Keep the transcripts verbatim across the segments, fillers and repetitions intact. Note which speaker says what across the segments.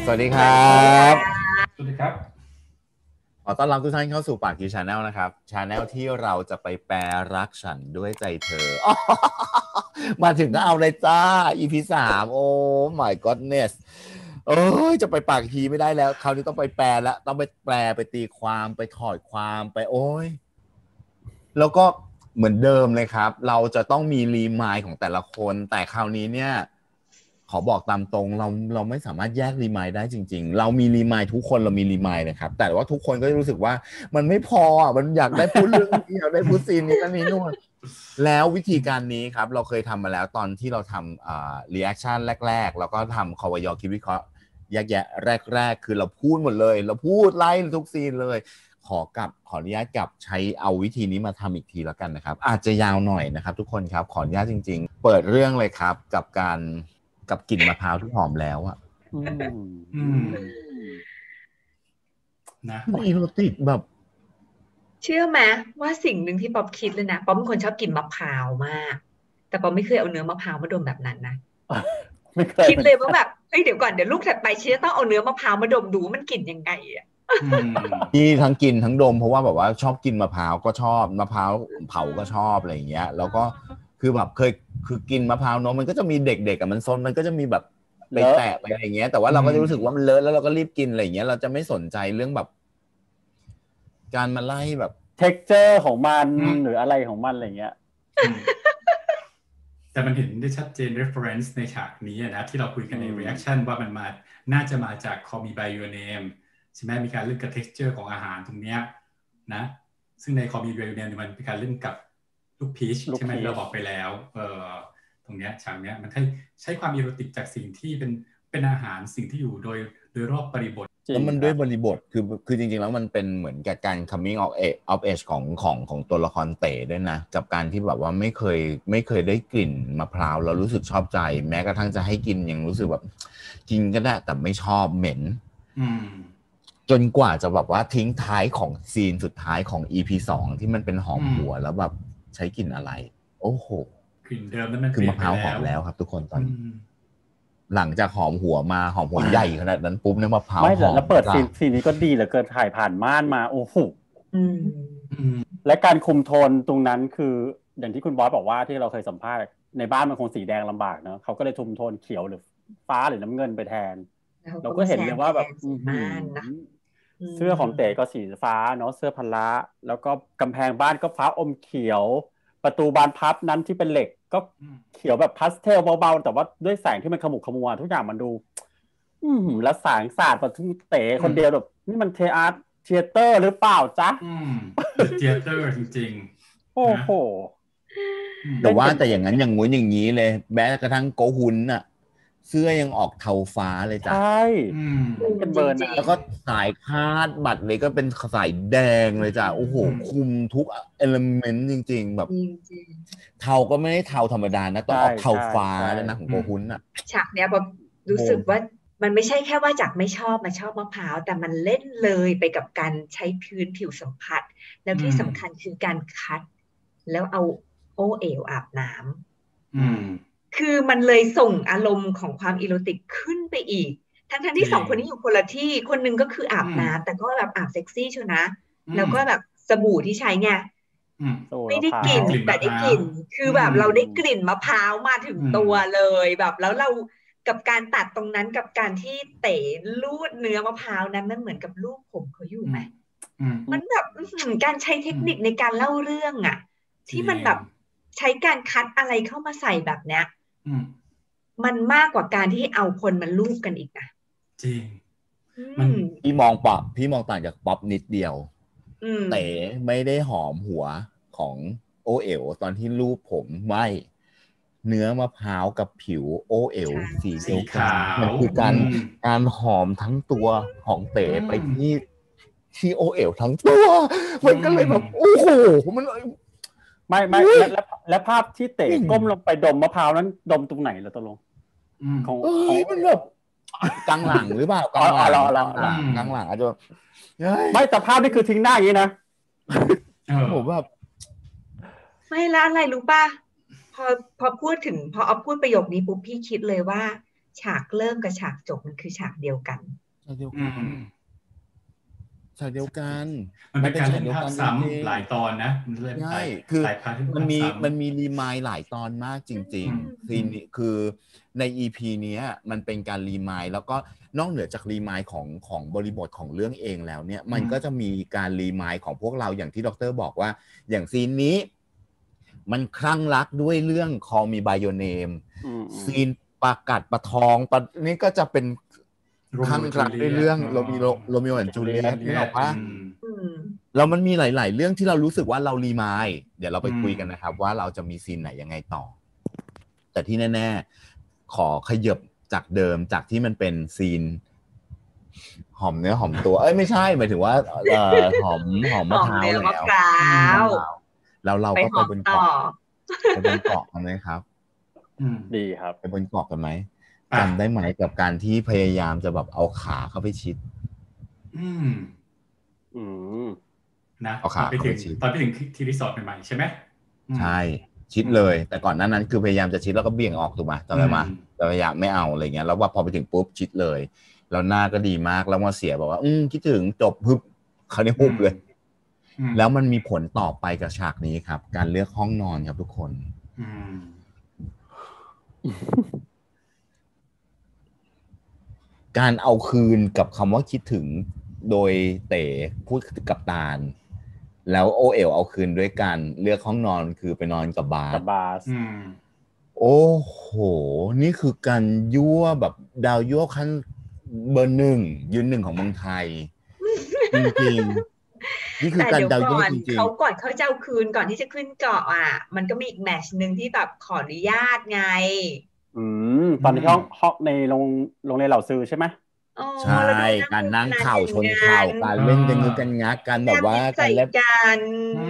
Speaker 1: สวัสดีครับ
Speaker 2: สวัสดีครับ
Speaker 1: ขอต้อนรับทุกท่านเข้าสู่ปากคีชาแนลนะครับชาแนลที่เราจะไปแปลรักฉันด้วยใจเธอ มาถึงก็เอาเลยจ้า อี พี สามโอ้ my godness เอ้ยจะไปปากคีไม่ได้แล้วคราวนี้ต้องไปแปลแล้วต้องไปแปลไปตีความไปถอดความไปโอ้ยแล้วก็เหมือนเดิมเลยครับเราจะต้องมีรีมายด์ของแต่ละคนแต่คราวนี้เนี่ยขอบอกตามตรงเราเราไม่สามารถแยกรีมายด์ได้จริงๆเรามีรีมายด์ทุกคนเรามีรีมายด์นะครับแต่ว่าทุกคนก็รู้สึกว่ามันไม่พออ่ะมันอยากได้พูดเรื่องนี้อยากได้พูดซีนนี้นั่นนี่นู่นแล้ววิธีการนี้ครับเราเคยทำมาแล้วตอนที่เราทำอ่ารีแอคชั่นแรกๆแล้วก็ทำคอวยอคิดวิเคราะห์แยกแยะแรกๆคือเราพูดหมดเลยเราพูดไล่ทุกซีนเลยขอกลับขออนุญาตกลับใช้เอาวิธีนี้มาทำอีกทีแล้วกันนะครับอาจจะยาวหน่อยนะครับทุกคนครับขออนุญาตจริงๆเปิดเรื่องเลยครับกับการกับกลิ่นมะพร้าวที่หอมแล้วอ่ะ
Speaker 2: นะ
Speaker 1: อีโรติกแบบ
Speaker 3: เชื่อไหมว่าสิ่งหนึ่งที่ป๊อบคิดเลยนะป๊อบเป็นคนชอบกินมะพร้าวมากแต่ป๊อบไม่เคยเอาเนื้อมะพร้าวมาดมแบบนั้นนะ
Speaker 4: ไม่เคย
Speaker 3: คิดเลยว่าแบบเฮ้ยเดี๋ยวก่อนเดี๋ยวลูกถัดไปฉันจะต้องเอาเนื้อมะพร้าวมาดมดูมันกลิ่นยังไงอ่ะ
Speaker 1: ที่ทั้งกินทั้งดมเพราะว่าแบบว่าชอบกินมะพร้าวก็ชอบมะพร้าวเผาก็ชอบอะไรอย่างเงี้ยแล้วก็คือแบบเคยคือกินมะพร้าวเนาะมันก็จะมีเด็กๆอ่ะมันซนมันก็จะมีแบบไปแตะไปอะไรอย่างเงี้ยแต่ว่าเราก็จะรู้สึกว่ามันเลอะแล้วเราก็รีบกินอะไรอย่างเงี้ยเราจะไม่สนใจเรื่องแบบการมาไล่แบบ
Speaker 4: texture ของมันหรืออะไรของมันอะไรเงี้ย
Speaker 2: แต่มันเห็นได้ชัดเจน reference ในฉากนี้นะที่เราคุยกันใน reaction ว่ามันมาน่าจะมาจาก Call Me By Your Name ใช่ไหมมีการเล่นกับ texture ของอาหารตรงเนี้ยนะซึ่งใน Call Me By Your Name มันเป็นการเล่นกับลูกพีชใช่ไหมเราบอกไปแล้วเออตรงเนี้ยฉากเนี้ยมันใช้ใช้ความอีโรติกจากสิ่งที่เป็นเป็นอาหารสิ่งที่อยู่โดยโดยรอบบริบท
Speaker 1: แล้วมันด้วยบริบทคือคือจริงๆแล้วมันเป็นเหมือนกับการ coming of age of age ของของของตัวละครเต๋ด้วยนะกับการที่แบบว่าไม่เคยไม่เคยได้กลิ่นมะพร้าวแล้วรู้สึกชอบใจแม้กระทั่งจะให้กินยังรู้สึกแบบกินก็ได้แต่ไม่ชอบเหม็นจนกว่าจะแบบว่าทิ้งท้ายของซีนสุดท้ายของ อี พี สองที่มันเป็นหอมหัวแล้วแบบใช้กลิ่นอะไรโอ้โห
Speaker 2: กลิ่นเดิมนั้นมัน
Speaker 1: คือมะพร้าวหอมแล้วครับทุกคนตอนหลังจากหอมหัวมาหอมหัวใหญ่ขนาดนั้นปุ๊บเนี่ยมะพร้าวหอม
Speaker 4: แล้วเปิดซีนซีนนี้ก็ดีเหลือเกินถ่ายผ่านม่านมาโอ้โหและการคุมโทนตรงนั้นคืออย่างที่คุณบอสบอกว่าที่เราเคยสัมภาษณ์ในบ้านมันคงสีแดงลำบากเนาะเขาก็เลยคุมโทนเขียวหรือฟ้าหรือน้ำเงินไปแทนเราก็เห็นเลยว่าแบบเสื้อของเต๋ก็สีฟ้าเนาะเสื้อพละแล้วก็กำแพงบ้านก็ฟ้าอมเขียวประตูบานพับนั้นที่เป็นเหล็กก็เขียวแบบพาสเทลเบาๆแต่ว่าด้วยแสงที่มันขมุกขมัวทุกอย่างมันดูอืมแล้วแสงสาดมาทุกเต๋คนเดียวแบบนี่มันเทอาร์ตเทเตอร์หรือเปล่าจ๊ะ
Speaker 2: อืมเทเตอร์จริง
Speaker 4: ๆโอ้โห
Speaker 1: แต่ว่าแต่อย่างนั้นอย่างงู้นอย่างนี้เลยแม้กระทั่งโกฮุนน่ะเสื้อยังออกเทาฟ้าเลยจ้ะ
Speaker 4: ใช่เป็นเบอร์นะ
Speaker 1: แล้วก็สายคาดบัตรเลยก็เป็นสายแดงเลยจ้ะโอ้โหคุมทุกเอลิเมนต์จริงๆแบบเทาก็ไม่ได้เทาธรรมดานะต้องออกเทาฟ้าแล้วนะของโกฮุนน่ะ
Speaker 3: ฉากเนี้ยแบบรู้สึกว่ามันไม่ใช่แค่ว่าจากไม่ชอบมาชอบมะพร้าวแต่มันเล่นเลยไปกับการใช้พื้นผิวสัมผัสแล้วที่สำคัญคือการคัดแล้วเอาโอเอลอาบน้ำคือมันเลยส่งอารมณ์ของความอีโรติกขึ้นไปอีกทั้งทั้งที่สองคนนี้อยู่คนละที่คนนึงก็คืออาบน้ำแต่ก็แบบอาบเซ็กซี่ชัวนะแล้วก็แบบสบู่ที่ใช้ไงไม่ได้กลิ่นแต่ได้กลิ่นคือแบบเราได้กลิ่นมะพร้าวมาถึงตัวเลยแบบแล้วเรากับการตัดตรงนั้นกับการที่เต๋ลูดเนื้อมะพร้าวนั้นมันเหมือนกับลูกผมเขาอยู่ไหมมันแบบการใช้เทคนิคในการเล่าเรื่องอ่ะที่มันแบบใช้การคัดอะไรเข้ามาใส่แบบเนี้ยมันมากกว่าการที่เอาคนมาลูบกันอีกนะ
Speaker 2: จริง
Speaker 1: มันพี่มองป๊อปพี่มองต่างจากป๊อปนิดเดียวเต๋ไม่ได้หอมหัวของโอเอ๋วตอนที่ลูบผมไม่เนื้อมะพร้าวกับผิวโอเอ๋วสีเดียวกันมันคือการการหอมทั้งตัวของเต๋ไปที่ที่โอเอ๋วทั้งตัวมันก็เลยแบบโอ้โหมัน
Speaker 4: ไม่ไม่และและภาพที่เต๋ก้มลงไปดมมะพร้าวนั้นดมตรงไหนล่ะตกลง
Speaker 1: ของของมันแบบกลางหลังหรือเปล่ากลางหลังกลางหลังอาจจะ
Speaker 4: ไม่แต่ภาพนี่คือทิ้งหน้าอย่างนี้นะ
Speaker 1: ผมแบบ
Speaker 3: ไม่ละอะไรรู้ป่ะพอพอพูดถึงพอเอาพูดประโยคนี้ปุ๊บพี่คิดเลยว่าฉากเริ่มกับฉากจบมันคือฉากเดียวกัน
Speaker 1: ฉากเดียวกันฉากเดียวกัน
Speaker 2: มันเป็นการเล่นภาพซ้ำหลายตอนนะ
Speaker 1: ใช่คือมันมีมันมีรีมายหลายตอนมากจริงๆคือคือใน อี พี เนี้ยมันเป็นการรีมายแล้วก็นอกเหนือจากรีมายของของบริบทของเรื่องเองแล้วเนี่ยมันก็จะมีการรีมายของพวกเราอย่างที่ดร.บอกว่าอย่างซีนนี้มันคลั่งรักด้วยเรื่อง Call Me by Your Name ซีนประกาศประทองนี่ก็จะเป็นคลั่งรักด้วยเรื่องโรมิโอโรมิโอและจูเลียตนี่หรอปะแล้วมันมีหลายๆเรื่องที่เรารู้สึกว่าเรารีมายเดี๋ยวเราไปคุยกันนะครับว่าเราจะมีซีนไหนยังไงต่อแต่ที่แน่ๆขอขยับจากเดิมจากที่มันเป็นซีนหอมเนื้อหอมตัวเอ้ยไม่ใช่หมายถึงว่าเอ่อหอมหอมมะพร้าวแล้วแล้วเราก็ไปบนเกาะไปบนเกาะกันไหมครับ
Speaker 4: ดีครับ
Speaker 1: ไปบนเกาะกันไหมจำได้ไหมกับการที่พยายามจะแบบเอาขาเข้าไปชิด
Speaker 2: อืม
Speaker 4: อืม
Speaker 2: นะเอาขาไปถึงตอนไปถึงที่รีสอร์ทใหม่ๆใช่ไหม
Speaker 1: ใช่ชิดเลยแต่ก่อนหน้านั้นคือพยายามจะชิดแล้วก็เบี่ยงออกถูกไหมตอนนั้นมาแต่พยายามไม่เอาอะไรเงี้ยแล้วว่าพอไปถึงปุ๊บชิดเลยแล้วหน้าก็ดีมากแล้วมาเสียบอกว่าอืมคิดถึงจบฮึบเขาเนี่ยฮึบเลยแล้วมันมีผลต่อไปกับฉากนี้ครับการเลือกห้องนอนครับทุกคนการเอาคืนกับคำว่าคิดถึงโดยเต๋พูดกับตาลแล้วโอเอ๋วเอาคืนด้วยกันเลือกห้องนอนคือไปนอนกับบาส
Speaker 4: กับบาส
Speaker 1: โอ้โหนี่คือการยั่วแบบดาวยั่วขั้นเบอร์หนึ่งยืนหนึ่งของเมืองไทยจริงๆนี่คือการดาวยั่วจริงๆ
Speaker 3: เขาก่อนเขาจะเอาคืนก่อนที่จะขึ้นเกาะอ่ะมันก็มีอีกแมตช์นึงที่แบบขออนุญาตไง
Speaker 4: อืมตอนที่ห้องห้องในโรงโรงเรียนเหล่าซื้อใช่ไหม
Speaker 1: ใช่การนั่งเข่าชนเข่าการเล่นกันงึกกันงักกันแบบว่า
Speaker 3: การเล่นกัน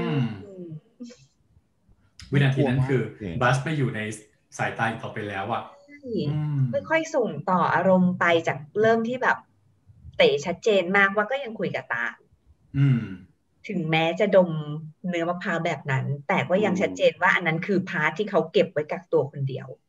Speaker 2: วินาทีนั้นคือบัสไม่อยู่ในสายตาต่อไปแล้วอ่ะ
Speaker 3: ค่อยๆส่งต่ออารมณ์ไปจากเริ่มที่แบบเต๋ชัดเจนมากว่าก็ยังคุยกับตาถึงแม้จะดมเนื้อมะพร้าวแบบนั้นแต่ก็ยังชัดเจนว่าอันนั้นคือพาร์ทที่เขาเก็บไว้กักตัวคนเดียว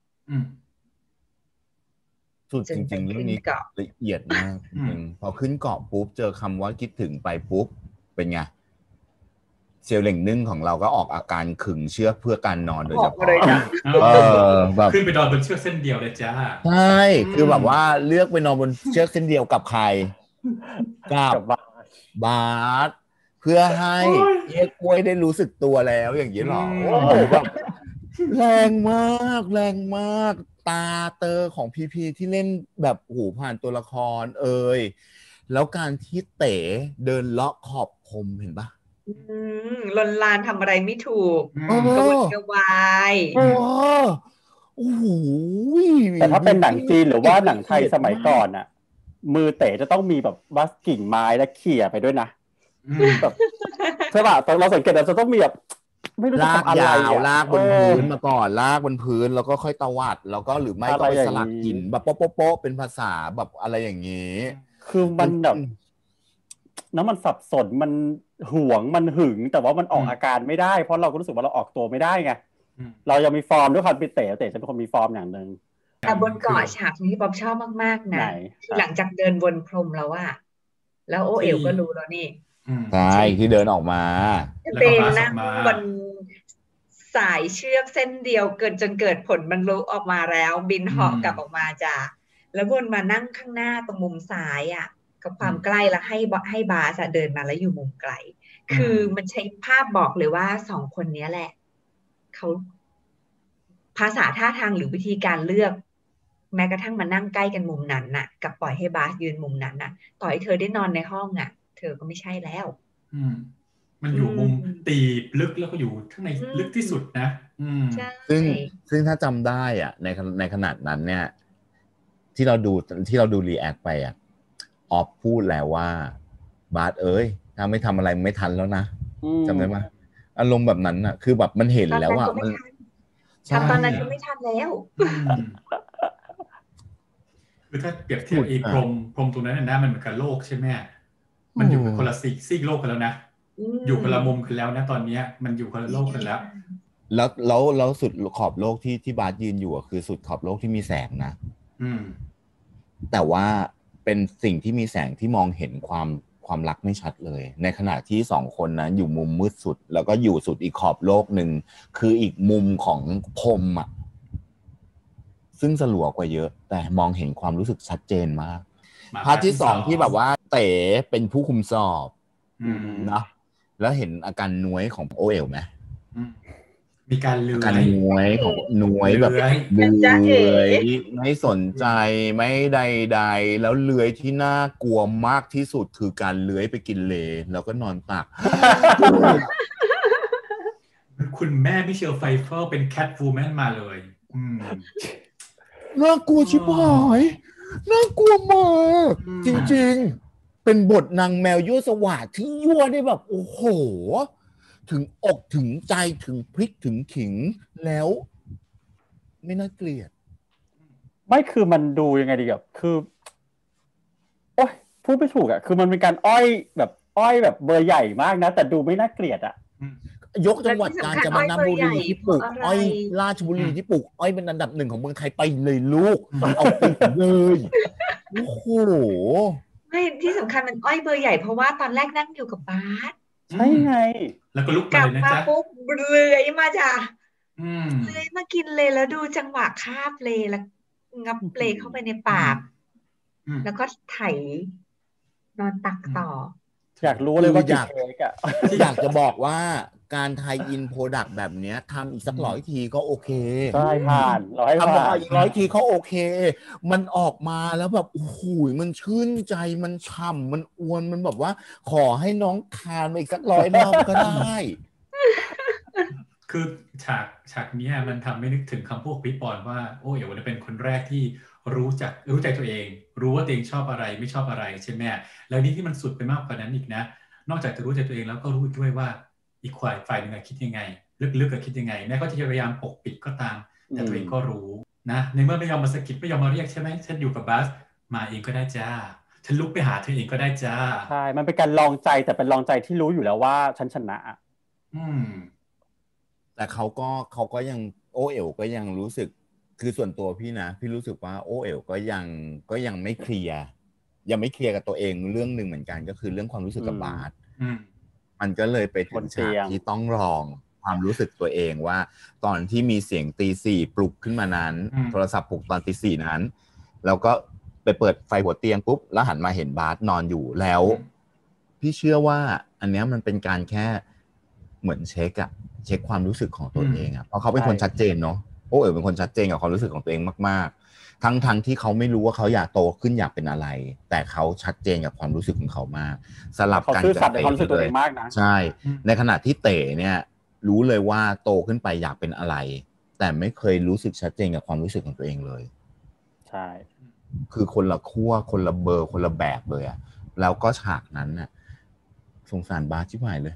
Speaker 1: สุดจริงๆเรื่องนี้ละเอียดมากจริงพอขึ้นเกาะปุ๊บเจอคำว่าคิดถึงไปปุ๊บเป็นไงเซลล์เหล่งนึ่งของเราก็ออกอาการขึงเชือกเพื่อการนอนโดยเฉพาะเออ
Speaker 2: แบบขึ้นไปนอนบนเชือกเส้นเดียวเลยจ้า
Speaker 1: ใช่คือแบบว่าเลือกไปนอนบนเชือกเส้นเดียวกับใครกับบาสเพื่อให้เย้กล้วยได้รู้สึกตัวแล้วอย่างนี้หรอโอ้โหแบบแรงมากแรงมากตาเตอของพีพีที่เล่นแบบหูผ่านตัวละครเอ่ยแล้วการที่เต๋เดินเลาะขอบพรมเห็นปะ
Speaker 3: ลนลานทำอะไรไม่ถูกกระวนกระวาย
Speaker 1: โอ้โห
Speaker 4: แต่ถ้าเป็นหนังจีนหรือว่าหนังไทยสมัยก่อนน่ะมือเต๋จะต้องมีแบบบัสกิ่งไม้และเขี่ยไปด้วยนะแบบใช่ป่ะตอนเราสังเกตเราจะต้องมีแบบ
Speaker 1: ไม่รู้จะทำอะไรลากบนพื้นมาก่อนลากบนพื้นแล้วก็ค่อยตวัดแล้วก็หรือไม่ก็ไปสลักหินแบบโป๊ะโป๊ะเป็นภาษาแบบอะไรอย่างนี้
Speaker 4: คือมันแบบน้ำมันสับสนมันห่วงมันหึงแต่ว่ามันออกอาการไม่ได้เพราะเราก็รู้สึกว่าเราออกตัวไม่ได้ไงเรายังมีฟอร์มด้วยความเป็นเต๋เต๋จะเป็นคนมีฟอร์มอย่างนึง
Speaker 3: แต่บนเกาะฉากนี้ป๊อบชอบมากๆนะหลังจากเดินวนพรมแล้วว่าแล้วโอเอ๋วก็รู้แล้วนี่
Speaker 1: ใช่ที่เดินออกมา
Speaker 3: เป็นนั่งบนสายเชือกเส้นเดียวเกินจนเกิดผลบรรลุออกมาแล้วบินเหาะกลับออกมาจ้ะแล้ววนมานั่งข้างหน้าตรงมุมซ้ายอ่ะกับความใกล้แล้วให้ให้บาสเดินมาแล้วอยู่มุมไกลคือมันใช้ภาพบอกเลยว่าสองคนนี้แหละเขาภาษาท่าทางหรือวิธีการเลือกแม้กระทั่งมานั่งใกล้กันมุมนั้นน่ะกับปล่อยให้บาสยืนมุมนั้นน่ะต่อให้เธอได้นอนในห้องอ่ะเธอก็ไม่ใช่แล้ว
Speaker 2: อืมมันอยู่มุมตีบลึกแล้วก็อยู่ข้างในลึกที่สุดนะอืม
Speaker 1: ซึ่งซึ่งถ้าจำได้อ่ะในในขนาดนั้นเนี่ยที่เราดูที่เราดูรีแอคไปอ่ะออฟพูดแล้วว่าบาสเอ้ยถ้าไม่ทำอะไรไม่ทันแล้วนะจำได้ไหมอารมณ์แบบนั้นอ่ะคือแบบมันเห็นแล้วอ่ะมัน
Speaker 3: ทำตอนนั้นก็ไม่ทันแล้ว
Speaker 2: คือถ้าเปรียบเทียบไอ้พรมพรมตรงนั้นนะมันเหมือนกับโลกใช่ไหมมันอยู่คนละซีกซีกโลกกันแล้วนะอยู่คนละมุมกันแล้วนะตอนนี้มันอยู่คนละโลกกันแล้ว
Speaker 1: แล้วแล้วแล้วสุดขอบโลกที่ที่บาสยืนอยู่อ่ะคือสุดขอบโลกที่มีแสงนะ
Speaker 2: อืม
Speaker 1: แต่ว่าเป็นสิ่งที่มีแสงที่มองเห็นความความรักไม่ชัดเลยในขณะที่สองคนนั้นอยู่มุมมืดสุดแล้วก็อยู่สุดอีกขอบโลกหนึ่งคืออีกมุมของพรหมอ่ะซึ่งสลัวกว่าเยอะแต่มองเห็นความรู้สึกชัดเจนมากพาร์ทที่สองที่แบบว่าเต๋เป็นผู้คุมสอบนะแล้วเห็นอาการน้วยของโอเอ๋วไหม
Speaker 2: มีการเลื้อย
Speaker 1: การน้วยของน้วยแบบเลื้อยไม่สนใจไม่ใดๆแล้วเลื้อยที่น่ากลัวมากที่สุดคือการเลื้อยไปกินเลแล้วก็นอนตัก
Speaker 2: คุณแม่มิเชลไฟเฟอร์เป็นแคทวูแมนมาเลย
Speaker 1: น่ากลัวชิบหายน่ากลัวมากจริงๆเป็นบทนางแมวยั่วสวาทที่ยั่วได้แบบโอ้โหถึงอกถึงใจถึงพริกถึงขิงแล้วไม่น่าเกลียด
Speaker 4: ไม่คือมันดูยังไงดีอ่ะคือโอ๊ยพูดไม่ถูกอ่ะคือมันเป็นการอ้อยแบบอ้อยแบบเบอร์ใหญ่มากนะแต่ดูไม่น่าเกลียดอ่ะ
Speaker 1: ยกจังหวัดกาญจนบุรีที่ปลูกอ้อยราชบุรีที่ปลูกอ้อยเป็นอันดับหนึ่งของเมืองไทยไปเลยลูกเอาไปเลยโอ้โห
Speaker 3: ไม่ที่สำคัญมันอ้อยเบอร์ใหญ่เพราะว่าตอนแรกนั่งอยู่กับบาส
Speaker 4: ใช่ไง
Speaker 2: แล้วก็ลุกไปเลยนะจ๊ะ
Speaker 3: กลับมาปุ๊บเลื้อยมาจ้ะเลื้อยมากินเลยแล้วดูจังหวะคาบเลยแล้วงับเลยเข้าไปในปากแล้วก็ไถนอนตักต่อ
Speaker 4: อยากรู้เลยว่าอยาก
Speaker 1: อยากจะบอกว่าการไทยอินโปรดักต์แบบนี้ทำอีกสักร้อยทีก็โอเค
Speaker 4: ใช่ผ่านร้อย
Speaker 1: ผ่านอีกร้อยทีเขาโอเคมันออกมาแล้วแบบโอ้โหมันชื่นใจมันฉ่ำมันอวนมันแบบว่าขอให้น้องทานมาอีกสักร้อยรอบก็ได้
Speaker 2: คือฉากฉากนี้มันทำให้นึกถึงคำพูดพี่ปอนว่าโอ้เอ๋วเป็นคนแรกที่รู้จักรู้ใจตัวเองรู้ว่าตัวเองชอบอะไรไม่ชอบอะไรใช่ไหมแล้วนี่ที่มันสุดไปมากกว่านั้นอีกนะนอกจากจะรู้ใจตัวเองแล้วก็รู้ด้วยว่าอีกฝ่ายฝ่ายหนึ่งคิดยังไงลึกๆก็คิดยังไงแม้ก็จะพยายามปกปิดก็ตามแต่ตัวเองก็รู้นะในเมื่อไม่ยอมมาสกิปไม่ยอมมาเรียกใช่ไหมฉันอยู่กับบัสมาเองก็ได้จ้าฉันลุกไปหาเธอเองก็ได้จ้า
Speaker 4: ใช่มันเป็นการลองใจแต่เป็นลองใจที่รู้อยู่แล้วว่าฉันชนะ
Speaker 2: อืม
Speaker 1: แต่เขาก็เขาก็ยังโอเอ๋วก็ยังรู้สึกคือส่วนตัวพี่นะพี่รู้สึกว่าโอเอ๋วก็ยังก็ยังไม่เคลียร์ยังไม่เคลียร์กับตัวเองเรื่องหนึ่งเหมือนกันก็คือเรื่องความรู้สึกกับบาสมันก็เลยไปถึงฉากที่ต้องลองความรู้สึกตัวเองว่าตอนที่มีเสียงตีสี่ปลุกขึ้นมานั้นโทรศัพท์ปลุกตอนตีสี่นั้นแล้วก็ไปเปิดไฟหัวเตียงปุ๊บแล้วหันมาเห็นบาสนอนอยู่แล้วพี่เชื่อว่าอันนี้มันเป็นการแค่เหมือนเช็คอะเช็คความรู้สึกของตัวเองอะเพราะเขาเป็นคนชัดเจนเนาะโอ้เอ๋เป็นคนชัดเจนกับความรู้สึกของตัวเองมากๆทั้งทั้งที่เขาไม่รู้ว่าเขาอยากโตขึ้นอยากเป็นอะไรแต่เขาชัดเจนกับความรู้สึกของเขามากสลับกัน
Speaker 4: กับเต๋เลย
Speaker 1: ใช่ในขณะที่เต๋เนี่ยรู้เลยว่าโตขึ้นไปอยากเป็นอะไรแต่ไม่เคยรู้สึกชัดเจนกับความรู้สึกของตัวเองเลย
Speaker 4: ใช่
Speaker 1: คือคนละขั้วคนละเบอร์คนละแบบเลยอะแล้วก็ฉากนั้นน่ะสงสารบาสชิบหายเลย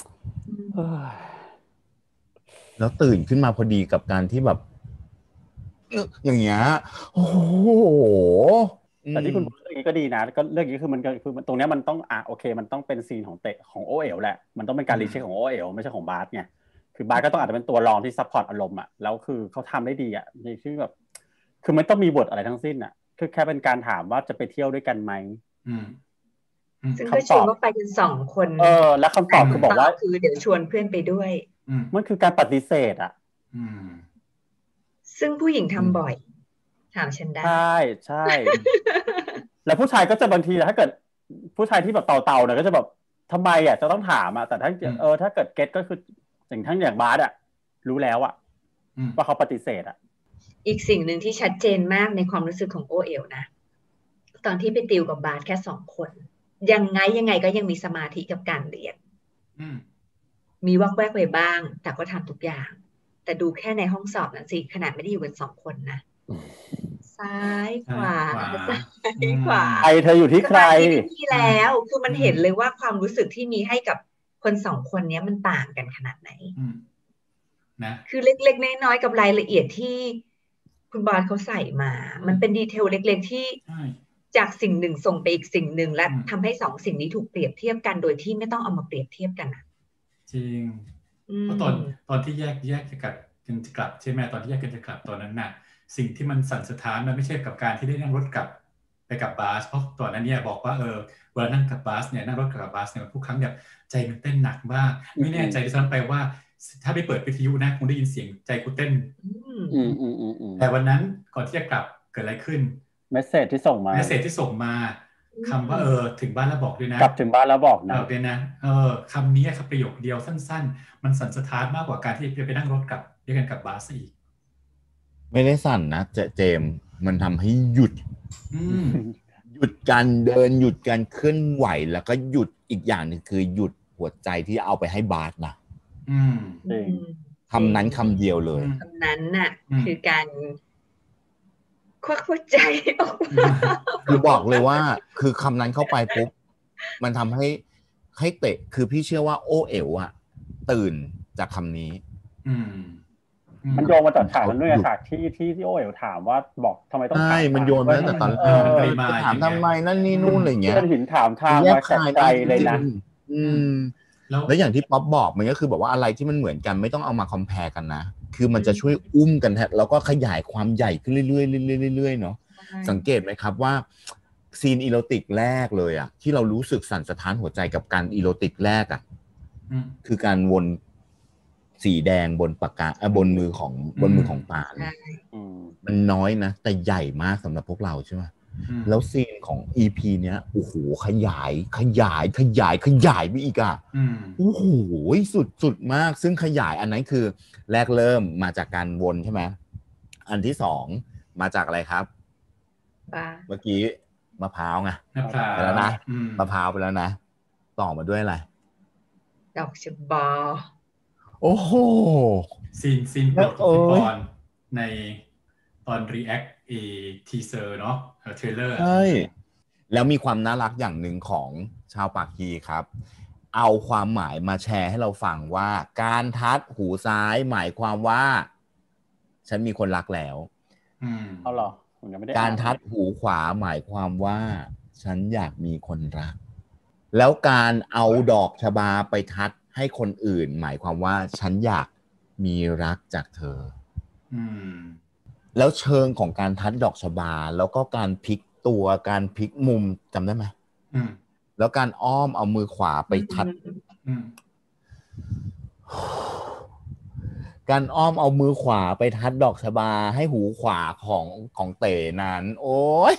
Speaker 1: แล้วตื่นขึ้นมาพอดีกับการที่แบบอย่างเงี้ยโอ้โห
Speaker 4: แต่ที่คุณพูดเรื่องนี้ก็ดีนะก็เรื่องนี้คือมันคือตรงนี้มันต้องอ่ะโอเคมันต้องเป็นซีนของเตะของโอเอ๋วแหละมันต้องเป็นการรีเช็คของโอเอ๋วไม่ใช่ของบาสไงคือบาสก็ต้องอาจจะเป็นตัวรองที่ซัพพอร์ตอารมณ์อ่ะแล้วคือเขาทำได้ดีอ่ะที่แบบคือไม่ต้องมีบทอะไรทั้งสิ้นอ่ะคือแค่เป็นการถามว่าจะไปเที่ยวด้วยกันไหม
Speaker 3: ซึ่งก็ชวนว่าไปกันสองคน
Speaker 4: เออแล้วคำตอบคือบอกว่า
Speaker 3: คือเดี๋ยวชวนเพื่อนไปด้วย
Speaker 4: มันคือการปฏิเสธอ่ะ
Speaker 3: ซึ่งผู้หญิงทำบ่อยถามฉันได้
Speaker 4: ใช่ใช่แล้วผู้ชายก็จะบางทีถ้าเกิดผู้ชายที่แบบเต่าๆเนี่ยก็จะแบบทำไมอ่ะจะต้องถามอ่ะแต่ถ้าเออถ้าเกิดเก็ตก็คืออย่างทั้งอย่างบาสอ่ะรู้แล้วอ่ะว่าเขาปฏิเสธอ่ะ
Speaker 3: อีกสิ่งหนึ่งที่ชัดเจนมากในความรู้สึกของโอเอ๋วนะตอนที่ไปติวกับบาสแค่สองคนยังไงยังไงก็ยังมีสมาธิกับการเรียนมีวักแวกไปบ้างแต่ก็ทำทุกอย่างแต่ดูแค่ในห้องสอบนั่นสิขนาดไม่ได้อยู่กันสองคนนะซ้ายขวาซ้ายขวา
Speaker 4: ใครเธออยู่ที่ใคร
Speaker 3: ที่แล้วคือมันเห็นเลยว่าความรู้สึกที่มีให้กับคนสองคนนี้มันต่างกันขนาดไหน
Speaker 2: นะ
Speaker 3: คือเล็กๆน้อยๆกับรายละเอียดที่คุณบอลเขาใส่มามันเป็นดีเทลเล็กๆที่จากสิ่งหนึ่งส่งไปอีกสิ่งหนึ่งและทำให้สองสิ่งนี้ถูกเปรียบเทียบกันโดยที่ไม่ต้องเอามาเปรียบเทียบกันอ่ะ
Speaker 2: จริงเพราะตอนตอนที่แยกแยกจะกลับกันจะกลับใช่ไหมตอนที่แยกกันจะกลับตอนนั้นน่ะสิ่งที่มันสั่นสะท้านมันไม่ใช่กับการที่ได้นั่งรถกลับไปกับบาสเพราะตอนนั้นเนี่ยบอกว่าเออเวลานั่งกับบาสเนี่ยนั่งรถกับบาสเนี่ยทุกครั้งแบบใจมันเต้นหนักมากไม่แน่ใจด้วยซ้ำไปว่าถ้าไปเปิดวิทยุนะคงได้ยินเสียงใจกูเต้นแต่วันนั้นก่อนที่จะกลับเกิดอะไรขึ้น
Speaker 4: เมสเสจที่ส่งมา
Speaker 2: เมสเสจที่ส่งมาคำว่าเออถึงบ้านแล้วบอกด้วยนะ
Speaker 4: กลับถึงบ้านแล้วบอกนะ
Speaker 2: เออนะเออคำนี้ครับประโยคเดียวสั้นๆมันสั่นสะท้านมากกว่าการที่จะไปนั่งรถกับด้วยกันกับบาสอีก
Speaker 1: ไม่ได้สั่นนะเจเจมมันทำให้หยุดหยุดการเดินหยุดการเคลื่อนไหวแล้วก็หยุดอีกอย่างหนึ่งคือหยุดหัวใจที่เอาไปให้บาสนะคำนั้นคำเดียวเลย
Speaker 3: คำนั้นน่ะคือการควักหัวใจออกมา
Speaker 1: คือบอกเลยว่าคือคำนั้นเข้าไปปุ๊บมันทำให้ให้เตะคือพี่เชื่อว่าโอเอ๋วอะตื่นจากคำนี้
Speaker 4: มันโยงมาจากฉากนั้นด้วยฉากที่ที่ที่โอเอ๋วถามว่าบอกทำไมต้องถามใช่
Speaker 1: มันโยนมาตั้งแต่ตอนถามทำไมนั่นนี่นู่นอะไรเงี้ย
Speaker 4: เป็นหินถามทางมาจากใจเลยนะ
Speaker 1: อืมแล้วอย่างที่ป๊อปบอกมันก็คือบอกว่าอะไรที่มันเหมือนกันไม่ต้องเอามาคอมแพร์กันนะคือมันจะช่วยอุ้มกันแล้วก็ขยายความใหญ่ขึ้นเรื่อยๆเรื่อยๆเนาะสังเกตไหมครับว่าซีนอีโรติกแรกเลยอ่ะที่เรารู้สึกสั่นสะท้านหัวใจกับการอีโรติกแรกอ่ะคือการวนสีแดงบนปากกาบนมือของบนมือของปานมันน้อยนะแต่ใหญ่มากสำหรับพวกเราใช่ไหมแล้วซีนของ อี พี เนี้ยโอ้โหขยายขยายขยายขยายไปอีกอ่ะโอ้โหสุดสุดมากซึ่งขยายอันนั้นคือแรกเริ่มมาจากการวนใช่ไหมอันที่สองมาจากอะไรครับเมื่อกี้มะพร้าวไงไปแล้วนะมะพร้าวไปแล้วนะต่อมาด้วยอะไร
Speaker 3: ดอกชบา
Speaker 1: โอ้โห
Speaker 2: ซีนซีนโปรดของพี่ปอนในตอน react เอ teaser เนาะเทรลเลอร์
Speaker 1: ใช่แล้วมีความน่ารักอย่างหนึ่งของชาวปากกีครับเอาความหมายมาแชร์ให้เราฟังว่าการทัดหูซ้ายหมายความว่าฉันมีคนรักแล้ว
Speaker 4: อืมเอาหรอผมยังไม่ได้
Speaker 1: การทัดหูขวาหมายความว่าฉันอยากมีคนรักแล้วการเอาดอกชบาไปทัดให้คนอื่นหมายความว่าฉันอยากมีรักจากเธอ
Speaker 2: อืม
Speaker 1: แล้วเชิงของการทัดดอกชบาแล้วก็การพลิกตัวการพลิกมุมจำได้ไหม
Speaker 2: อืม
Speaker 1: แล้วการอ้อมเอามือขวาไปทัด
Speaker 2: อืม
Speaker 1: การอ้อมเอามือขวาไปทัดดอกชบาให้หูขวาของของเต๋นั้นโอ๊ย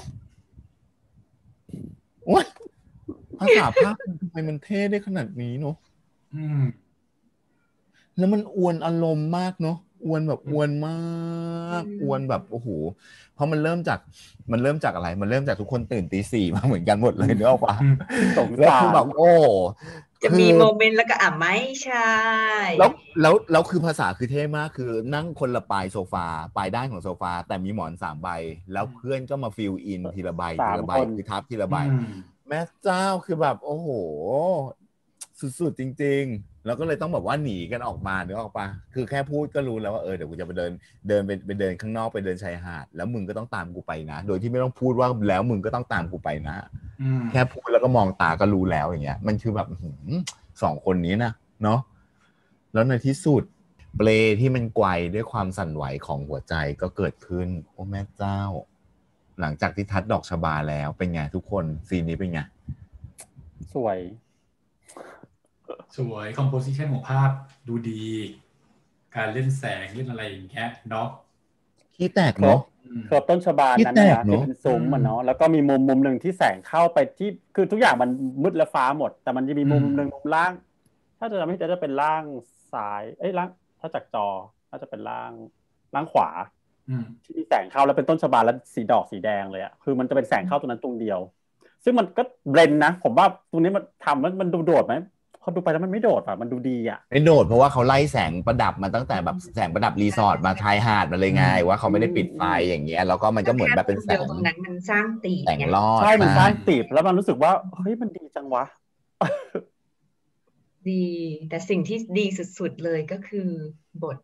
Speaker 1: โอ๊ยภาษาภาคทำไมมันเท่ได้ขนาดนี้เนาะ
Speaker 2: อืม
Speaker 1: แล้วมันอวนอารมณ์มากเนาะอวนแบบอวนมากอวนแบบโอ้โหเพราะมันเริ่มจากมันเริ่มจากอะไรมันเริ่มจากทุกคนตื่นตีสี่มาเหมือนกันหมดเลยเนอะป่ะแล้วคือแบบโอ้
Speaker 3: จะมีโมเมนต์แล้วก็อ่ะไม่ใช่
Speaker 1: แล้วแล้วแล้วคือภาษาคือเท่มากคือนั่งคนละปลายโซฟาปลายด้านของโซฟาแต่มีหมอนสามใบแล้วเพื่อนก็มาฟิลอินทีละใบทีละใบคือทับทีละใบแม่เจ้าคือแบบโอ้โหสุดๆจริงๆแล้วก็เลยต้องแบบว่าหนีกันออกมานึกออกปะคือแค่พูดก็รู้แล้วว่าเออเดี๋ยวกูจะไปเดินเดินไปไปเดินข้างนอกไปเดินชายหาดแล้วมึงก็ต้องตามกูไปนะโดยที่ไม่ต้องพูดว่าแล้วมึงก็ต้องตามกูไปนะแค่พูดแล้วก็มองตาก็รู้แล้วอย่างเงี้ยมันคือแบบสองคนนี้นะเนาะแล้วในที่สุดเปลที่มันไกวด้วยความสั่นไหวของหัวใจก็เกิดขึ้นโอ้แม่เจ้าหลังจากที่ทัดดอกชบาแล้วเป็นไงทุกคนซีนนี้เป็นไง
Speaker 4: สวย
Speaker 2: สวยคอมโพสิชันของภาพดูดีการเล่นแสงเล่นอะไรอย่างเงี้ยเนาะ
Speaker 1: ขี้แตกเนาะ
Speaker 4: คือต้นชบานั้นนะที่เป็นซุ้มมันเนาะแล้วก็มีมุมมุมหนึ่งที่แสงเข้าไปที่คือทุกอย่างมันมืดและฟ้าหมดแต่มันจะมีมุมหนึ่งมุมล่างถ้าจะไม่จะเป็นล่างซ้ายเอ้ยล่างถ้าจากจอถ้าจะเป็นล่างล่างขวาที่มีแสงเข้าแล้วเป็นต้นชบาแล้วสีดอกสีแดงเลยอ่ะคือมันจะเป็นแสงเข้าตรงนั้นตรงเดียวซึ่งมันก็เบลนนะผมว่าตรงนี้มันทำแล้วมันดูโดดไหมพอดูไปแล้วมันไม่โดดอ่ะมันดูดีอ่ะ
Speaker 1: ไม่โดดเพราะว่าเขาไล่แสงประดับมาตั้งแต่แบบแสงประดับรีสอร์ทมาชายหาดมาเลยไงว่าเขาไม่ได้ปิดไฟอย่างเงี้ยแล้วก็มันก็เหมือนแบบเป็นแสง
Speaker 3: ตรงนั้นมันสร้างตีบ
Speaker 1: แสงลอด
Speaker 4: ใช่มันสร้างตีบแล้วมันรู้สึกว่าเฮ้ยมันดีจังวะ
Speaker 3: ดีแต่สิ่งที่ดีสุดๆเลยก็คือบท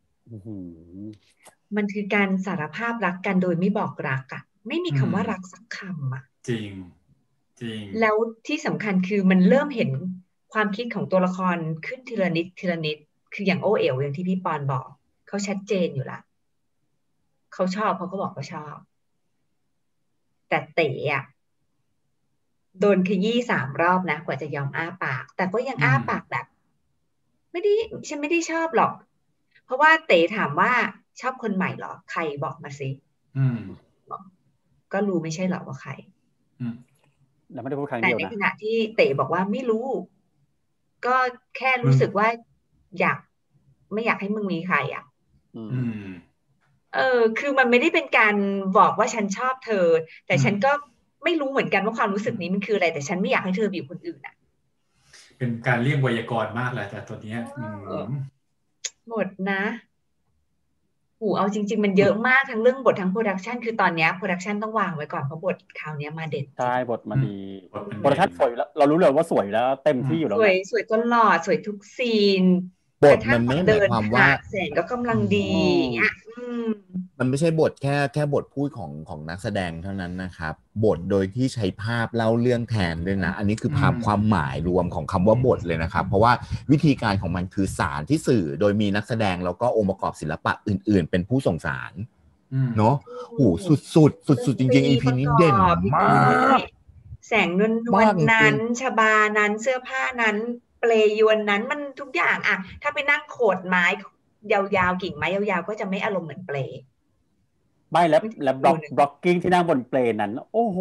Speaker 3: มันคือการสารภาพรักกันโดยไม่บอกรักอ่ะไม่มีคำว่ารักสักคำอ่ะ
Speaker 2: จริงจริง
Speaker 3: แล้วที่สำคัญคือมันเริ่มเห็นความคิดของตัวละครขึ้นทีละนิดทีละนิดคืออย่างโอเอ๋วอย่างที่พี่ปอนบอกเขาชัดเจนอยู่ละเขาชอบเขาก็บอกเขาชอบแต่เต๋อะโดนขยี้สามรอบนะกว่าจะยอมอ้าปากแต่ก็ยังอ้าปากแบบไม่ได้ฉันไม่ได้ชอบหรอกเพราะว่าเต๋ถามว่าชอบคนใหม่เหรอใครบอกมาสิก็รู้ไม่ใช่หรอว่าใคร
Speaker 4: แล้วไม่ได้พูดครั้ง
Speaker 3: แต่
Speaker 4: เดียว
Speaker 3: ใน
Speaker 4: นะ
Speaker 3: ขณะที่เต๋บอกว่าไม่รู้ก็แค่รู้สึกว่าอยากไม่อยากให้มึงมีใครอ่ะเออคือมันไม่ได้เป็นการบอกว่าฉันชอบเธอแต่ฉันก็ไม่รู้เหมือนกันว่าความรู้สึกนี้มันคืออะไรแต่ฉันไม่อยากให้เธออยู่คนอื่นอ่ะ
Speaker 2: เป็นการเรียกไวยากรณ์มากเลยแต่ตัวเนี้ย
Speaker 3: หมดนะหูเอาจริงๆมันเยอะมากทั้งเรื่องบททั้งโปรดักชันคือตอนนี้โปรดักชันต้องวางไว้ก่อนเพราะบทคราวนี้มาเด็ด
Speaker 4: ใช่บทมาดีโปรดักชันสวยแล้วเรารู้เลยว่าสวยแล้วเต็มที่อยู่แล้ว
Speaker 3: สวยสวยตลอดสวยทุกซีน
Speaker 1: บทมันไม่หมายความว่า
Speaker 3: แสงก็กำลังดีอ่ะ
Speaker 1: มันไม่ใช่บทแค่แค่บทพูดของของนักแสดงเท่านั้นนะครับบทโดยที่ใช้ภาพเล่าเรื่องแทนด้วยนะอันนี้คือภาพความหมายรวมของคำว่าบทเลยนะครับเพราะว่าวิธีการของมันคือสารที่สื่อโดยมีนักแสดงแล้วก็องค์ประกอบศิลปะอื่นๆเป็นผู้ส่งสารเนาะโอ้สุดสุดสุดสุดจริงๆ อี พี นี้เด่นมาก
Speaker 3: แสงนวลนวลนั้นชบานั้นเสื้อผ้านั้นเปลยวนนั้นมันทุกอย่างอะถ้าไปนั่งโขดไม้ยาวๆกิ่งไม้ยาวๆก็จะไม่อารมณ์เหมือนเปล
Speaker 4: ไม่แล้วแล้วบล็อกบล็อกกิ้งที่นั่งบนเปลนั้นโอ้โห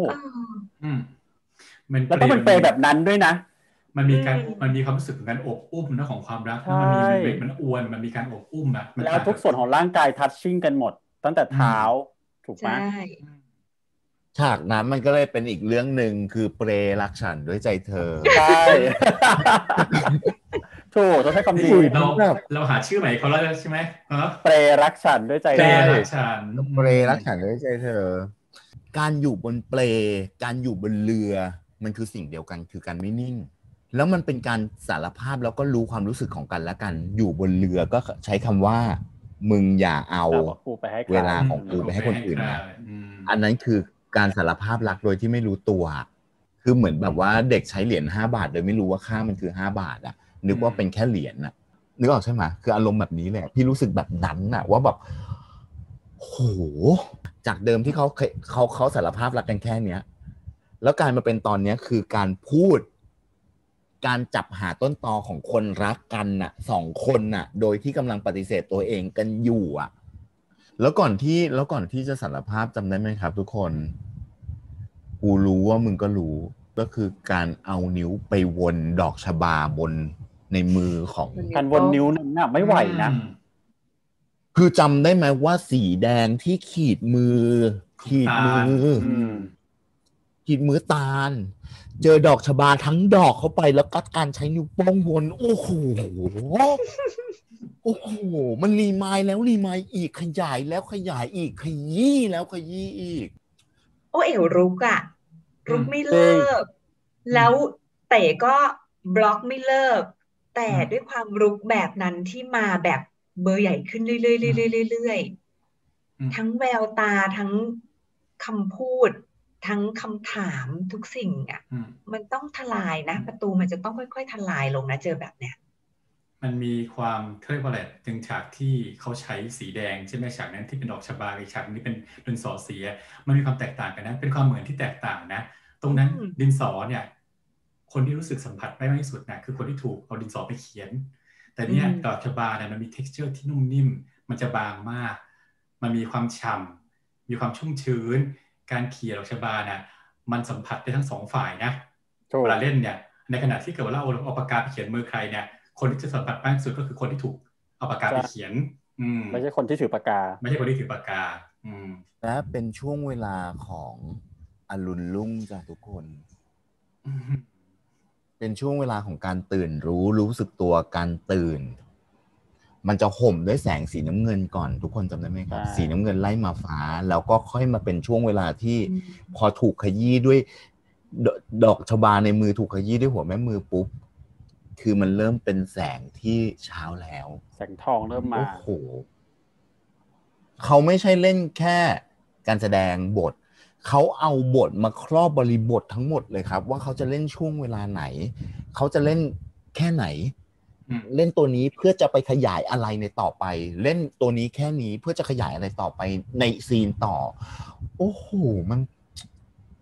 Speaker 4: แล้วต้องเป็นเปลแบบนั้นด้วยนะ
Speaker 2: มันมีการมันมีความรู้สึกของการอบอุ้มนะของความรักมันมีมันมันอวนมันมีการอบอุ้มอะ
Speaker 4: แล้วทุกส่วนของร่างกายทัชชิ่งกันหมดตั้งแต่เท้าถูกไหม
Speaker 1: ฉากนั้นมันก็เลยเป็นอีกเรื่องหนึ่งคือเปรรักฉันด้วยใจเธอ
Speaker 4: ใช่ถูกต้องใช้คำดี
Speaker 2: เราเราหาชื่อใหม่เขาแล้วใช่ไหม
Speaker 4: เปรรักฉันด้วยใจ
Speaker 2: เปรรักฉัน
Speaker 1: เปรรักฉันด้วยใจเธอการอยู่บนเปรการอยู่บนเรือมันคือสิ่งเดียวกันคือการไม่นิ่งแล้วมันเป็นการสารภาพแล้วก็รู้ความรู้สึกของกันและกันอยู่บนเรือก็ใช้คำว่ามึงอย่าเอาเวลาของกูไปให้คนอื่นนะอันนั้นคือการสารภาพรักโดยที่ไม่รู้ตัวคือเหมือนแบบว่าเด็กใช้เหรียญห้าบาทโดยไม่รู้ว่าค่ามันคือห้าบาทอ่ะนึกว่าเป็นแค่เหรียญน่ะนึกออกใช่ไหมคืออารมณ์แบบนี้แหละพี่รู้สึกแบบนั้นน่ะว่าแบบโหจากเดิมที่เขาเขาเขาสารภาพรักกันแค่เนี้ยแล้วการมาเป็นตอนนี้คือการพูดการจับหาต้นตอของคนรักกันน่ะสองคนน่ะโดยที่กำลังปฏิเสธตัวเองกันอยู่อ่ะแล้วก่อนที่แล้วก่อนที่จะสารภาพจำได้ไหมครับทุกคนกูรู้ว่ามึงก็รู้ก็คือการเอานิ้วไปวนดอกชบาบนในมือของ
Speaker 4: การวนนิ้วนั่นน่ะไม่ไหวนะ
Speaker 1: คือจำได้ไหมว่าสีแดงที่ขีดมือขีดมือขีดมือตาลเจอดอกชบาทั้งดอกเข้าไปแล้วก็การใช้นิ้วโป้งวนโอ้โหโอ้โหมันรีมายแล้วรีมายอีกขยายแล้วขยายอีกขยี้แล้วขยี้อีก
Speaker 3: โอ้เอ๋วรุกอะรุกไม่เลิกแล้วเต๋ก็บล็อกไม่เลิกแต่ด้วยความรุกแบบนั้นที่มาแบบเบอร์ใหญ่ขึ้นเรื่อยๆเรื่อยๆทั้งแววตาทั้งคำพูดทั้งคำถามทุกสิ่งอ่ะมันต้องทลายนะประตูมันจะต้องค่อยๆทลายลงนะเจอแบบเนี้ย
Speaker 2: มันมีความเขาเรียกว่าอะไรถึงฉากที่เขาใช้สีแดงใช่ไหมฉากนั้นที่เป็นดอกชบาอีกฉากนี้เป็นดินสอสีมันมีความแตกต่างกันนะเป็นความเหมือนที่แตกต่างนะตรงนั้นดินสอเนี่ยคนที่รู้สึกสัมผัสได้มากที่สุดนะคือคนที่ถูกเอาดินสอไปเขียนแต่เนี่ยดอกชบาเนี่ยมันมี texture ที่นุ่มนิ่มมันจะบางมากมันมีความฉ่ำมีความชุ่มชื้นการเขียนดอกชบาเนี่ยมันสัมผัสได้ทั้งสองฝ่ายนะเวลาเล่นเนี่ยในขณะที่เกิดว่าเราเอาปากกาไปเขียนมือใครเนี่ยคนที่จะสัมผัสมากที่สุดก็คือคนที่ถูกเอาปากกาไปเขียน
Speaker 4: ไม่ใช่คนที่ถือปากกา
Speaker 2: ไม่ใช่คนที่ถือปากกา
Speaker 1: และเป็นช่วงเวลาของอรุณรุ่งจ้ะทุกคนเป็นช่วงเวลาของการตื่นรู้รู้สึกตัวการตื่นมันจะห่มด้วยแสงสีน้ำเงินก่อนทุกคนจำได้ไหมครับสีน้ำเงินไล่มาฟ้าแล้วก็ค่อยมาเป็นช่วงเวลาที่พอถูกขยี้ด้วยดอกชบาในมือถูกขยี้ด้วยหัวแม่มือปุ๊บคือมันเริ่มเป็นแสงที่เช้าแล้ว
Speaker 4: แสงทองเริ่มมา
Speaker 1: โอ้โหเขาไม่ใช่เล่นแค่การแสดงบทเขาเอาบทมาครอบบริบททั้งหมดเลยครับว่าเขาจะเล่นช่วงเวลาไหนเขาจะเล่นแค่ไหนเล่นตัวนี้เพื่อจะไปขยายอะไรในต่อไปเล่นตัวนี้แค่นี้เพื่อจะขยายอะไรต่อไปในซีนต่อโอ้โหมัน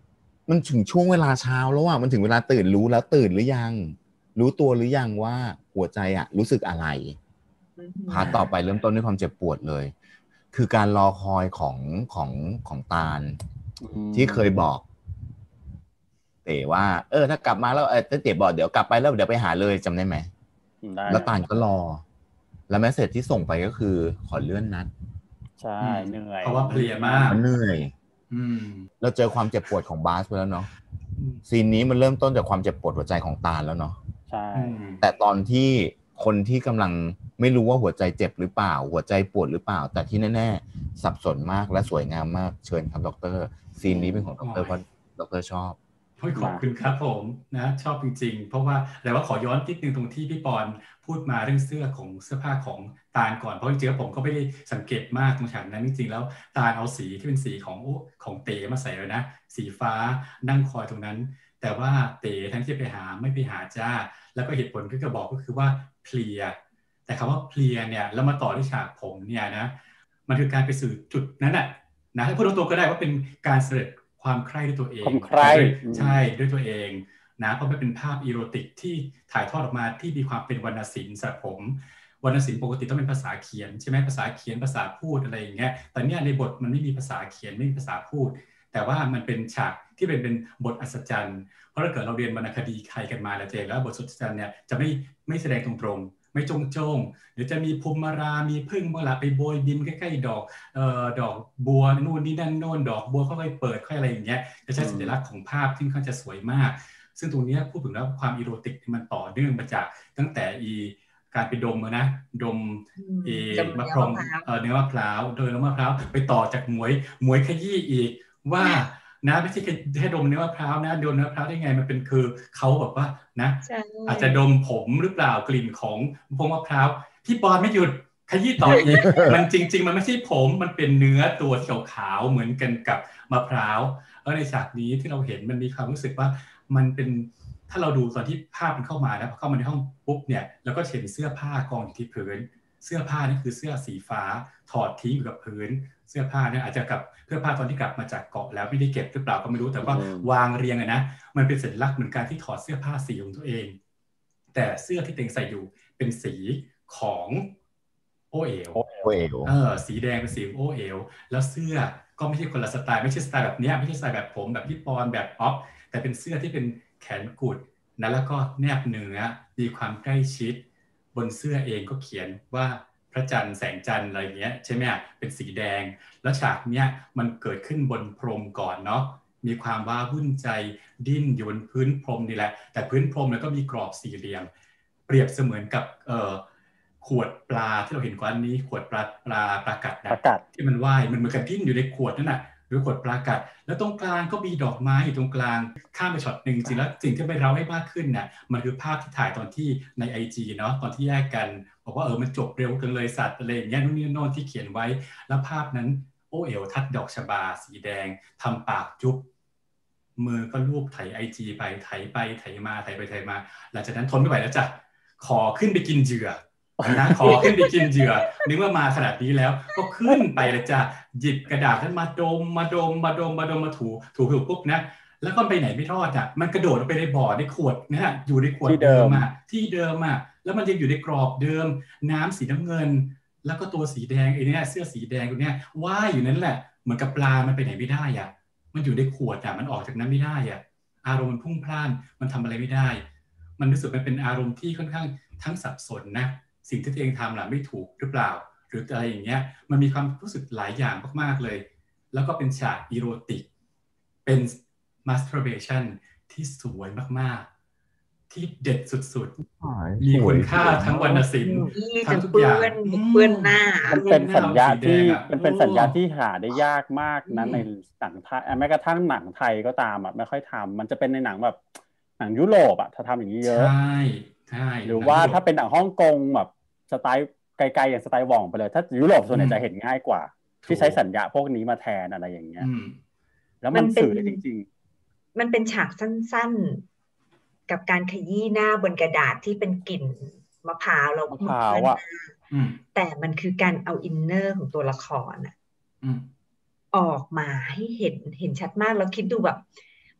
Speaker 1: มันถึงช่วงเวลาเช้าแล้วอ่ะมันถึงเวลาตื่นรู้แล้วตื่นหรือยังรู้ตัวหรือยังว่าหัวใจอ่ะรู้สึกอะไรพาร์ทต่อไปเริ่มต้นด้วยความเจ็บปวดเลยคือการรอคอยของของของตาลที่เคยบอกเต๋ว่าเออถ้ากลับมาแล้วเออเต๋บอกเดี๋ยวกลับไปแล้วเดี๋ยวไปหาเลยจำได้ไหมแล้วตาลก็รอแล้วแมสเสจที่ส่งไปก็คือขอเลื่อนนัด
Speaker 4: ใช่เหนื่อย
Speaker 2: เพราะว่าเพลียมาก
Speaker 1: มันเหนื่อยเราเจอความเจ็บปวดของบาสไปแล้วเนาะซีนนี้มันเริ่มต้นจากความเจ็บปวดหัวใจของตาลแล้วเนาะ
Speaker 4: ใช่
Speaker 1: แต่ตอนที่คนที่กำลังไม่รู้ว่าหัวใจเจ็บหรือเปล่าหัวใจปวดหรือเปล่าแต่ที่แน่ๆสับสนมากและสวยงามมากเชิญครับดร.ซีนนี้เป็นของดร.เพราะดร.ชอบ
Speaker 2: ขอบคุณครับผมนะชอบจริงๆเพราะว่าแต่ว่าขอย้อนนิดนึงตรงที่พี่ปอนพูดมาเรื่องเสื้อของเสื้อผ้าของตาลก่อนเพราะจริงๆผมก็ไม่ได้สังเกตมากตรงฉากนั้นจริงๆแล้วตาลเอาสีที่เป็นสีของของเต๋มาใส่เลยนะสีฟ้านั่งคอยตรงนั้นแต่ว่าเต๋ทั้งที่ไปหาไม่ไปหาจ้าแล้วก็เหตุผลที่ก็บอกก็คือว่าเพลียแต่คำว่าเพลียเนี่ยแล้วมาต่อที่ฉากผมเนี่ยนะมันคือการไปสู่จุดนั้นน่ะนะให้พูดตรงๆก็ได้ว่าเป็นการเสด็จความใคร่ด้วยตัวเอง
Speaker 4: ความใคร่
Speaker 2: ใช่ด้วยตัวเองนะเพราะมันเป็นภาพอีโรติกที่ถ่ายทอดออกมาที่มีความเป็นวรรณศิลป์สำหรับผมวรรณศิลป์ปกติต้องเป็นภาษาเขียนใช่ไหมภาษาเขียนภาษาพูดอะไรอย่างเงี้ยแต่เนี่ยในบทมันไม่มีภาษาเขียนไม่มีภาษาพูดแต่ว่ามันเป็นฉากที่เป็นเป็นบทอัศจรรย์เพราะถ้าเกิดเราเรียนวรรณคดีใครกันมาแล้วเจนแล้วบทอัศจรรย์เนี่ยจะไม่ไม่แสดงตรงๆไม่จงโจ้งหรือจะมีภูมิรามีพึ่งเมื่อไหร่ไปโบยบินใกล้ๆดอกเอ่อดอกบัวนู่นนี่นั่นโน่นดอกบัวค่อยๆเปิดค่อยอะไรอย่างเงี้ยจะใช้สัญลักษณ์ของภาพที่ค่อนข้างจะสวยมากซึ่งตรงนี้พูดถึงแล้วความอีโรติกที่มันต่อเนื่องมาจากตั้งแต่อีการไปดมนะดมเอมะพร้าวเออเนื้อมะพร้าวโดยเนื้อมะพร้าวไปต่อจากหมวยหมวยขยี้อีกว่านะไม่ใช่แค่ดมเนื้อมะพร้าวนะดมเนื้อมะพร้าวได้ไงมันเป็นคือเขาแบบว่านะอาจจะดมผมหรือเปล่ากลิ่นของพวงมะพร้าวพี่ปอนไม่หยุดขยี้ต่ออีกมันจริงๆมันไม่ใช่ผมมันเป็นเนื้อตัวที่ขาวๆเหมือนกันกับมะพร้าวแล้วในฉากนี้ที่เราเห็นมันมีความรู้สึกว่ามันเป็นถ้าเราดูตอนที่ภาพมันเข้ามาแล้วเข้ามาในห้องปุ๊บเนี่ยแล้วก็เห็นเสื้อผ้ากองอยู่ที่พื้นเสื้อผ้านี่คือเสื้อสีฟ้าถอดทิ้งอยู่กับพื้นเสื้อผ้าเนี่ยอาจจะกับเสื้อผ้าตอนที่กลับมาจากเกาะแล้วไม่ได้เก็บหรือเปล่าก็ไม่รู้แต่ว่าวางเรียงอะนะมันเป็นสัญลักษณ์เหมือนการที่ถอดเสื้อผ้าสีของตัวเองแต่เสื้อที่เต็งใส่อยู่เป็นสีของโอเอลเออสีแดงเป็นสีโอเอลแล้วเสื้อก็ไม่ใช่คนละสไตล์ไม่ใช่สไตล์แบบนี้ไม่ใช่สไตล์แบบผมแบบพี่ปอนแบบอ๊อฟแต่เป็นเสื้อที่เป็นแขนกุดนะแล้วก็แนบเนื้อมีความใกล้ชิดบนเสื้อเองก็เขียนว่าพระจันทร์แสงจันทร์อะไรเงี้ยใช่ไหมอ่ะเป็นสีแดงแล้วฉากเนี้ยมันเกิดขึ้นบนพรมก่อนเนาะมีความว้าวุ่นใจดิ้นอยู่บนพื้นพรมนี่แหละแต่พื้นพรมแล้วก็มีกรอบสี่เหลี่ยมเปรียบเสมือนกับเอ่อขวดปลาที่เราเห็นก่อนนี้ขวดปลาปลาปลากัดนะที่มันว่ายมันเหมือนกับดิ้นอยู่ในขวดนั่นน่ะหรือขวดปลากัดแล้วตรงกลางก็มีดอกไม้อยู่ตรงกลางข้ามไปช็อตหนึ่งจริงแล้วสิ่งที่ไปเล่าให้มากขึ้นน่ะมันคือภาพที่ถ่ายตอนที่ใน ไอ จี เนาะตอนที่แยกกันบอกว่าเออมันจบเร็วจังเลยสัตว์อะไรอย่างเงี้ยนู่นนี่โน่นที่เขียนไว้แล้วภาพนั้นโอเอ๋วทัดดอกชบาสีแดงทำปากจุ๊บมือก็ลูบไถ ไอ จี ไปไถไปไถมาไถไปไถมาหลังจากนั้นทนไม่ไหวแล้วจ้ะขอขึ้นไปกินเหยื่อนะขอขึ้นไปกินเหยื่อนึกว่ามาขนาดนี้แล้วก็ขึ้นไปเลยจ้ะหยิบกระดาษนั้นมาดมมาดมมาดมมาดมมาถูถูถูปุ๊บนะแล้วก็ไปไหนไม่รอดอ่ะมันกระโดดลงไปในบ่อในขวดนะฮะอยู่ในขวดเดิมอ่ะที่เดิมอ่ะแล้วมันยังอยู่ในกรอบเดิมน้ำสีน้ำเงินแล้วก็ตัวสีแดงไอ้เนี่ยเสื้อสีแดงตัวเนี้ยว่ายอยู่นั่นแหละเหมือนกับปลามันไปไหนไม่ได้อ่ะมันอยู่ในขวดอ่ะมันออกจากนั้นไม่ได้อ่ะอารมณ์มันพุ่งพล่านมันทำอะไรไม่ได้มันรู้สึกมันเป็นอารมณ์ที่ค่อนข้างทั้งสับสนนะสิ่งที่ตัวเองทำล่ะไม่ถูกหรือเปล่าหรืออะไรอย่างเงี้ยมันมีความรู้สึกหลายอย่างมากๆเลยแล้วก็เป็นฉากอีโรติกเป็น masturbation ที่สวยมากๆที่เด็ดสุดๆมีคุณค่าทั้งวรรณศิลป์ทั้งทุกอย่าง
Speaker 3: เปื้อนหน้า
Speaker 4: มันเป็นสัญญาที่มันเป็นสัญญาที่หาได้ยากมากนะในหนังไทยแม้กระทั่งหนังไทยก็ตามอ่ะไม่ค่อยทำมันจะเป็นในหนังแบบหนังยุโรปอ่ะถ้าทำอย่างนี้เยอะ
Speaker 2: ใช่ใช่
Speaker 4: หรือว่าถ้าเป็นหนังฮ่องกงแบบสไตล์ไกลๆอย่างสไตล์หว่องไปเลยถ้ายุโรปส่วนใหญ่จะเห็นง่ายกว่าที่ใช้สัญญาพวกนี้มาแทนอะไรอย่างเงี้ยแล้วมันสื่อได้จริง
Speaker 3: ๆมันเป็นฉากสั้นๆกับการขยี้หน้าบนกระดาษที่เป็นกลิ่นมะพร้าวแล้ว
Speaker 4: มะพร้าวอ่ะ
Speaker 3: แต่มันคือการเอาอินเนอร์ของตัวละครอ่ะออกมาให้เห็นเห็นชัดมากแล้วคิดดูแบบ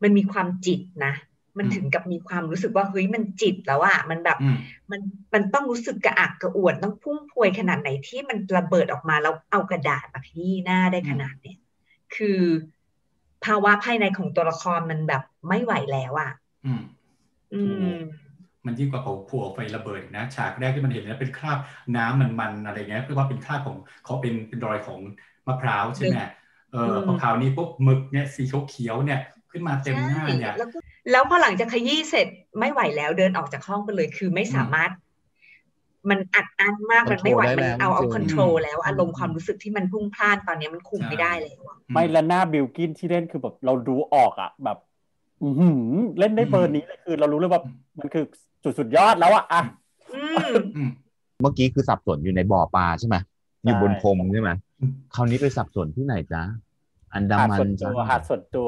Speaker 3: มันมีความจิตนะมันถึงกับมีความรู้สึกว่าเฮ้ยมันจิตแล้วอะมันแบบมันมันต้องรู้สึกกระอักกระอ่วนต้องพุ่งพวยขนาดไหนที่มันระเบิดออกมาแล้วเอากระดาษมาขยี้หน้าได้ขนาดเนี้ยคือภาวะภายในของตัวละครมันแบบไม่ไหวแล้วอะ
Speaker 2: อืมอืมมันยิ่งกว่าเขาผัวไฟระเบิดนะฉากแรกที่มันเห็นเนี่ยเป็นคราบน้ำมันๆอะไรเงี้ยเพื่อว่าเป็นคราบของเขาเป็นเป็นรอยของมะพร้าวใช่ไหมเออพอคราวนี้ปุ๊บหมึกเนี่ยสีเขียวๆเนี่ยขึ้นมาเต็มหน้าเนี่ย
Speaker 3: แล้วพอหลังจากขยี้เสร็จไม่ไหวแล้วเดินออกจากห้องไปเลยคือไม่สามารถมันอัดอั้นมากมันไม่ไหวมันเอาเอาคอนโทรลแล้วอารมณ์ความรู้สึกที่มันพุ่งพล่านตอนนี้มันคุมไม่ได้แล้ว
Speaker 4: ไม่และหน้าบิลกินที่เล่นคือแบบเราดูออกอ่ะแบบอือหือเล่นได้เบอร์นี้เลยคือเรารู้เลยว่ามันคือจุดสุดยอดแล้วอ่ะอ่ะ
Speaker 1: เมื่อกี้คือสับสนอยู่ในบ่อปลาใช่ไหมอยู่บนพรมใช่ไหมคราวนี้ไปสับสนที่ไหนจ๊ะอันดามัน
Speaker 4: จ้ะหาดส่วนตัว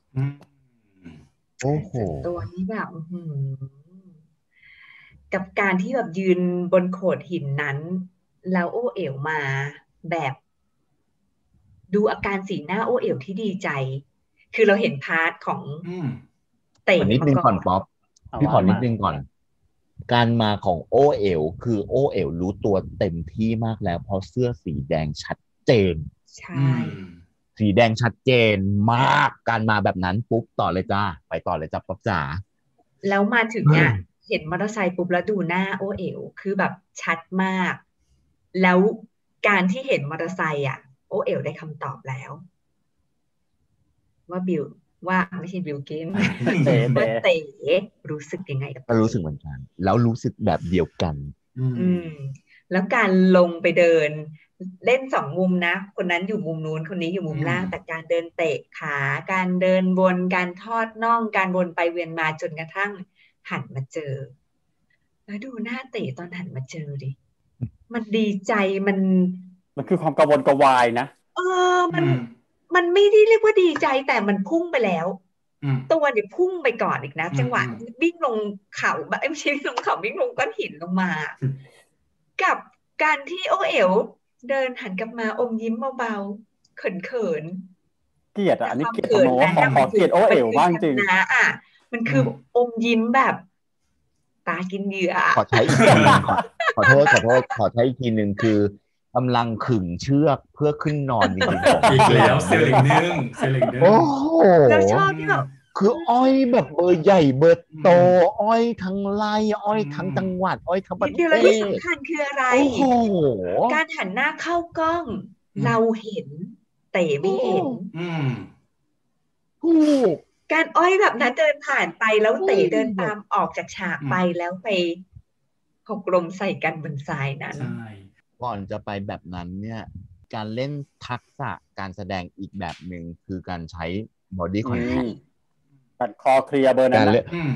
Speaker 1: โอ้โห
Speaker 3: ตัวนี้แบบกับการที่แบบยืนบนโขดหินนั้นแล้วโอเอ๋วมาแบบดูอาการสีหน้าโอเอ๋วที่ดีใจคือเราเห็นพาร์ทของ
Speaker 1: เต๋นิดนึงก่อนป๊อปพี่ขอนิดนึงก่อนการมาของโอเอ๋วคือโอเอ๋วรู้ตัวเต็มที่มากแล้วเพราะเสื้อสีแดงชัดเจน
Speaker 3: ใช่
Speaker 1: สีแดงชัดเจนมากการมาแบบนั้นปุ๊บต่อเลยจ้าไปต่อเลยจ้าป๊อปจ๋า
Speaker 3: แล้วมาถึงเนี่ยเห็นมอเตอร์ไซค์ปุ๊บแล้วดูหน้าโอเอ๋วคือแบบชัดมากแล้วการที่เห็นมอเตอร์ไซค์อ่ะโอเอ๋วได้คำตอบแล้วว่าบิวว่าไม่ใช่บิลกินว่าเต๋รู้สึกยังไงกับ
Speaker 1: ก็รู้สึกเหมือนกันแล้วรู้สึกแบบเดียวกัน
Speaker 3: อืมแล้วการลงไปเดินเล่นสองมุมนะคนนั้นอยู่มุมนู้นคนนี้อยู่มุมล่างแต่การเดินเตะขาการเดินวนการทอดน่องการวนไปเวียนมาจนกระทั่งหันมาเจอแล้วดูหน้าเตะตอนหันมาเจอดิมันดีใจมัน
Speaker 4: มันคือความกระวนกระวายนะ
Speaker 3: เออมันมันไม่ได้เรียกว่าดีใจแต่มันพุ่งไปแล้วตัวเนี่ยพุ่งไปก่อนอีกนะจังหวะวิ่งลงเขาไม่ใช่ลงเขาวิ่งลงก้อนหินลงมากับการที่โอเอ๋วเดินหันกลับมาอมยิ้มเบาๆเขิน
Speaker 4: ๆเกลียดอ่ะอันนี้เกลียดโน้ขอเกลียดโอเอ๋วบ้างจริง
Speaker 3: นะอ่ะมันคืออมยิ้มแบบตากินเหยื่อ
Speaker 1: ขอใช้อีกทีนึงขอโทษขอโทษขอใช้อีกทีนึงคือกำลังขึงเชือกเพื่อขึ้นนอนจริง
Speaker 2: ๆอีกแล้วเซลลิงนึงเซลลิงนึง
Speaker 1: โอ้โห
Speaker 3: เราชอบที่แบบ
Speaker 1: คืออ้อยแบบเบอร์ใหญ่เบอร์โตอ้อยทั้งไร่อ้อยทั้งจังหวัดอ้อยทั้งประเทศ
Speaker 3: เดี๋ยวเราที่สำคัญคืออะไร
Speaker 1: โอ้โห
Speaker 3: การหันหน้าเข้ากล้องเราเห็นเต๋ไม่เห็นการอ้อยแบบนั้นเดินผ่านไปแล้วเต๋เดินตามออกจากฉากไปแล้วไปหกลมใส่กันบนทรายนั้น
Speaker 1: ก่อนจะไปแบบนั้นเนี่ยการเล่นทักษะการแสดงอีกแบบหนึ่งคือการใช้ body contact
Speaker 4: ตัดคอเคลียร์เบอร์นั้น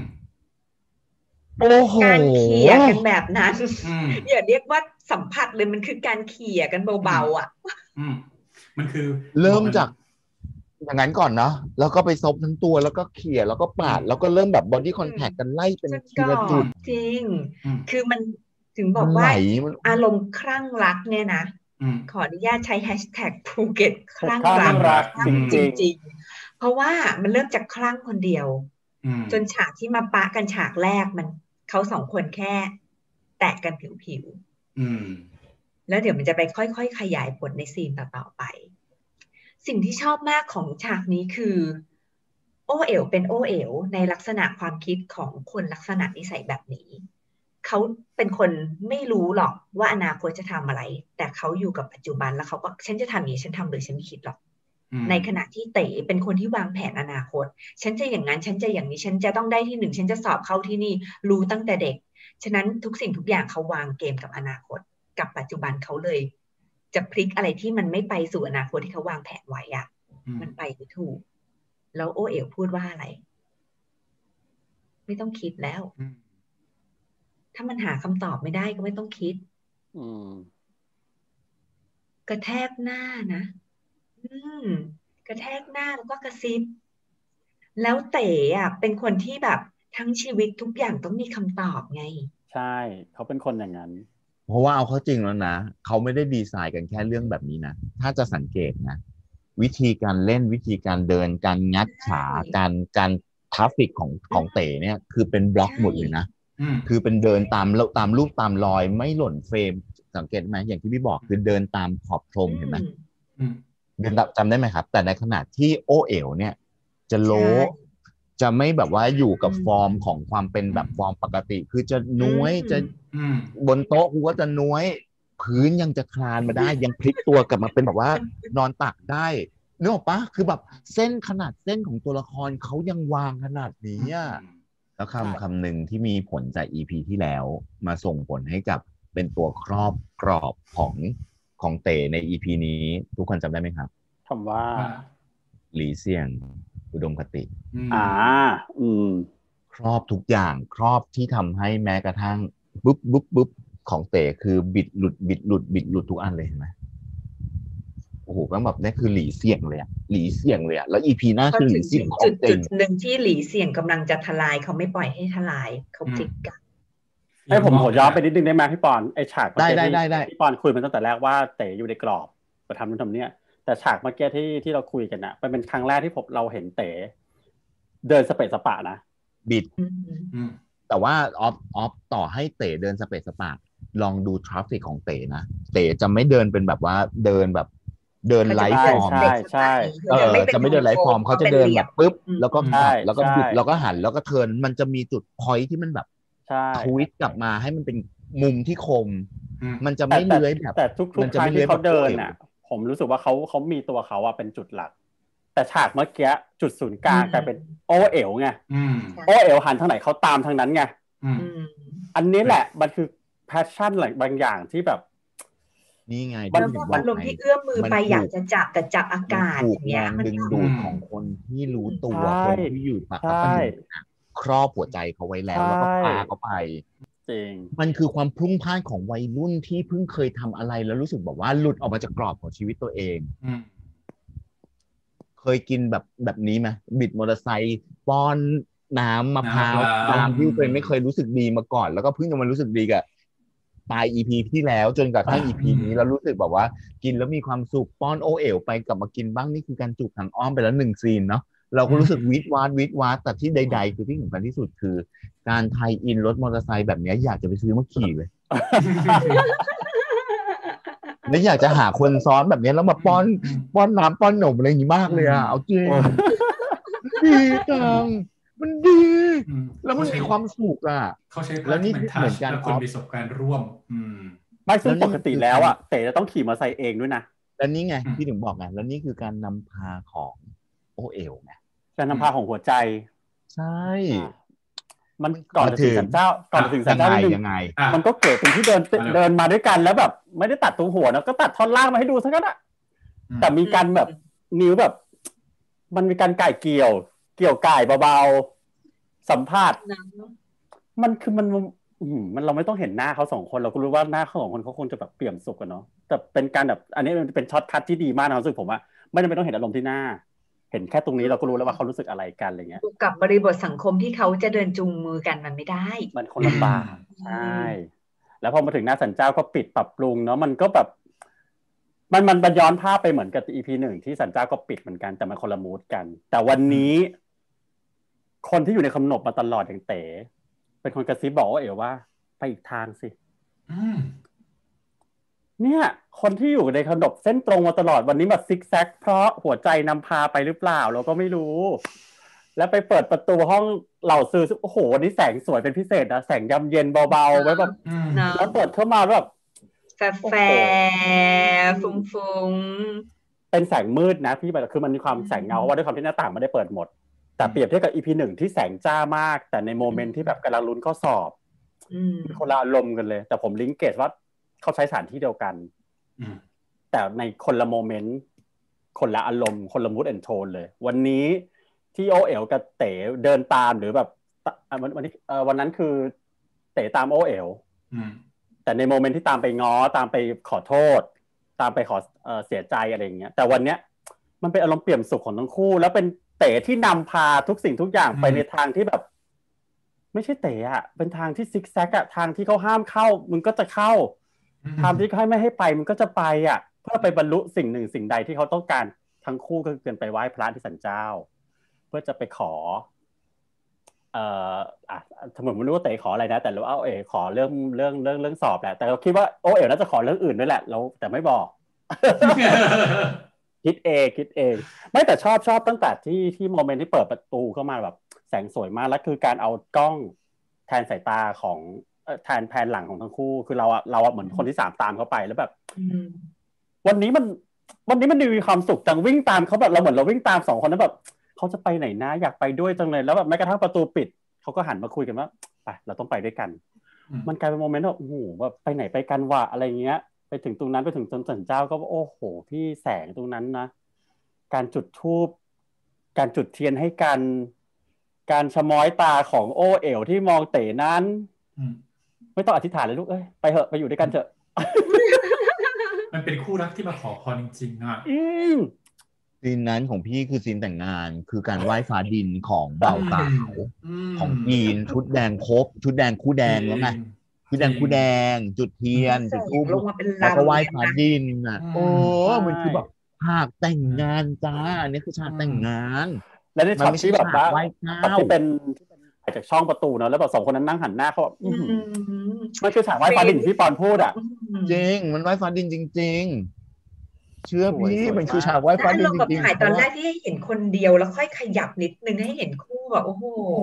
Speaker 1: โอ้โห
Speaker 3: การเขี่ยกันแบบนั้นอย่าเรียกว่าสัมผัสเลยมันคือการเขี่ยกันเบาๆอ่ะ
Speaker 2: มันคือ
Speaker 1: เริ่มจากอย่างนั้นก่อนเนาะแล้วก็ไปซบทั้งตัวแล้วก็เขี่ยแล้วก็ปาดแล้วก็เริ่มแบบ body contact กันไล่เป็นทีละจุด
Speaker 3: จริงคือมันถึงบอกว่าอารมณ์คลั่งรักเนี่ยนะขออนุญาตใช้แฮชแท็กภูเก็ตคลั่งรักจริงๆเพราะว่ามันเริ่มจากคลั่งคนเดียวจนฉากที่มาปะกันฉากแรกมันเขาสองคนแค่แตะกันผิวๆแล้วเดี๋ยวมันจะไปค่อยๆขยายผลในซีนต่อๆไปสิ่งที่ชอบมากของฉากนี้คือโอเอ๋วเป็นโอเอ๋วในลักษณะความคิดของคนลักษณะนิสัยแบบนี้เขาเป็นคนไม่รู้หรอกว่าอนาคตจะทำอะไรแต่เขาอยู่กับปัจจุบันแล้วเขาก็ฉันจะทำอย่างนี้ฉันทำเลยฉันไม่คิดหรอกในขณะที่เต๋เป็นคนที่วางแผนอนาคตฉันจะอย่างนั้นฉันจะอย่างนี้ฉันจะต้องได้ที่หนึ่งฉันจะสอบเข้าที่นี่รู้ตั้งแต่เด็กฉะนั้นทุกสิ่งทุกอย่างเขาวางเกมกับอนาคตกับปัจจุบันเขาเลยจะพลิกอะไรที่มันไม่ไปสู่อนาคตที่เขาวางแผนไว้อ่ะมันไปไม่ถูกแล้วโอเอ๋วพูดว่าอะไรไม่ต้องคิดแล้วถ้ามันหาคำตอบไม่ได้ก็ไม่ต้องคิดกระแทกหน้านะอืมกระแทกหน้าแล้วก็กระซิบแล้วเต๋อ่ะเป็นคนที่แบบทั้งชีวิตทุกอย่างต้องมีคำตอบไง
Speaker 4: ใช่เขาเป็นคนอย่างนั้น
Speaker 1: เพราะว่าเอาเข้าจริงแล้วนะเขาไม่ได้ดีไซน์กันแค่เรื่องแบบนี้นะถ้าจะสังเกตนะวิธีการเล่นวิธีการเดินการงัดขาการการทราฟฟิกของของเต๋เนี่ยคือเป็นบล็อกหมดเลยนะคือเป็นเดินตามตามรูปตามรอยไม่หล่นเฟรมสังเกตไหมอย่างที่พี่บอกคือเดินตามขอบพรมเห็นไหมเดินจำได้ไหมครับแต่ในขณะที่โอเอ๋วเนี่ยจะโลจะไม่แบบว่าอยู่กับฟอร์มของความเป็นแบบฟอร์มปกติคือจะน้วยจะบนโต๊ะกูก็จะน้วยพื้นยังจะคลานมาได้ยังพลิกตัวกลับมาเป็นแบบว่านอนตักได้นึกออกปะคือแบบเส้นขนาดเส้นของตัวละครเขายังวางขนาดนี้อ่ะแล้วคำคำหนึ่งที่มีผลจาก อี พี ที่แล้วมาส่งผลให้กับเป็นตัวครอบกรอบของของเต๋ใน อี พี นี้ทุกคนจำได้ไหมครับ
Speaker 4: คำว่า
Speaker 1: หลีเสี่ยงอุดมคติ
Speaker 4: อ่าอืม
Speaker 1: ครอบทุกอย่างครอบที่ทำให้แม้กระทั่งบุ๊บบุ๊บบุ๊บของเต๋คือบิดหลุดบิดหลุดบิดหลุดทุกอันเลยเห็นไหมโอ้โหแม่งแบบนี่คือหลีเสี่ยงเลยอะหลีเสี่ยงเลยอะแล้ว อี พี หน้าคือหลีเสี่ยงของ
Speaker 3: เต๋จุดหนึ่งที่หลีเสี่ยงกำลังจะทลายเขาไม่ปล่อยให้ทลายเขาพลิกกัน
Speaker 4: ให้ผมขอย้อนไปนิดนึงได้ไหมพี่ปอนไอฉาก
Speaker 1: ได้ได้ได้ได้
Speaker 4: พี่ปอนคุยมาตั้งแต่แรกว่าเต๋อยู่ในกรอบไปทำนู่นทำนี่แต่ฉากเมื่อกี้ที่ที่เราคุยกันนะมันเป็นครั้งแรกที่ผมเราเห็นเต๋เดินสเปซสปะนะ
Speaker 1: บิดแต่ว่าออฟออฟต่อให้เต๋เดินสเปซสปะลองดูทราฟฟิกของเต๋นะเต๋จะไม่เดินเป็นแบบว่าเดินแบบเดินไลฟ์ฟอร์ม
Speaker 4: ใช่ใช่
Speaker 1: เออจะไม่เดินไลฟ์ฟอร์มเขาจะเดินแบบปุ๊บแล้วก็ขับแล้วก็หยุดแล้วก็หันแล้วก็เทิร์นมันจะมีจุดพอยท์ที่มันแบบทวิตกลับมาให้มันเป็นมุมที่คมมันจะไม่เลื้อยแบบ
Speaker 4: แต่ทุกๆครั้งที่เขาเดินน่ะผมรู้สึกว่าเขาเขามีตัวเขาอะเป็นจุดหลักแต่ฉากเมื่อกี้จุดศูนย์กลางกลายเป็นโอเอ๋วไงโอเอ๋วหันทางไหนเขาตามทางนั้นไงอันนี้แหละมันคือแพชชั่นอะไรบางอย่างที่แบบ
Speaker 1: นี่ไง
Speaker 3: มันมันลมที่เอื้อมมือไปอยากจะจับแต่จับอากาศอย่างเงี้ย
Speaker 1: มันดึงดูดของคนที่รู้ตัวคนที่อยู่ปากกับครอบหัวใจเขาไว้แล้วแล้วก็พาเขาไป
Speaker 4: จริง
Speaker 1: มันคือความพลุ่งพล่านของวัยรุ่นที่เพิ่งเคยทำอะไรแล้วรู้สึกแบบว่าหลุดออกมาจากกรอบของชีวิตตัวเองเคยกินแบบแบบนี้ไหมบิดมอเตอร์ไซค์ป้อนน้ำมะพร้าวน้ำที่ตัวเองไม่เคยรู้สึกดีมาก่อนแล้วก็เพิ่งจะมารู้สึกดีกับปลาย อี พี ที่แล้วจนกระทั่ง อี พี นี้เรารู้สึกแบบว่ากินแล้วมีความสุขป้อนโอเอ๋วไปกลับมากินบ้างนี่คือการจูบทางอ้อมไปแล้วหนึ่งซีนเนาะเราก็รู้สึกวิดวาดวิดวาดแต่ที่ใดๆคือที่สำคัญที่สุดคือการไทยอินรถมอเตอร์ไซค์แบบนี้อยากจะไปซื้อมาขี่เลยไม่อยากจะหาคนซ้อนแบบนี้แล้วมาป้อนป้อนน้ำป้อนหนมอะไรอย่างนี้มากเลยอ่ะเอาจริงดีจังมันดีแล้วมันมีความสุขอ่ะ
Speaker 2: เขาใช้แล้วนี่เหมือนกันคนมีประสบการณ์ร่วม
Speaker 4: ไม่ซึ่งปกติแล้วอ่ะเต๋จะต้องขี่มอเตอร์ไซค์เองด้วยนะ
Speaker 1: แล้วนี่ไงพี่ถึงบอกไงแล้วนี่คือการนำพาของโอเอ๋วไง
Speaker 4: การนำพาของหัวใจ
Speaker 1: ใช่
Speaker 4: มันก่อนจะถึงสันเจ้าก่อนจะถึงสันเจ้านิดนึงมันก็เกิดเป็นที่เดินเดินมาด้วยกันแล้วแบบไม่ได้ตัดตรงหัวนะก็ตัดท่อนล่างมาให้ดูซะงั้นอ่ะแต่มีการแบบนิ้วแบบมันมีการไก่เกี่ยวเกี่ยวไก่เบาๆสัมภาษณ์มันคือมันมันเราไม่ต้องเห็นหน้าเขาสองคนเราก็รู้ว่าหน้าเขาสองคนเขาคงจะแบบเปี่ยมสุขกันเนาะแต่เป็นการแบบอันนี้เป็นช็อตคัทที่ดีมากนะรู้สึกผมว่าไม่จำเป็นต้องเห็นอารมณ์ที่หน้าเห็นแค่ตรงนี้เราก็รู้แล้วว่าเขารู้สึกอะไรกันอะไรเงี้ย
Speaker 3: กับบริบทสังคมที่เขาจะเดินจูงมือกันมันไม่ได้
Speaker 4: มันคนลำบากใช่แล้วพอมาถึงหน้าสันเจ้าก็ปิดปรับปรุงเนาะมันก็แบบมันมันย้อนภาพไปเหมือนกับ อี พี หนึ่งที่สันเจ้าก็ปิดเหมือนกันแต่มันคนละมูดกันแต่วันนี้คนที่อยู่ในขนบมาตลอดอย่างเต๋เป็นคนกระซิบบอกว่าเอ๋ว่าไปอีกทางสิเนี่ยคนที่อยู่ในขนบเส้นตรงมาตลอดวันนี้มาซิกแซกเพราะหัวใจนำพาไปหรือเปล่าเราก็ไม่รู้แล้วไปเปิดประตูห้องเหล่าซื้อโอ้โหวันนี้แสงสวยเป็นพิเศษนะแสงยำเย็นเบาๆไว้แบบแล้วเปิดเข้ามาแบบ
Speaker 3: แฟๆฟุ้ง
Speaker 4: ๆเป็นแสงมืดนะพี่แบบคือมันมีความแสงเงาว่าด้วยความที่หน้าต่างไม่ได้เปิดหมดแต่เปรียบเทียบกับ อี พี หนึ่งที่แสงจ้ามากแต่ในโมเมนต์ที่แบบกำลังลุ้นข้อสอบคนละอารมณ์กันเลยแต่ผมลิงก์เกจว่าเขาใช้สถานที่เดียวกันแต่ในคนละโมเมนต์คนละอารมณ์คนละมูดแอนด์โทนเลยวันนี้ที่โอเอ๋วกับเต๋เดินตามหรือแบบวันวันนี้วันนั้นคือเต๋ตามโอเอ๋วแต่ในโมเมนต์ที่ตามไปง้อตามไปขอโทษตามไปขอเสียใจอะไรอย่างเงี้ยแต่วันเนี้ยมันเป็นอารมณ์เปี่ยมสุขของทั้งคู่แล้วเป็นเต๋ที่นำพาทุกสิ่งทุกอย่างไปในทางที่แบบไม่ใช่เต๋อะเป็นทางที่ซิกแซกอะทางที่เขาห้ามเข้ามึงก็จะเข้าทางที่เขาไม่ให้ไปมึงก็จะไปอะเพื่อไปบรรลุสิ่งหนึ่งสิ่งใดที่เขาต้องการทั้งคู่ก็คือไปไหว้พระที่ศาลเจ้าเพื่อจะไปขออ่ออ่ะสมมติไม่รู้ว่าเต๋ขออะไรนะแต่รู้ว่าโอเอ๋ขอเรื่องเรื่องเรื่องเรื่องสอบแหละแต่เราคิดว่าโอเอ๋น่าจะขอเรื่องอื่นด้วยแหละเราแต่ไม่บอก คิดเองคิดเองไม่แต่ชอบชอบตั้งแต่ที่ที่โมเมนต์ที่เปิดประตูเข้ามาแบบแสงสวยมากแล้วคือการเอากล้องแทนสายตาของแทนแผนหลังของทั้งคู่คือเราอะเราอะเหมือนคนที่สามตามเขาไปแล้วแบบวันนี้มันวันนี้มันมีความสุขจังวิ่งตามเขาแบบเราเหมือนเราวิ่งตามสองคนนั้นแบบเขาจะไปไหนนะอยากไปด้วยจังเลยแล้วแบบแม้กระทั่งประตูปิดเขาก็หันมาคุยกันว่าไปเราต้องไปด้วยกันมันกลายเป็นโมเมนต์แบบโอ้โหแบบไปไหนไปกันวะอะไรเงี้ยไปถึงตรงนั้นไปถึงจนสันเจ้าก็โอ้โหพี่แสงตรงนั้นนะการจุดธูปการจุดเทียนให้กันการชะม้อยตาของโอเอ๋วที่มองเต๋นั้นไม่ต้องอธิษฐานเลยลูกเอ้ยไปเถอะไปอยู่ด้วยกันเถอะ
Speaker 2: มันเป็นคู่รักที่มาขอพรจริงๆอ่ะ
Speaker 1: ซีนนั้นของพี่คือซีนแต่งงานคือการไหว้ฟ้าดินของบ่าวสาวของจีนชุดแดงครบชุดแดงคู่แดงแล้วไงชุดแดงคู่แดงจุดเทียนจุดธูปแล้วก็ไหว้ฟ้าดินอ่ะโอ้มันคือแบบฉากแต่งงานจ้าอันนี้คือฉากแต่งงาน
Speaker 4: และในช็อตที่แบบว่าที่เป็นจากช่องประตูเนอะแล้วแบบสองคนนั้นนั่งหันหน้าเขาแบบมันคือฉากไหว้ฟ้าดินที่ปอนพูดอ่ะ
Speaker 1: จริงมันไหว้ฟ้าดินจริงๆเชื่อพี่มันคือฉากไหว้ฟ้าดินจริง
Speaker 3: ๆถ่ายตอนแรกที่ให้เห็นคนเดียวแล้วค่อยขยับนิดนึงให้เห็นคู่แบบโอ้โห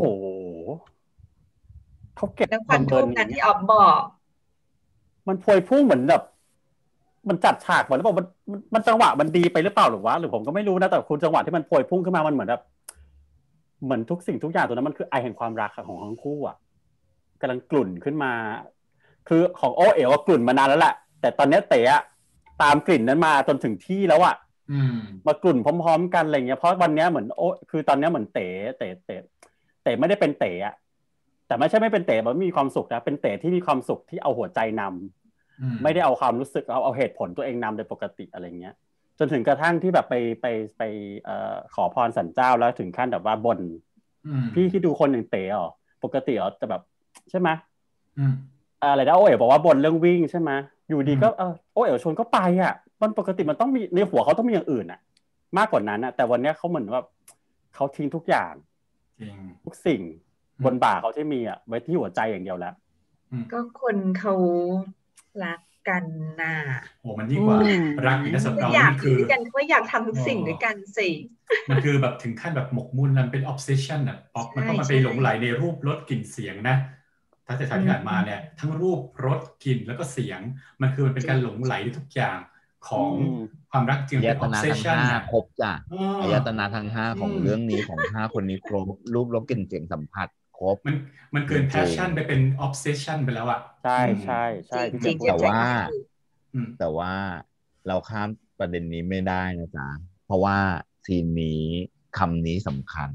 Speaker 4: เขาเก็บ
Speaker 3: ความทูบนั้นที่ออฟบอก
Speaker 4: มันพวยพุ่งเหมือนแบบมันจัดฉากเหมือนแล้วบอกมันมันจังหวะมันดีไปหรือเปล่าหรือวะหรือผมก็ไม่รู้นะแต่คุณจังหวะที่มันพวยพุ่งขึ้นมามันเหมือนแบบเหมือนทุกสิ่งทุกอย่างตัวนั้นมันคือไอแห่งความรักของทั้งคู่อ่ะกำลังกลุ่นขึ้นมาคือของโอเอ๋วกลุ่นมานานแล้วแหละแต่ตอนนี้เต๋อตามกลิ่นนั้นมาจนถึงที่แล้วอ่ะมากลุ่นพร้อมๆกันอะไรเงี้ยเพราะวันนี้เหมือนโอคือตอนนี้เหมือนเต๋เต๋เต๋เต๋ไม่ได้เป็นเต๋อ่ะแต่ไม่ใช่ไม่เป็นเต๋แบบมีความสุขนะเป็นเต๋ที่มีความสุขที่เอาหัวใจนำไม่ได้เอาความรู้สึกเอาเอาเหตุผลตัวเองนำโดยปกติอะไรเงี้ยจนถึงกระทั่งที่แบบไปไปไปเอ่อขอพรสันเจ้าแล้วถึงขั้นแบบว่าบ่นพี่ที่ดูคนอย่างเต๋อปกติอ๋อจะแบบใช่ไหมอะไรนะโอเอ๋บอกว่าบ่นเรื่องวิ่งใช่ไหมอยู่ดีก็เออโอเอ๋ชวนก็ไปอ่ะมันปกติมันต้องมีในหัวเขาต้องมีอย่างอื่นอ่ะมากกว่านั้นอ่ะแต่วันนี้เขาเหมือนว่าเขาทิ้งทุกอย่างทุกสิ่งบนบ่าเขาที่มีอ่ะไว้ที่หัวใจอย่างเดียวแล้ว
Speaker 3: ก็คนเขารักกันน่ะ
Speaker 2: โอ้มันยิ่งกว่ารักอีกนะสำหรับเรา
Speaker 3: นี่คือกันว่าอยากทำทุกสิ่งด้วยกันสิ
Speaker 2: มันคือแบบถึงขั้นแบบหมกมุ่นมันเป็น obsession อ่ะป๊อกมันต้องมาไปหลงไหลในรูปรสกลิ่นเสียงนะถ้าแต่ที่ผ่านมาเนี่ยทั้งรูปรสกลิ่นแล้วก็เสียงมันคือมันเป็นการหลงไหลทุกอย่างของความรักจริงเป็น obsession
Speaker 1: นะครบจ้ะอายตนะทั้งห้าของเรื่องนี้ของห้าคนนี้ครบรูปรสกลิ่นเสียงสัมผัสครบ
Speaker 2: มันมันเกิน passion ไปเป็น obsession ไปแล้วอ่ะ
Speaker 4: ใช่ใช่ใช่
Speaker 1: แต่ว่าแต่ว่าเราข้ามประเด็นนี้ไม่ได้นะจ๊ะเพราะว่าซีนนี้คำนี้สำคัญ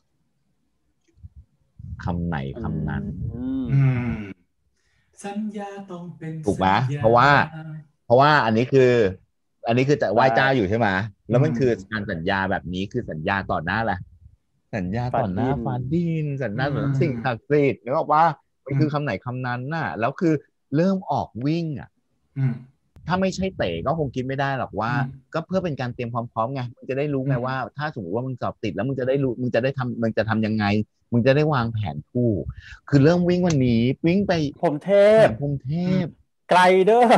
Speaker 1: คำไหนคำนั้น
Speaker 2: สัญญาต้องเป็น
Speaker 1: ถูกไหมเพราะว่าเพราะว่าอันนี้คืออันนี้คือจะไหว้เจ้าอยู่ใช่ไหมแล้วมันคือการสัญญาแบบนี้คือสัญญาต่อหน้าแหละสัญญาต่อหน้าฟ้าดินสัญญาต่อสิ่งศักดิ์สิทธิ์นึกออกว่ามันคือคำไหนคำนั้นน่ะแล้วคือเริ่มออกวิ่งอ่ะถ้าไม่ใช่เต๋ก็คงคิดไม่ได้หรอกว่าก็เพื่อเป็นการเตรียมความพร้อมไงมึงจะได้รู้ไงว่าถ้าสมมติว่ามึงสอบติดแล้วมึงจะได้รู้มึงจะได้ทำมึงจะทำยังไงมึงจะได้วางแผนถูกคือเริ่มวิ่งวันนี้วิ่งไป
Speaker 4: พรหมเทพ
Speaker 1: พรหมเทพ
Speaker 4: ไกลเด้อ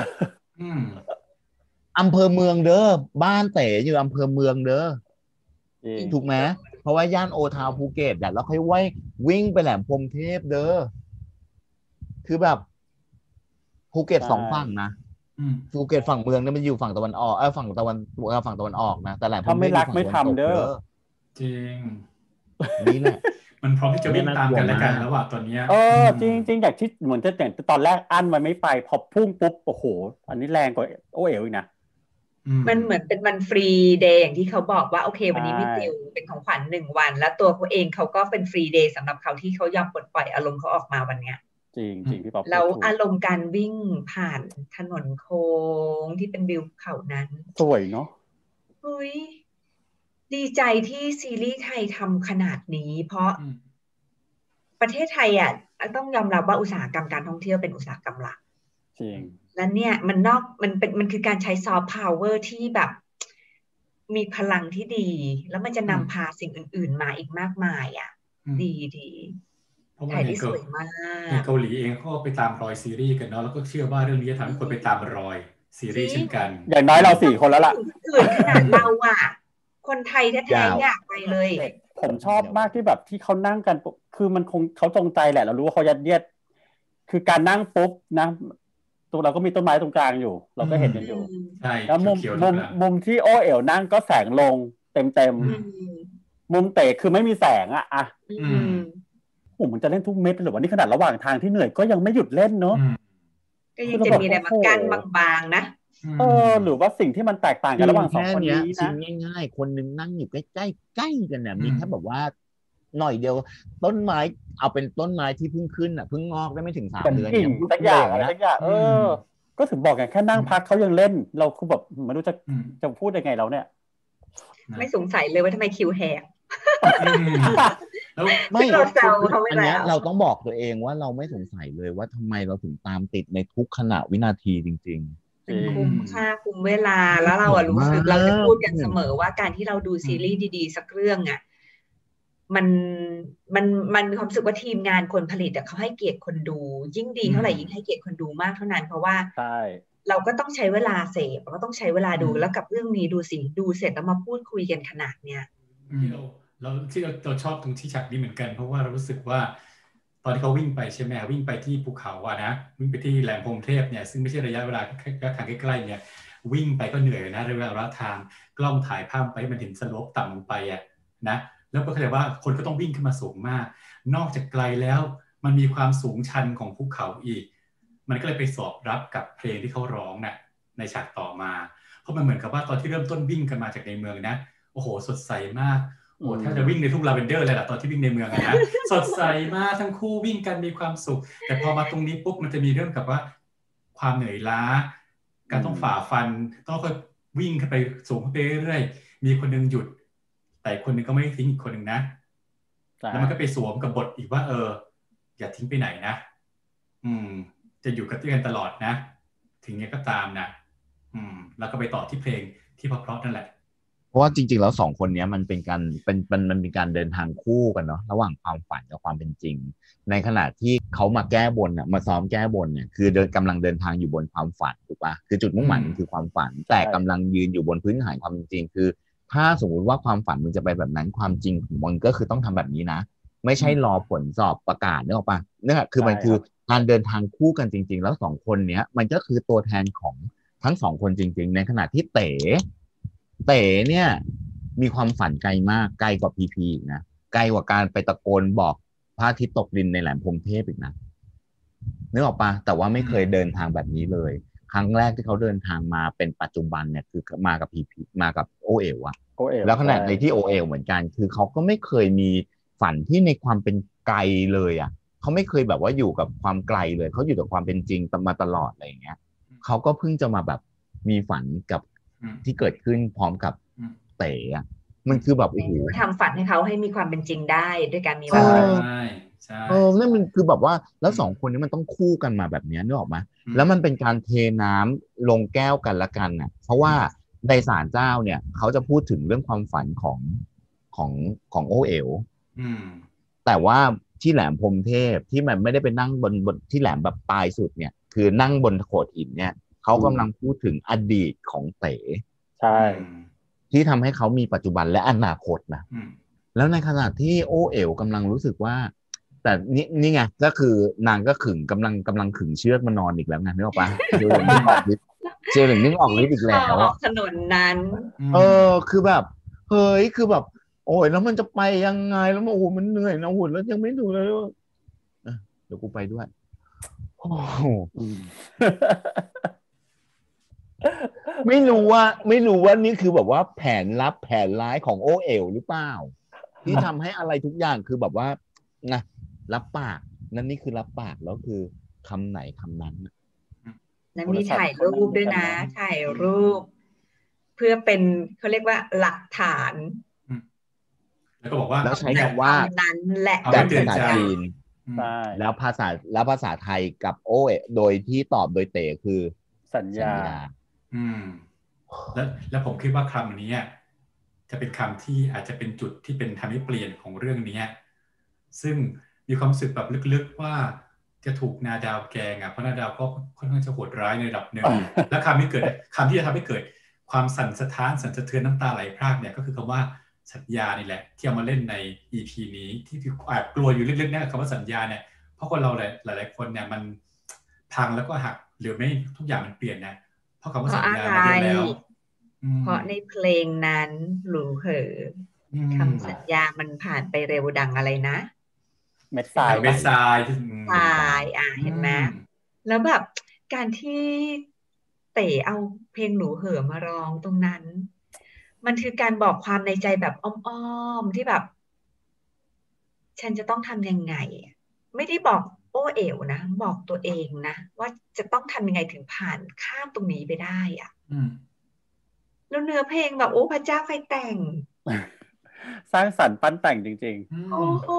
Speaker 1: อำเภอเมืองเด้อบ้านเต๋อยู่อำเภอเมืองเด้อถูกไหมเพราะว่าย่านโอทาวภูเก็ตแล้วค่อยว่ายวิ่งไปแหลมพรหมเทพเด้อคือแบบภูเก็ตสองฝั่งนะภูเก็ตฝั่งเมืองเนี่ยมันอยู่ฝั่งตะวันออกเออฝั่งตะวันฝั่งตะวันออกนะแต่แหลมพรหมเทพ
Speaker 4: ไม่รักไม่ทำเด้อ
Speaker 2: จริง
Speaker 1: นี่แหละ
Speaker 2: มันพร้อมที่จะวิ่งตามกันแล้วกันแล้วอ่ะตอนนี้
Speaker 4: เออจริงจริงอย่างที่เหมือนจะแต่ตอนแรกอั้นไว้ไม่ไปพอพุ่งปุ๊บโอ้โหอันนี้แรงกว่าโอเอ๋วอีกนะ
Speaker 3: มันเหมือนเป็นวันฟรีเดย์อย่างที่เขาบอกว่าโอเควันนี้ไม่ติวเป็นของขวัญหนึ่งวันแล้วตัวเขาเองเขาก็เป็นฟรีเดย์สำหรับเขาที่เขายอมปลดปล่อยอารมณ์เขาออกมาวันเนี้ย
Speaker 4: จริงจริงพี่ป๊อป
Speaker 3: แล้วอารมณ์การวิ่งผ่านถนนโค้งที่เป็นวิวเขานั้น
Speaker 4: สวยเนาะ
Speaker 3: เฮ้ยดีใจที่ซีรีส์ไทยทำขนาดนี้เพราะประเทศไทยอ่ะต้องยอมรับว่าอุตสาหกรรมการท่องเที่ยวเป็นอุตสาหกรรมหลัก
Speaker 4: จริง
Speaker 3: และเนี่ยมันนอกมันเป็นมันคือการใช้ซอฟต์พาวเวอร์ที่แบบมีพลังที่ดีแล้วมันจะนำพาสิ่งอื่นๆมาอีกมากมายอ่ะดีดีถ่ายที่สวยมาก
Speaker 2: ในเกาหลีเองก็ไปตามรอยซีรีส์กันเนาะแล้วก็เชื่อว่าเรื่องนี้จะทำให้คนไปตามรอยซีรีส์เช่นกัน
Speaker 4: อย่างน้อยเราสี่คนแล้วล่ะ
Speaker 3: อื่นขนาดเราอ่ะคนไทยแท้ๆอยากไปเลย
Speaker 4: ผมชอบมากที่แบบที่เขานั่งกันคือมันคงเขาจงใจแหละเรารู้ว่าเขายัดเยียดคือการนั่งปุ๊บนะตรงเราก็มีต้นไม้ตรงกลางอยู่เราก็เห็นกันอยู่
Speaker 2: ใช่
Speaker 4: แล้วมุมมุมมุมที่โอเอ๋วนั่งก็แสงลงเต็มเต็มมุมเตะคือไม่มีแสงอ่ะอ่ะโอ้มันจะเล่นทุกเม็ดหรือว่านี่ขนาดระหว่างทางที่เหนื่อยก็ยังไม่หยุดเล่นเนาะ
Speaker 3: ก็ยังจะมีอะไรมากั้นบางๆนะ
Speaker 4: เออหรือว่าสิ่งที่มันแตกต่างกันระหว่างสองคนนี้นะ
Speaker 1: ง่ายๆคนนึงนั่งอยู่ใกล้ๆใกล้กันเนี่ยมีแค่แบบว่าหน่อยเดียวต้นไม้เอาเป็นต้นไม้ที่เพิ่งขึ้นอ่ะเพิ่งงอกได้ไม่ถึงสามเดือน
Speaker 4: เนี่ยสักอย่างอะไรสักอย่างเออก็ถึงบอกไงแค่นั่งพักเขายังเล่นเราคือแบบไม่รู้จะจะพูดยังไงเราเนี่ย
Speaker 3: ไม่สงสัยเลยว่าทำไมคิวแหก
Speaker 1: ไม่อันนี้เราต้องบอกตัวเองว่าเราไม่สงสัยเลยว่าทำไมเราถึงตามติดในทุกขณะวินาทีจริง
Speaker 3: ๆคุ้มค่าคุ้มเวลาแล้วเราอะรู้สึกเราจะพูดกันเสมอว่าการที่เราดูซีรีส์ดีๆสักเรื่องอะมันมันมันมีความรู้สึกว่าทีมงานคนผลิตเขาให้เกียรติคนดูยิ่งดีเท่าไหร่ยิ่งให้เกียรติคนดูมากเท่านั้นเพราะว่าเราก็ต้องใช้เวลาเสพเราก็ต้องใช้เวลาดูแล้วกับเรื่องนี้ดูสิดูเสร็จแล้วมาพูดคุยกันขนาดเนี้ย
Speaker 2: เราเราที่เราเราชอบตรงที่ฉากนี้เหมือนกันเพราะว่าเรารู้สึกว่าตอนที่เขาวิ่งไปใช่ไหมวิ่งไปที่ภูเขาอะนะวิ่งไปที่แหลมพรหมเทพเนี่ยซึ่งไม่ใช่ระยะเวลาแค่ทางใกล้ๆเนี่ยวิ่งไปก็เหนื่อยนะระยะทางกล้องถ่ายภาพไปมันเห็นสโลปต่ำลงไปอะนะแล้วก็เข้าใจว่าคนก็ต้องวิ่งขึ้นมาสูงมากนอกจากไกลแล้วมันมีความสูงชันของภูเขาอีกมันก็เลยไปสอบรับกับเพลงที่เขาร้องน่ะในฉากต่อมาเพราะมันเหมือนกับว่าตอนที่เริ่มต้นวิ่งกันมาจากในเมืองนะโอ้โหสดใสมากโอ้แทบจะวิ่งในทุ่งลาเวนเดอร์เลยล่ะตอนที่วิ่งในเมืองนะสดใสมากทั้งคู่วิ่งกันมีความสุขแต่พอมาตรงนี้ปุ๊บมันจะมีเรื่องกับว่าความเหนื่อยล้าการต้องฝ่าฟันต้องค่อยวิ่งขึ้นไปสูงขึ้นไปเรื่อยๆมีคนนึงหยุดแต่คนนึงก็ไม่ทิ้งอีกคนนึงนะแล้วมันก็ไปสวมกับบทอีกว่าเอออย่าทิ้งไปไหนนะอืมจะอยู่กับที่กันตลอดนะถึงไงก็ตามนะอืมแล้วก็ไปต่อที่เพลงที่เพราะๆนั่นแหละ
Speaker 1: เพราะว่าจริงๆแล้วสองคนนี้มันเป็นการเป็นมันมันเป็นการเดินทางคู่กันเนาะระหว่างความฝันกับความเป็นจริงในขณะที่เขามาแก้บนอ่ะมาซ้อมแก้บนเนี่ยคือเดินกำลังเดินทางอยู่บนความฝันถูกปะคือจุดมุ่งหมายมันคือความฝันแต่กำลังยืนอยู่บนพื้นฐานความเป็นจริงคือถ้าสมมติว่าความฝันมันจะไปแบบนั้นความจริงของมันก็คือต้องทำแบบนี้นะไม่ใช่รอผลสอบประกาศนึกออกปะเนี่ยคือมันคือการเดินทางคู่กันจริงๆแล้วสองคนเนี้ยมันก็คือตัวแทนของทั้งสองคนจริงๆในขณะที่เต๋เต๋เนี่ยมีความฝันไกลมากไกลกว่าพีพีอีกนะไกลกว่าการไปตะโกนบอกพระอาทิตย์ตกดินในแหลมพรหมเทพอีกนะนึกออกปะแต่ว่าไม่เคยเดินทางแบบนี้เลยครั้งแรกที่เขาเดินทางมาเป็นปัจจุบันเนี่ยคือมากับพีพีมากับโอเอ๋วอะแล้วขณะในที่โอเอ๋วเหมือนกันคือเขาก็ไม่เคยมีฝันที่ในความเป็นไกลเลยอะเขาไม่เคยแบบว่าอยู่กับความไกลเลยเขาอยู่กับความเป็นจริงมาตลอดอะไรอย่างเงี้ยเขาก็เพิ่งจะมาแบบมีฝันกับที่เกิดขึ้นพร้อมกับเต๋อมันคือแบบโอ้โห
Speaker 3: ทำฝันให้เขาให้มีความเป็นจริงได้ด้วยการมี
Speaker 1: ฝันใช่ใช่เออนั่นมันคือแบบว่าแล้วสองคนนี้มันต้องคู่กันมาแบบนี้นึกออกไหมแล้วมันเป็นการเทน้ำลงแก้วกันละกันน่ะเพราะว่าในศาลเจ้าเนี่ยเขาจะพูดถึงเรื่องความฝันของของของโอเอ๋วแต่ว่าที่แหลมพรหมเทพที่มันไม่ได้ไปนั่งบนบนที่แหลมแบบปลายสุดเนี่ยคือนั่งบนโขดหินเนี่ยเขากำลังพูดถึงอดีตของเต๋
Speaker 4: ใช่
Speaker 1: ที่ทำให้เขามีปัจจุบันและอนาคตนะแล้วในขณะที่โอเอ๋วกำลังรู้สึกว่าแต่นี่นี่ไงก็คือนางก็ขึงกำลังกำลังขึงเชือกมานอนอีกแล้วไงนึกออกปะเจอหนึ่งนึกออกฤทธิ์เจอหนึ่งนึกออกฤทธิ์อีกแล้ว
Speaker 3: ถนนนั้น
Speaker 1: เออคือแบบเฮ้ยคือแบบโอ้ยแล้วมันจะไปยังไงแล้วมันโอ้โหมันเหนื่อยนะหุ่นแล้วยังไม่ดูเลยเดี๋ยวกูไปด้วยโอ้ไม่รู้ว่าไม่รู้ว่านี่คือแบบว่าแผนลับแผนร้ายของโอเอ๋วหรือเปล่าที่ทำให้อะไรทุกอย่างคือแบบว่านะรับปากนั่นนี่คือรับปากแล้วคือคำไหนคำนั้น
Speaker 3: แล้วมีถ่ายรูปด้วยนะถ่ายรูปเพื่อเป็นเขาเรียกว่าหลักฐาน
Speaker 2: แล้วก็บอกว่า
Speaker 1: แล้วใช้คำว่า
Speaker 3: นั้นแหละ
Speaker 1: แบบภาษาจีนแล้วภาษาแล้วภาษาไทยกับโอเอ๋วโดยที่ตอบโดยเต๋อคือ
Speaker 4: สัญญา
Speaker 2: อืมแล้วแล้วผมคิดว่าคำนี้จะเป็นคำที่อาจจะเป็นจุดที่เป็นทำให้เปลี่ยนของเรื่องนี้ซึ่งมีความรู้สึกแบบลึกๆว่าจะถูกนาดาวแกงอ่ะเพราะนาดาวก็ค่อนข้างจะโหดร้ายในระดับหนึ่งและคำที่เกิดคำที่จะทำให้เกิดความสั่นสะท้านสั่นสะเทือนน้ำตาไหลพรากเนี่ยก็คือคำว่าสัญญานี่แหละที่เอามาเล่นใน อี พี นี้ที่แอบกลัวอยู่ลึกๆเนี่ยคำว่าสัญญาเนี่ยเพราะคนเราหลายๆคนเนี่ยมันพังแล้วก็หักหรือไม่ทุกอย่างมันเปลี่ยนนะเพราะคำว่าสัญญามาเยอะแล้ว
Speaker 3: เพราะในเพลงนั้นหรือเหอคำสัญญามันผ่านไปเร็วดังอะไรนะ
Speaker 4: เม็ดทราย
Speaker 2: เม็ดทราย
Speaker 3: ทรายอ่ะเห็นไหมแล้วแบบการที่เต๋เอาเพลงหนูเหอมาร้องตรงนั้นมันคือการบอกความในใจแบบอ้อมๆที่แบบฉันจะต้องทำยังไงไม่ได้บอกโอ้เอ๋วนะบอกตัวเองนะว่าจะต้องทำยังไงถึงผ่านข้ามตรงนี้ไปได้อ่ะแล้วเนื้อเพลงแบบโอ้พระเจ้าใครแต่ง
Speaker 4: สร้างสรรค์ปั้นแต่งจริง
Speaker 3: ๆโอ้โห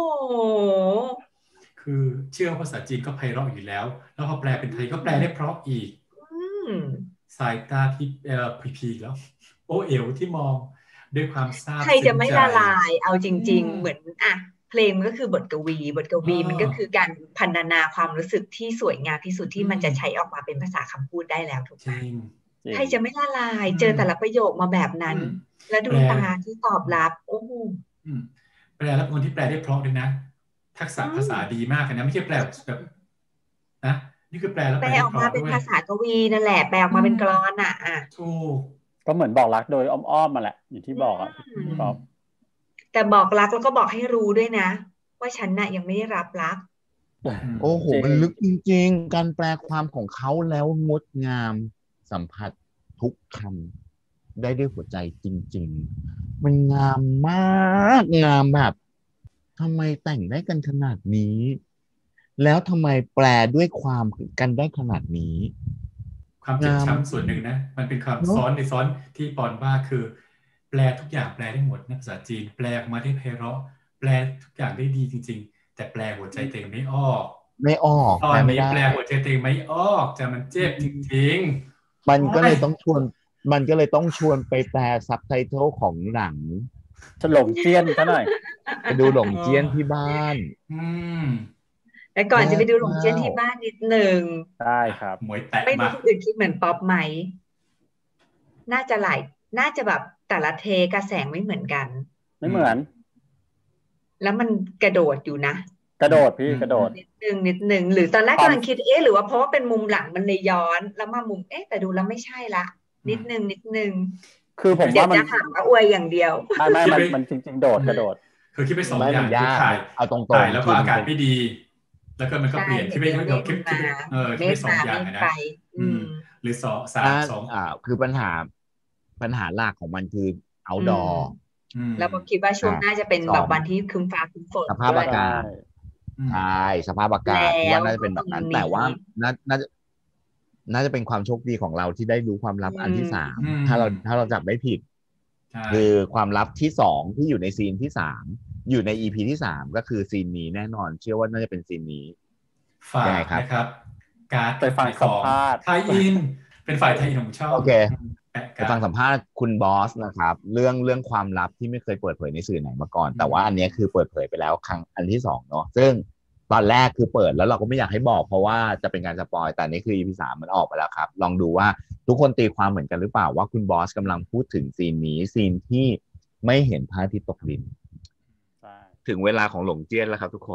Speaker 2: คือเชื่อภาษาจีนก็ไพเราะอยู่แล้วแล้วพอแปลเป็นไทยก็แปลได้เพราะอีกสายตาที่เอ่อพีๆแล้วโอ้เอ๋วที่มองด้วยความซาบซึ้งใจ
Speaker 3: ใครจะไม่ละลายเอาจริงๆเหมือนอ่ะเพลงมันก็คือบทกวีบทกวีมันก็คือการพรรณนาความรู้สึกที่สวยงามที่สุดที่มันจะใช้ออกมาเป็นภาษาคำพูดได้แล้วถูกไหมใครจะไม่ละลายเจอแต่ละประโยคมาแบบนั้นแล้วดูตาที่ตอบรับโอ้โห
Speaker 2: แปลแล้วคนที่แปลได้เพราะด้วยนะทักษะภาษาดีมากนะไม่ใช่แปลแบบนะนี่คือแปลแล้ว
Speaker 3: แปลออกมาเป็นภาษากวีนั่นแหละแปลออกมาเป็นกลอนอ่ะอ่ะ
Speaker 2: ถูก
Speaker 4: ก็เหมือนบอกรักโดยอ้อมๆมาแหละอย่างที่บอกอ่ะครับ
Speaker 3: แต่บอกรักแล้วก็บอกให้รู้ด้วยนะว่าฉันน่ะยังไม่ได้รับรัก
Speaker 1: โอ้โหมันลึกจริงๆการแปลความของเขาแล้วงดงามสัมผัสทุกคำได้ด้วยหัวใจจริงๆมันงามมากงามแบบทำไมแต่งได้กันขนาดนี้แล้วทำไมแปลด้วยความกันได้ขนาดนี้
Speaker 2: ความเจ็บช้ำส่วนหนึ่งนะมันเป็นความซ้อนในซ้อนที่ปอนว่าคือแปลทุกอย่างแปลได้หมดนะภาษาจีนแปลออกมาได้ไพเราะแปลทุกอย่างได้ดีจริงๆแต่แปลหัวใจเต็งไม่ออก
Speaker 1: ไม่ออก
Speaker 2: ตอนนี้แปลหัวใจเต็งไม่ออกจะมันเจ็บจริง
Speaker 1: ๆมันก็เลยต้องชวนมันก็เลยต้องชวนไปแปลซับไตเติลของหนัง
Speaker 4: จะหลงเจี้ยนซะหน่อย
Speaker 1: ไปดูหลงเจี้ยนที่บ้าน
Speaker 2: อืม
Speaker 3: แต่ก่อนจะไปดูหลงเจี้ยนที่บ้านนิดนึง
Speaker 4: ได้ครับ
Speaker 2: มวยแตะ
Speaker 3: ไม่รู้คนอื่นคิดเหมือนป๊อปไหมน่าจะหลายน่าจะแบบแต่ละเทกระแสงไม่เหมือนกัน
Speaker 4: ไม่เหมือน
Speaker 3: แล้วมันกระโดดอยู่นะ
Speaker 4: กระโดดพี่กระโดด
Speaker 3: นิดนึงนิดนึงหรือตอนแรกกำลังคิดเอ๊ะหรือว่าเพราะว่าเป็นมุมหลังมันเลยย้อนแล้วมามุมเอ๊ะแต่ดูแล้วไม่ใช่ละนิดนึงนิดนึง
Speaker 4: คือผมว่ามัน
Speaker 3: จะถามว่าอวยอย่างเดียว
Speaker 4: ไม่ไม่มันมันจริงๆโดดกระโดด
Speaker 2: คือคิดไปสองอย่างคือถ่าย
Speaker 1: เอาตรง
Speaker 2: ๆถ่ายแล้วก็อากาศไม่ดีแล้วก็มันก็เปลี่ยนคิดไปเดี๋ยวคิดเออคิดไปสองอย่างนะหรือสองสามสอง
Speaker 1: อ่าคือปัญหาปัญหาหลักของมันคือเอาดอ
Speaker 3: แล้วผมคิดว่าช่วงหน้าจะเป็นแบบวันที่คืมฟ้าคืมฝน
Speaker 1: สภาพอากาศใช่สภาพอากาศว่าน่าจะเป็นแบบนั้นแต่ว่าน่าจะน่าจะเป็นความโชคดีของเราที่ได้รู้ความลับอันที่สามถ้าเราถ้าเราจับไม่ผิดคือความลับที่สองที่อยู่ในซีนที่สามอยู่ใน อี พี ที่สามก็คือซีนนี้แน่นอนเชื่อว่าน่าจะเป็นซีนนี้
Speaker 2: ฝากนะครับการ์ด
Speaker 4: ไปฟังสัมภาษณ์
Speaker 2: ไทยอินเป็นฝ่ายไทยอินของช่อง
Speaker 1: โอเคไปฟังสัมภาษณ์คุณบอสนะครับเรื่องเรื่องความลับที่ไม่เคยเปิดเผยในสื่อไหนมาก่อนแต่ว่าอันนี้คือเปิดเผยไปแล้วครั้งอันที่สองเนาะซึ่งตอนแรกคือเปิดแล้วเราก็ไม่อยากให้บอกเพราะว่าจะเป็นการสปอยแต่นี่คือ อี พี สามมันออกไปแล้วครับลองดูว่าทุกคนตีความเหมือนกันหรือเปล่าว่าคุณบอสกำลังพูดถึงซีนนี้ซีนที่ไม่เห็นพระอาทิตย์ตกดินถึงเวลาของหลงเจี้ยนแล้วครับทุกคน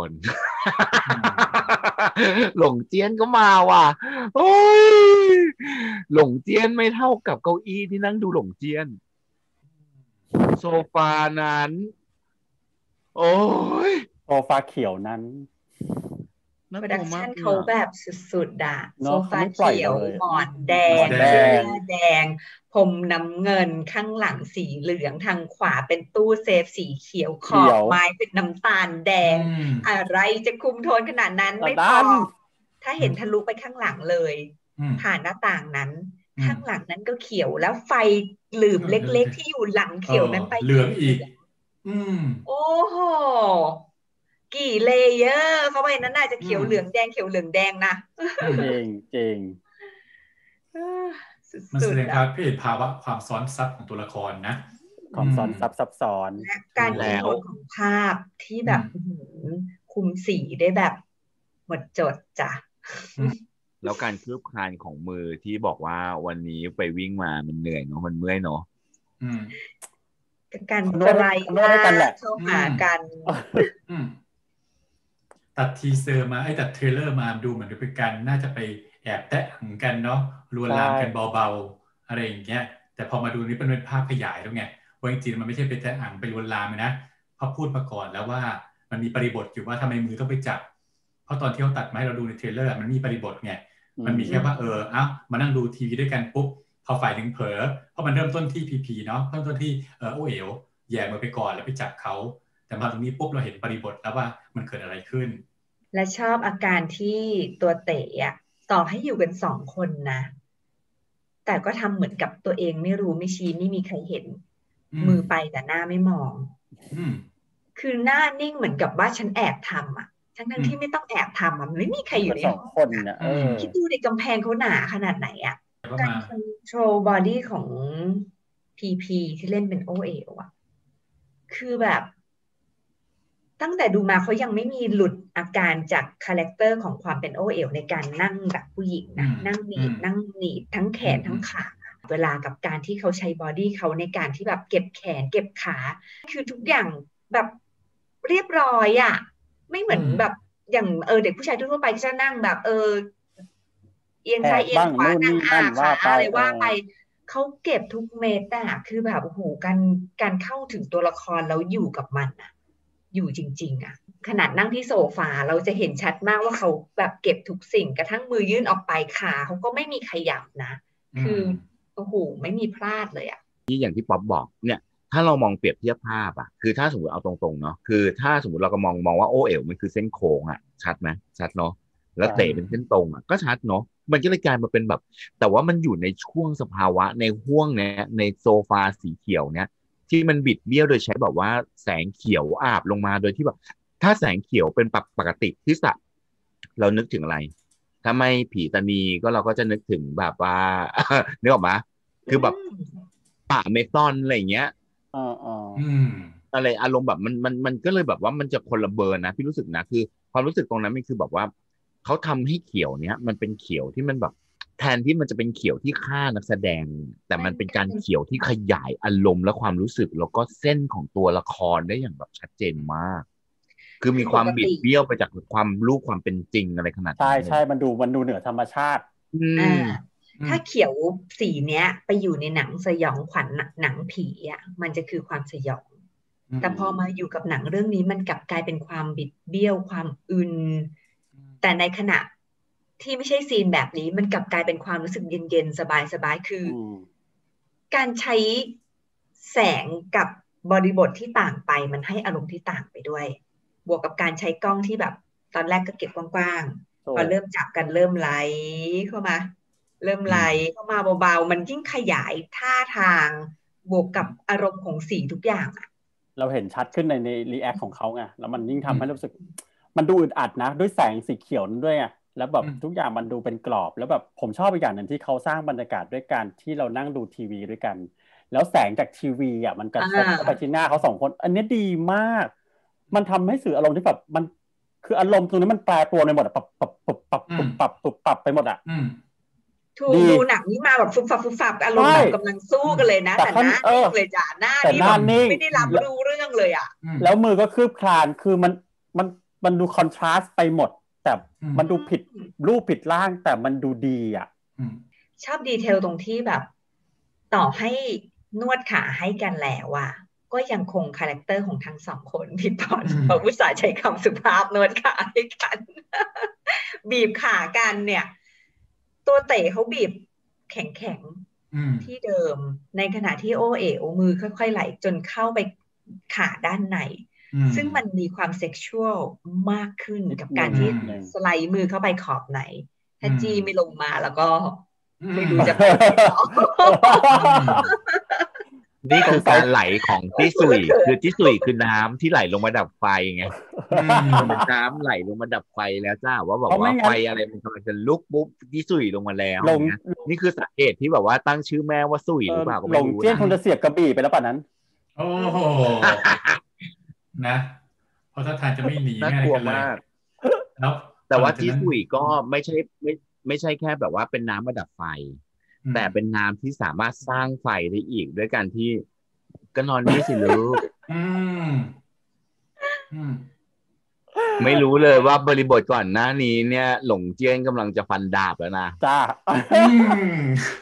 Speaker 1: หลงเจี้ยนก็มาว่ะโอ้ยหลงเจี้ยนไม่เท่ากับเก้าอี้ที่นั่งดูหลงเจี้ยนโซฟานั้นโอ้ย
Speaker 4: โซฟาเขียวนั้น
Speaker 3: โปรดักชั่นเขาแบบสุดๆอ่ะโซฟาเขียวหมอนแดงเสื้อแดงผมน้ำเงินข้างหลังสีเหลืองทางขวาเป็นตู้เซฟสีเขียวขอบไม้เป็นน้ำตาลแดงอะไรจะคุมโทนขนาดนั้นไม่พอถ้าเห็นทะลุไปข้างหลังเลยผ่านหน้าต่างนั้นข้างหลังนั้นก็เขียวแล้วไฟหลืบเล็กๆที่อยู่หลังเขียวนั้นไป
Speaker 2: เหลืองอีก
Speaker 3: โอ้โหกี่เลเยอร์เข้าไปนั้นน่าจะเขียวเหลืองแดงเขียวเหลืองแดงนะ
Speaker 4: จริงจริง
Speaker 2: มันแสดงภาวะความซ้อนซับของตัวละครนะ
Speaker 4: ความซ้อนซับซับซ้อน
Speaker 3: การอินโทรของภาพที่แบบคคุมสีได้แบบหมดจดจ้ะ
Speaker 1: แล้วการคืบคลานของมือที่บอกว่าวันนี้ไปวิ่งมามันเหนื่อยเนาะมันเมื่อยเนาะ
Speaker 3: การสไลด์หน้าเข้าหากัน
Speaker 2: ตัดทีเซอร์มาไอ้ตัดเทรลเลอร์มาดูเหมือนเป็นการน่าจะไปแอบแตะหังกันเนาะลวนลามกันเบาๆอะไรอย่างเงี้ยแต่พอมาดูนี่เป็นภาพขยายแล้วไงว่าจริงๆมันไม่ใช่เป็นแตะหังไปลวนลามนะเขาพูดมาก่อนแล้วว่ามันมีบริบทอยู่ว่าทำไมมือต้องไปจับเพราะตอนที่เขาตัดมาให้เราดูในเทรลเลอร์มันมีบริบทไงมันมีแค่ว่าเออเอ้ามานั่งดูทีวีด้วยกันปุ๊บพอฝ่ายหนึ่งเผลอเพราะมันเริ่มต้นที่พีพีเนาะเริ่มต้นที่เออโอเอ๋วแย่มือไปก่อนแล้วไปจับเขาแต่มาตรงนี้ปุ๊บเราเห็นบริบทแล้วว่ามันเกิดอะไรขึ้น
Speaker 3: และชอบอาการที่ตัวเต๋อะต่อให้อยู่กันสองคนนะแต่ก็ทำเหมือนกับตัวเองไม่รู้ไม่ชี้ไม่มีใครเห็นมือไปแต่หน้าไม่มองคือหน้านิ่งเหมือนกับว่าฉันแอบทำอ่ะทั้งทั้งที่ไม่ต้องแอบทำอ่ะไม่มีใครอยู่ในห้องคนนะคิดดูในกำแพงเขาหนาขนาดไหนอ่ะการคอนโทรลบอดี้ของพีพีที่เล่นเป็นโอเอ๋วอ่ะคือแบบตั้งแต่ดูมาเขายังไม่มีหลุดอาการจากคาแรคเตอร์ของความเป็นโอเอ๋วในการนั่งแบบผู้หญิงนะนั่งหนีบนั่งหนีบทั้งแขนทั้งขาเวลากับการที่เขาใช้บอดี้เขาในการที่แบบเก็บแขนเก็บขาคือทุกอย่างแบบเรียบร้อยอ่ะไม่เหมือนแบบอย่างเออเด็กผู้ชายทั่วไปที่จะนั่งแบบเออเอียงซ้ายเอียงขวานั่งอาขาอะไรว่าไปเขาเก็บทุกเม็ดอ่ะคือแบบโอ้โหการการเข้าถึงตัวละครแล้วอยู่กับมันอ่ะอยู่จริงๆอ่ะขนาดนั่งที่โซฟาเราจะเห็นชัดมากว่าเขาแบบเก็บทุกสิ่งกระทั่งมือยื่นออกไปขาเขาก็ไม่มีขยับนะคือโอ้โหไม่มีพลาดเลยอ่ะ
Speaker 1: ที่อย่างที่ป๊อปบอกเนี่ยถ้าเรามองเปรียบเทียบภาพอ่ะคือถ้าสมมติเอาตรงๆเนาะคือถ้าสมมติเราก็มองมองว่าโอเอ๋วมันคือเส้นโค้งอ่ะชัดไหมชัดเนาะแล้วเต๋เป็นเส้นตรงอ่ะก็ชัดเนาะมันก็เลยกลายมาเป็นแบบแต่ว่ามันอยู่ในช่วงสภาวะในห้วงเนี้ยในโซฟาสีเขียวเนี้ยที่มันบิดเบี้ยวโดยใช้แบบว่าแสงเขียวอาบลงมาโดยที่แบบถ้าแสงเขียวเป็นปกติที่สัตว์เรานึกถึงอะไรถ้าไม่ผีตานีก็เราก็จะนึกถึงแบบว่านึกออกไหมคือแบบป่าเมซอนอะไรเงี้ย
Speaker 4: อ๋ออ๋อ
Speaker 1: อะไรอารมณ์แบบมันมันมันก็เลยแบบว่ามันจะคนละเบอร์นะพี่รู้สึกนะคือความรู้สึกตรงนั้นมันคือแบบว่าเขาทำให้เขียวเนี้ยมันเป็นเขียวที่มันแบบแทนที่มันจะเป็นเขียวที่ฆ่านักแสดงแต่มันเป็นการเขียวที่ขยายอารมณ์และความรู้สึกแล้วก็เส้นของตัวละครได้อย่างแบบชัดเจนมากคือมีความบิดเบี้ยวไปจากความรูปความเป็นจริงอะไรขนาดนั้น
Speaker 4: ใช่ใช่มันดูมันดูเหนือธรรมชาติ
Speaker 3: อ่าถ้าเขียวสีเนี้ยไปอยู่ในหนังสยองขวัญหนังผีอ่ะมันจะคือความสยองแต่พอมาอยู่กับหนังเรื่องนี้มันกลับกลายเป็นความบิดเบี้ยวความอึนแต่ในขณะที่ไม่ใช่ซีนแบบนี้มันกลับกลายเป็นความรู้สึกเย็นๆสบายๆคือการใช้แสงกับบริบทที่ต่างไปมันให้อารมณ์ที่ต่างไปด้วยบวกกับการใช้กล้องที่แบบตอนแรกก็เก็บกว้างๆพอเริ่มจับกันเริ่มไหลเข้ามาเริ่มไหลเข้ามาเบาๆมันยิ่งขยายท่าทางบวกกับอารมณ์ของสีทุกอย่างอ่ะ
Speaker 4: เราเห็นชัดขึ้นในในรีแอคของเขาไงแล้วมันยิ่งทำให้รู้สึกมันดูอึดอัดนะด้วยแสงสีเขียวนั้นด้วยไงแล้วแบบทุกอย่างมันดูเป็นกรอบแล้วแบบผมชอบอีกอย่างหนึ่งที่เขาสร้างบรรยากาศด้วยการที่เรานั่งดูทีวีด้วยกันแล้วแสงจากทีวีอ่ะมันกระทบเข้าไปที่หน้าเขาสองคนอันนี้ดีมากมันทำให้สื่ออารมณ์ที่แบบมันคืออารมณ์ตรงนี้มันแปรปรวนไปหมดอ่ะปรับปรับปรับปรับปรับปรับปรับไปหมดอ่ะ
Speaker 3: ถูกดูหนังนี้มาแบบฟุบฟับฟุบฟับอารมณ์แบบกำลังสู้กันเลยนะแต่หน้านิ่งเลยจ้ะหน้านี่แบบไม่ได้รับรู้เรื่องเลยอ่ะ
Speaker 4: แล้วมือก็คืบคลานคือมันมันมันดูคอนทราสต์ไปหมดแต่มันดูผิดรูปผิดร่างแต่มันดูดีอ่ะ
Speaker 3: ชอบดีเทลตรงที่แบบต่อให้นวดขาให้กันแล้วอ่ะก็ยังคงคาแรคเตอร์ของทั้งสองคนพี่ปอนเขาอุตส่าห์ใช้คำสุภาพนวดขาให้กันบีบขากันเนี่ยตัวเต๋เขาบีบแข็งๆที่เดิมในขณะที่โอเอ๋วมือค่อยๆไหลจนเข้าไปขาด้านในซึ่งมันมีความเซ็กชวลมากขึ้นกับการที่สไลด์มือเข้าไปขอบไหนถ้าจีไม่ลงมาแล้วก็ไม่รู้จะเป็น
Speaker 1: นี่คือการไหลของจิสุยคือจิสุยคือน้ำที่ไหลลงมาดับไฟไงน้ำไหลลงมาดับไฟแล้วจ้าว่าบอกว่าไฟอะไรมันกำลังจะลุกปุ๊บจิสุยลงมาแล้วนี่คือสาเหตุที่แบบว่าตั้งชื่อแม่ว่าสุยหรือเปล่าก็ไม่รู้
Speaker 4: นะหลงเจี้ยนคงจะเสียบกระบี่ไปแล้วป่ะนั้น
Speaker 2: โอ้โหนะพราะถ้าทานจะไม่หนี
Speaker 1: น่า
Speaker 2: ไม่อะไร
Speaker 1: กลัว
Speaker 2: กันเลย
Speaker 1: มาก
Speaker 2: แล้ว
Speaker 1: แต่ว่า
Speaker 2: หลังจก
Speaker 1: ที่
Speaker 2: นั้น
Speaker 1: สุยก็ไม่ใช่ไม่ไม่ใช่แค่แบบว่าเป็นน้ำมาดับไฟ
Speaker 2: อืม
Speaker 1: แต่เป็นน้ำที่สามารถสร้างไฟได้อีกด้วยการที่ก็นอนนี่สิลูก
Speaker 2: อืมอืม
Speaker 1: ไม่รู้เลยว่าบริบทก่อนหน้านี้เนี่ย หลงเจี้ยนกำลังจะฟันดาบแล้วนะ
Speaker 4: จ้า
Speaker 2: อืม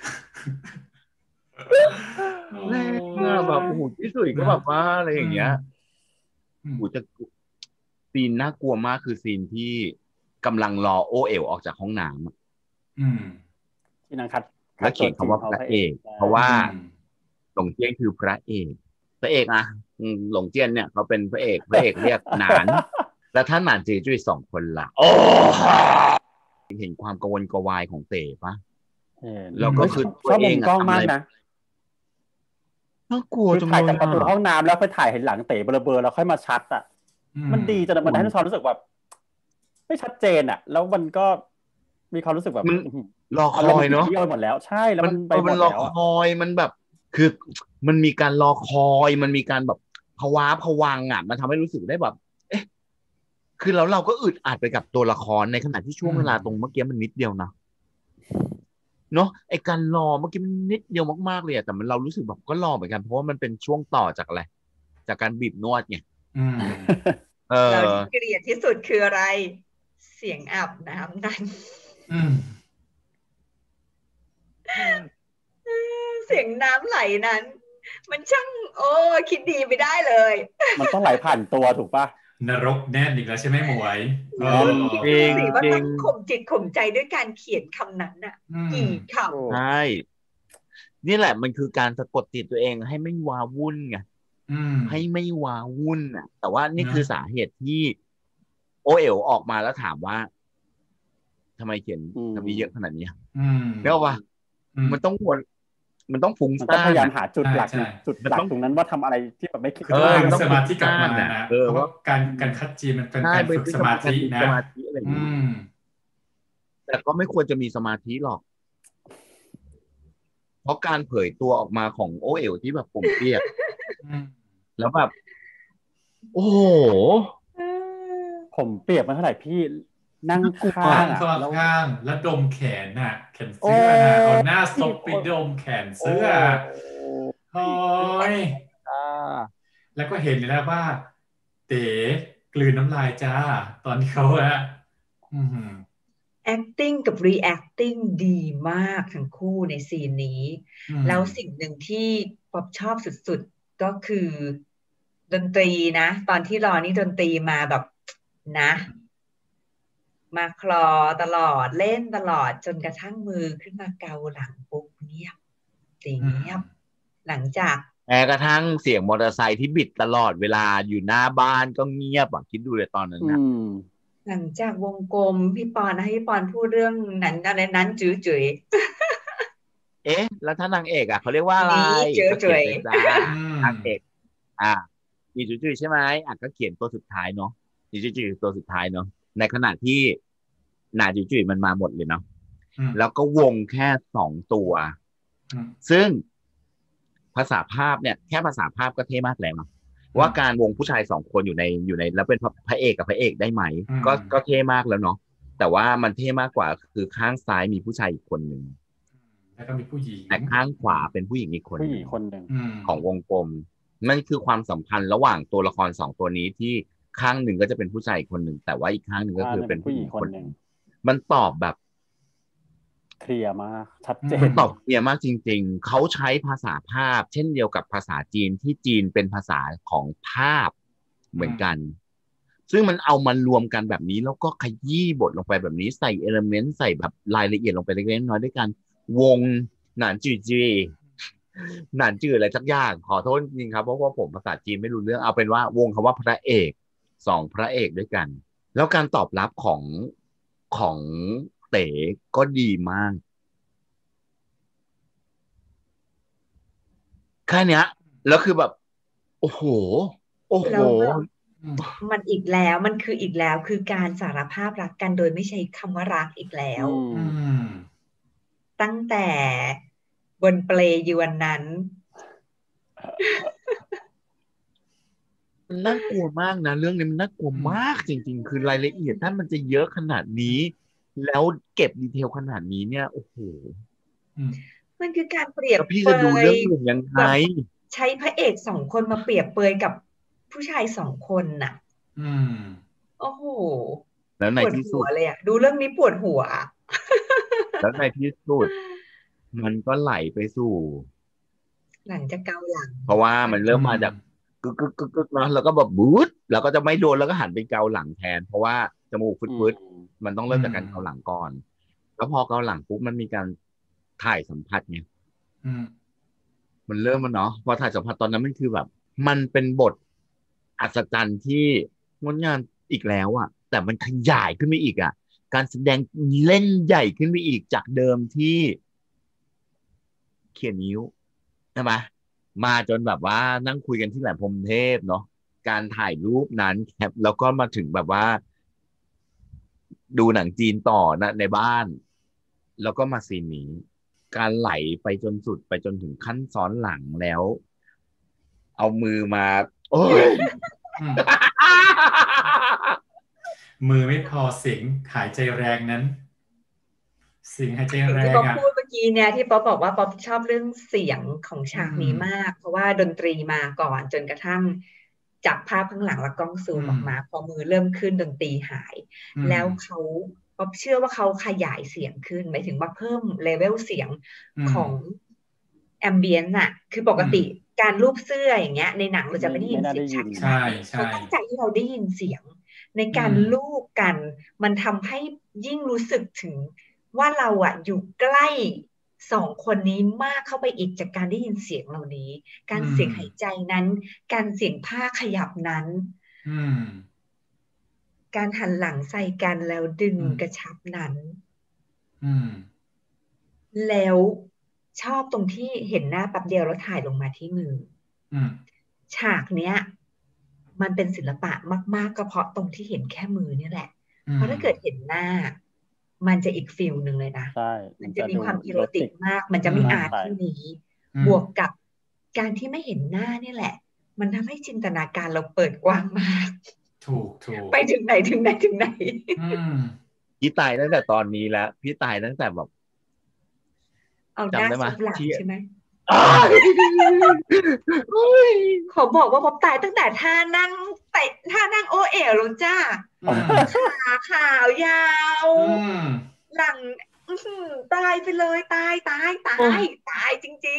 Speaker 1: แรกอะแบบโอ้โหที่สุยก็แบบว่าอะไรอย่างเงี้ย
Speaker 2: อืม
Speaker 1: โอ้โหจะซีนน่ากลัวมากคือซีนที่กำลังรอโอเอ๋วออกจากห้องน้ำอะ
Speaker 2: อืม
Speaker 4: ที่นางคัด
Speaker 1: แล้วเขียนคำว่าพระเอก เพราะว่า
Speaker 2: อืม
Speaker 1: หลงเจี้ยนคือพระเอกพระเอกอะอืมหลงเจี้ยนเนี่ยเขาเป็นพระเอกพระเอกเรียกหนาน แล้วท่านหนานจีจุ้ยสองคนละโอ้เห็นความกังวลกวายของเต๋ปะ
Speaker 4: เห็น
Speaker 1: แล้วก็คือ
Speaker 4: ชอบ
Speaker 1: ตัวเอ
Speaker 4: มุ
Speaker 1: ง
Speaker 4: ม
Speaker 1: อะ
Speaker 4: กล้อง
Speaker 1: ทำ
Speaker 4: มา
Speaker 1: อะ
Speaker 4: ก
Speaker 1: ไร
Speaker 4: นะ
Speaker 1: น่ากลัว
Speaker 4: คือ
Speaker 1: จัง
Speaker 4: ถ่าย
Speaker 1: เล
Speaker 4: จาก
Speaker 1: ย
Speaker 4: ประตูห้
Speaker 1: อะ
Speaker 4: องน้ำแล้วไปถ่ายเห็นหลังเต๋เบลอๆแล้วค่อยมาชัดอ่ะ
Speaker 2: อื
Speaker 4: มันดีจนมันให้ความรู้สึกแบบไม่ชัดเจนอ่ะ แล้วมันก็มีความรู้สึกแบบ
Speaker 1: มัน
Speaker 4: อื้อหือ
Speaker 1: รอค
Speaker 4: อารม
Speaker 1: อ
Speaker 4: ณ์
Speaker 1: ย
Speaker 4: มัน
Speaker 1: เนาะ
Speaker 4: เที่ยวไปหมดแล้วใช่แล้ว
Speaker 1: มั
Speaker 4: มัน นไป
Speaker 1: เออ
Speaker 4: หม
Speaker 1: มัน
Speaker 4: ด
Speaker 1: รอ
Speaker 4: แล้ว
Speaker 1: ค
Speaker 4: อ่ะ
Speaker 1: อยมันแบบ คือมันมีการรอคอยมันมีการแบบภาวะผวังค์อ่ะมันทำให้รู้สึกได้แบบ เอ๊ะ คือแล้วเราก็อึดอัดไปกับตัวละครในขณะที่ช่วงเวลาตรงเมื่อกี้มันนิดเดียวนะเนาะไอการรอเมื่อกี้มันนิดเดียวมากๆเลยอะแต่มันเรารู้สึกแบบก็รอเหมือนกันเพราะว่ามันเป็นช่วงต่อจากอะไรจากการบีบนวดไง
Speaker 2: อืม
Speaker 1: เอ
Speaker 3: แล้ว
Speaker 1: อ
Speaker 3: ที่เกลียดที่สุดคืออะไร เสียงอาบน้ำนั้น
Speaker 2: อืม
Speaker 3: เสียงน้ำไหลนั้น มันช่างโอ้คิดดีไม่ได้เลย
Speaker 4: มันต้องไหลผ่านตัวถูกปะ
Speaker 2: นรกแน่นอีกแล้วใช่ไหมหมวยเอ
Speaker 4: แน่
Speaker 2: อน
Speaker 1: จริง
Speaker 3: สิว่า
Speaker 1: จริ
Speaker 3: ต้อง งข่มจิตข่มใจด้วยการเขียนคำนั้นน่ะ
Speaker 2: อืม
Speaker 3: กี่ค
Speaker 1: ใช่นี่แหละมันคือการสะกดจิตตัวเองให้ไม่วาวุ่นไง
Speaker 2: อืม
Speaker 1: ให้ไม่วาวุ่นอ่ะ แต่ว่านี่
Speaker 2: นะ
Speaker 1: คือสาเหตุที่โอเอ๋วออกมาแล้วถามว่าทำไมเขียน
Speaker 4: อืม
Speaker 1: ทำนี้เยอะขนาดนี้
Speaker 2: อืม
Speaker 1: เรียกว่า
Speaker 2: อืม
Speaker 1: มันต้องวนมันต้องฟุ้ง
Speaker 4: มันก็
Speaker 1: ซ่าน
Speaker 4: พยายาม
Speaker 1: อะ
Speaker 4: หาจุดหลัก
Speaker 2: ใช่
Speaker 4: จุด
Speaker 1: มัน
Speaker 4: หลัก
Speaker 1: ต้อง
Speaker 4: ตรงนั้นว่าทำอะไรที่แบบไม่คิด
Speaker 1: เอ
Speaker 2: เอ
Speaker 1: อ
Speaker 2: อ
Speaker 1: มันต้อง
Speaker 2: สมาธิกลับมา
Speaker 1: ฟุ้งซ่าน
Speaker 2: นะ
Speaker 1: อะเออ
Speaker 2: เพราะว่า
Speaker 1: ว่า
Speaker 2: การการคัดจีนมันเป็น
Speaker 1: ใช่
Speaker 2: การ
Speaker 1: ไป
Speaker 2: ฝึกสมาธินะ
Speaker 1: สมาธิอะไรอย่าง
Speaker 2: อื
Speaker 1: นี้
Speaker 2: ม
Speaker 1: แต่ก็ไม่ควรจะมีสมาธิหรอก เพราะการเผยตัวออกมาของโอเอ๋วที่แบบผมเปียก
Speaker 2: อืม
Speaker 1: แล้วแบบ โอ้โห
Speaker 3: ำ
Speaker 4: ผมเปรียบมาเท่าไหร่พี่นั่ง
Speaker 1: น่ากลัว
Speaker 4: ข้า
Speaker 2: นั่
Speaker 4: ง
Speaker 2: ง
Speaker 4: อ่ะ
Speaker 2: ข้าง
Speaker 4: แล้ว
Speaker 2: ข้างแล้วดมแขนน่ะ แขน
Speaker 4: โอ้
Speaker 2: เสื้อนะเอาหน้าซบไป
Speaker 4: โอ้
Speaker 2: ดมแขน
Speaker 4: โอ้
Speaker 2: เสื้อโอ้ย
Speaker 4: อ่า
Speaker 2: แล้วก็เห็นเลยนะว่า เต๋กลืนน้ำลายจ้า ตอนที่เขาอะอืม
Speaker 3: acting กับ reacting ดีมากทั้งคู่ในซีนนี้
Speaker 2: อืม
Speaker 3: แล้วสิ่งหนึ่งที่ป๊อบชอบสุดๆ ก็คือดนตรีนะ ตอนที่รอนี่ดนตรีมาแบบนะ มาคลอตลอดเล่นตลอดจนกระทั่งมือขึ้นมาเกาหลังปุ๊บเงียบเสียงเงียบ หลังจาก
Speaker 1: แม้กระทั่งเสียงมอเตอร์ไซค์ที่บิดตลอดเวลาอยู่หน้าบ้านก็เงียบอ่ะคิดดูเลยตอนนั้น
Speaker 4: อื
Speaker 1: นะ
Speaker 4: ม
Speaker 3: หลังจากวงกลมพี่ปอนให้พี่ปอนพูดเรื่องนั้นอะไรนั้นจื๋อจุ๋ย
Speaker 1: เอ๊ะ แล้วถ้านางเอกอ่ะเขาเรียกว่าอะไร
Speaker 3: นี่เจอ
Speaker 1: ก็เขียนเลย
Speaker 3: เจอ
Speaker 1: จ้า
Speaker 2: อืม
Speaker 1: นางเอก อ่ามีจุยๆใช่ไหมอ่ะก็เขียนตัวสุดท้ายเนาะมีจุยๆตัวสุดท้ายเนาะในขณะที่หนาจุยๆมันมาหมดเลยเนาะ
Speaker 2: อืม
Speaker 1: แล้วก็วงแค่สองตัว
Speaker 2: อืม
Speaker 1: ซึ่งภาษาภาพเนี่ยแค่ภาษาภาพก็เท่มากแล้วเนาะว่าการวงผู้ชายสองคนอยู่ในอยู่ในแล้วเป็นพระเอกกับพระเอกได้ไหม
Speaker 2: อืม
Speaker 1: ก็ก็เท่มากแล้วเนาะแต่ว่ามันเท่มากกว่าคือข้างซ้ายมีผู้ชายอีกคนหนึ่ง
Speaker 2: แล้วก็มีผู้หญิง
Speaker 1: แต่ข้างขวาเป็นผู้หญิงอีกคน
Speaker 4: ผู้
Speaker 1: ห
Speaker 4: หญิ
Speaker 1: นึ่
Speaker 4: ง
Speaker 1: ง
Speaker 4: คนหนึ่ง
Speaker 2: อืม
Speaker 1: ของวงกลมนั่นคือความสัมพันธ์ระหว่างตัวละครสองตัวนี้ที่ข้างหนึ่งก็จะเป็นผู้ชายอีกคนหนึ่งแต่ว่าอีกข้างหนึ่งก็คือเป็นผู้หญิงคนหนึ่งมันตอบแบบ
Speaker 4: เคลียร์มากชัดเจ
Speaker 1: มัน นตอบเคลียร์มากจริงๆ เขาใช้ภาษาภาพ เช่นเดียวกับภาษาจีนที่จีนเป็นภาษาของภาพเหมือนกัน ซึ่งมันเอามารวมกันแบบนี้แล้วก็ขยี้บทลงไปแบบนี้ใส่เอลเมนต์ใส่แบบรายละเอียดลงไปเล็กๆน้อยๆด้วยกันวงหนานจือจีหนานจืออะไรสักอย่างขอโทษจริงครับเพราะว่าผมภาษาจีนไม่รู้เรื่องเอาเป็นว่าวงคำว่าพระเอกสองพระเอกด้วยกัน แล้วการตอบรับของของเต๋ก็ดีมากแค่เนี้ยแล้วคือแบบโอ้โหโอ้โห
Speaker 3: แล้วแบบ
Speaker 2: อืม
Speaker 3: มันอีกแล้วมันคืออีกแล้วคือการสารภาพรักกันโดยไม่ใช้คำว่ารักอีกแล้ว
Speaker 4: อืม
Speaker 2: อืม
Speaker 3: ตั้งแต่บนเปลยวนนั้น
Speaker 1: น่ากลัวมากนะเรื่องนี้มันน่ากลัวมากจริงๆคือรายละเอียดท่านมันจะเยอะขนาดนี้แล้วเก็บดีเทลขนาดนี้เนี่ยโอ้โห
Speaker 3: มันคือการเปรียบ
Speaker 1: พี่จะดูเรื่องอื่นยังไง
Speaker 3: ใช้พระเอกสองคนมาเปรียบเปยกับผู้ชายสองคนน่ะ
Speaker 2: อืม
Speaker 3: โอ้โห
Speaker 1: แล้วในที่สุด
Speaker 3: เลยอ่ะดูเรื่องนี้ปวดหัว
Speaker 1: แล้วในที่สุดมันก็ไหลไปสู่
Speaker 3: หลังจากเกาหลัง
Speaker 1: เพราะว่ามันเริ่มมาจากกึกกึกกึกกึกเนาะแล้วก็แบบบู๊ดแล้วก็จะไม่โดนแล้วก็หันไปเกาหลังแทนเพราะว่าจมูกฟึดๆมันต้องเริ่มจากการเกาหลังก่อนแล้วพอเกาหลังปุ๊บมันมีการถ่ายสัมผัสไงมันเริ่มมันเนาะพอถ่ายสัมผัสตอนนั้นมันคือแบบมันเป็นบทอัศจรรย์ที่งดงามอีกแล้วอ่ะแต่มันขยายขึ้นไปอีกอ่ะการแสดงเล่นใหญ่ขึ้นไปอีกจากเดิมที่เขียนนิ้วใช่ไหมมาจนแบบว่านั่งคุยกันที่แหลมพรหมเทพเนาะการถ่ายรูปนั้นแคปแล้วก็มาถึงแบบว่าดูหนังจีนต่อนะในบ้านแล้วก็มาซีนนี้การไหลไปจนสุดไปจนถึงขั้นซ้อนหลังแล้วเอามือมาโอ้ย
Speaker 2: มือไม่พอเสียงหายใจแรงนั้นเสียงหายใจแรง
Speaker 3: ที่ป๊อปพูดเมื่อกี้เนี่ยที่ป๊อปบอกว่าป๊อปชอบเรื่องเสียงของฉากนี้มากเพราะว่าดนตรีมาก่อนจนกระทั่งจับภาพข้างหลังแล้วกล้องซูมออกมาพอมือเริ่มขึ้นดนตรีหายแล้วเขาป๊อปเชื่อว่าเขาขยายเสียงขึ้นหมายถึงว่าเพิ่มเลเวลเสียงของแอมเบียนต์น่ะคือปกติการรูปเสื้ออย่างเงี้ยในหนังเราจะไม่ได้ยินเสียงชัดใช่เขาตั้งใจให้เราได้ยินเสียงในการลูบกันมันทำให้ยิ่งรู้สึกถึงว่าเราอะอยู่ใกล้สองคนนี้มากเข้าไปอีกจากการได้ยินเสียงเหล่านี้การเสียงหายใจนั้นการเสียงผ้าขยับนั้นการหันหลังใส่กันแล้วดึงกระชับนั้นแล้วชอบตรงที่เห็นหน้าแป๊บเดียวแล้วถ่ายลงมาที่มือฉากเนี้ยมันเป็นศิลปะมากๆก็เพราะตรงที่เห็นแค่มือนี่แหละเพราะถ้าเกิดเห็นหน้ามันจะอีกฟิลหนึ่งเลยนะมันจะมีความอีโรติกมากมันจะไม่อาร์ตที่นี้บวกกับการที่ไม่เห็นหน้านี่แหละมันทำให้จินตนาการเราเปิดกว้างมาก
Speaker 2: ถูกถูก
Speaker 3: ไปถึงไหนถึงไหนถึงไหน
Speaker 1: พี่ตายตั้งแต่ตอนนี้แล้วพี่ตายตั้งแต่แบบ
Speaker 3: เอาหน้าซุบหลังใช่ไหมขอบอกว่าพบตายตั้งแต่ท่านั่งแต่ท่านั่งโอเอ๋แล้วจ้าขาขาวยาวหลังตายไปเลยตายตายตายตายจริง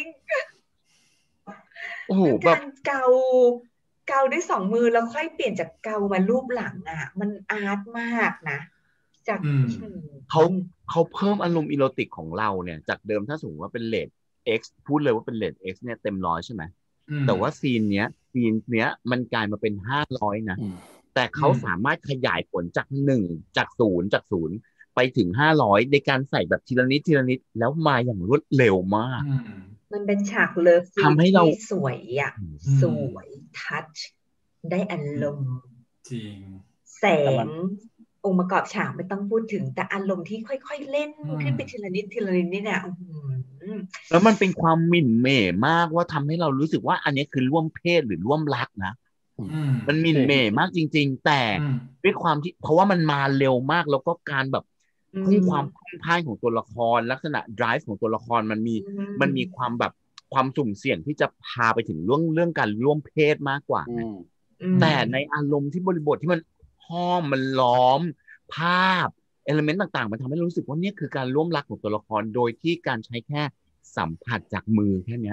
Speaker 3: ๆโอ้โหแบบเกาเกาด้วยสองมือแล้วค่อยเปลี่ยนจากเกามารูปหลังอ่ะมันอาร์ตมากนะจาก
Speaker 1: เขาเขาเพิ่มอารมณ์อีโรติกของเราเนี่ยจากเดิมถ้าสมมติว่าเป็นเรท X พูดเลยว่าเป็นเรท X เนี่ยเต็มร้อยใช่ไหมแต่ว่าซีนเนี้ยซีนเนี้ยมันกลายมาเป็นห้าร้อยนะแต่เขาสามารถขยายผลจากหนึ่งจากศูนย์จากศูนย์ไปถึงห้าร้อยในการใส่แบบทีละนิดทีละนิดแล้วมาอย่างรวดเร็วมาก
Speaker 3: มันเป็นฉากเลิฟซีน
Speaker 1: ทำให้เรา
Speaker 3: สวยอ่ะสวยทัชได้อารมณ์
Speaker 2: จริง
Speaker 3: แสงองค์ประกอบฉากไม่ต้องพูดถึงแต่อารมณ์ที่ค่อยๆเล่นขึ้นไปทีละนิดทีละนิดนี่เนี่ย
Speaker 1: แล้วมันเป็นความหมิ่นเหม่มากว่าทำให้เรารู้สึกว่าอันนี้คือร่วมเพศหรือร่วมรักนะมันหมิ่นเหม่มากจริงๆแต่ด้วยความที่เพราะว่ามันมาเร็วมากแล้วก็การแบบพุ่งความพุ่งพ่านของตัวละครลักษณะ drive ของตัวละครมันมีมันมีความแบบความสุ่มเสี่ยงที่จะพาไปถึงเรื่องเรื่องการร่วมเพศมากกว่าแต่ในอารมณ์ที่บริบทที่มันห้อมมันล้อมภาพเอลิเมนต์ต่างๆมันทำให้รู้สึกว่านี่คือการร่วมรักของตัวละครโดยที่การใช้แค่สัมผัสจากมือแค่นี้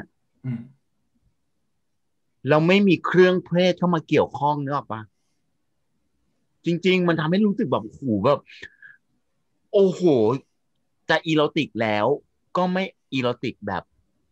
Speaker 1: เราไม่มีเครื่องเพศเข้ามาเกี่ยวข้องเนอะปะจริงๆมันทำให้รู้สึกแบบโอ้โหแบบโอ้โหจะอีโรติกแล้วก็ไม่อีโรติกแบบ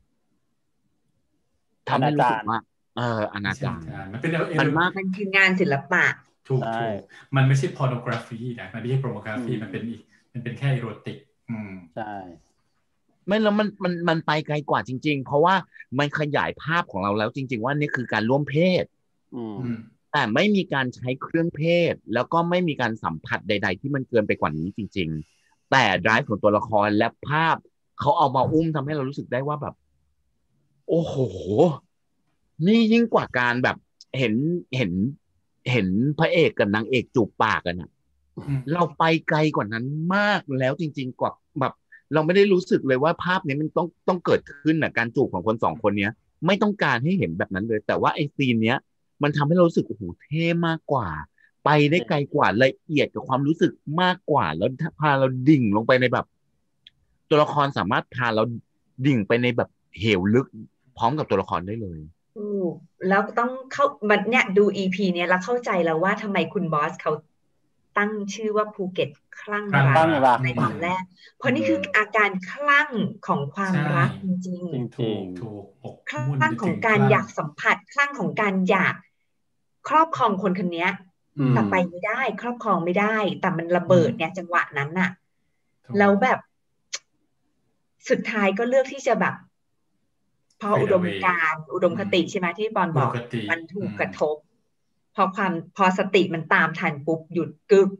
Speaker 1: ทำให้รู้สึกว่าเอออนาจาร
Speaker 2: มันเป็น
Speaker 3: มันมากมันคืองานศิลปะ
Speaker 2: ถูกถูกมันไม่ใช่ pornography นะมันไม่ใช่ pornography มันเป็นมันเป็นแค่อีโรติกอืม
Speaker 4: ใช่
Speaker 1: ไม่แล้วมันมันมันไปไกลกว่าจริงๆเพราะว่ามันขยายภาพของเราแล้วจริงๆว่านี่คือการร่วมเพศ
Speaker 4: อืม
Speaker 1: แต่ไม่มีการใช้เครื่องเพศแล้วก็ไม่มีการสัมผัสใดๆที่มันเกินไปกว่านี้จริงๆแต่ drive ของตัวละครและภาพเขาเอามาอุ้มทำให้เรารู้สึกได้ว่าแบบโอ้โหนี่ยิ่งกว่าการแบบเห็นเห็นเห็นพระเอกกับนางเอกจูบปากกันอ่ะเราไปไกลกว่านั้นมากแล้วจริงๆกว่าแบบเราไม่ได้รู้สึกเลยว่าภาพนี้มันต้องต้องเกิดขึ้นน่ะการจูบของคนสองคนเนี้ยไม่ต้องการให้เห็นแบบนั้นเลยแต่ว่าไอ้ซีนเนี้ยมันทำให้เรารู้สึกโอ้โหเท่มากกว่าไปได้ไกลกว่าละเอียดกับความรู้สึกมากกว่าแล้วพาเราดิ่งลงไปในแบบตัวละครสามารถพาเราดิ่งไปในแบบเหวลึกพร้อมกับตัวละครได้เลย
Speaker 3: อือแล้วต้องเข้ามันเนี่ยดู อี พี เนี้ยแล้วเข้าใจแล้วว่าทำไมคุณบอสเขาตั้งชื่อว่าภูเก็ตคลั่งรักในตอนแรกเพราะนี่คืออาการคลั่งของความรักจริงๆ
Speaker 2: ถูกถูก
Speaker 3: คลั่งของการอยากสัมผัสคลั่งของการอยากครอบครองคนคนนี้แต่ไปไม่ได้ครอบครองไม่ได้แต่มันระเบิดเนี่ยจังหวะนั้นน่ะแล้วแบบสุดท้ายก็เลือกที่จะแบบพออุดมการณ์อุดมคติใช่ไหมที่บอลบอกมันถูกกระทบพอความพอสติมันตามทันปุ๊บหยุดกึก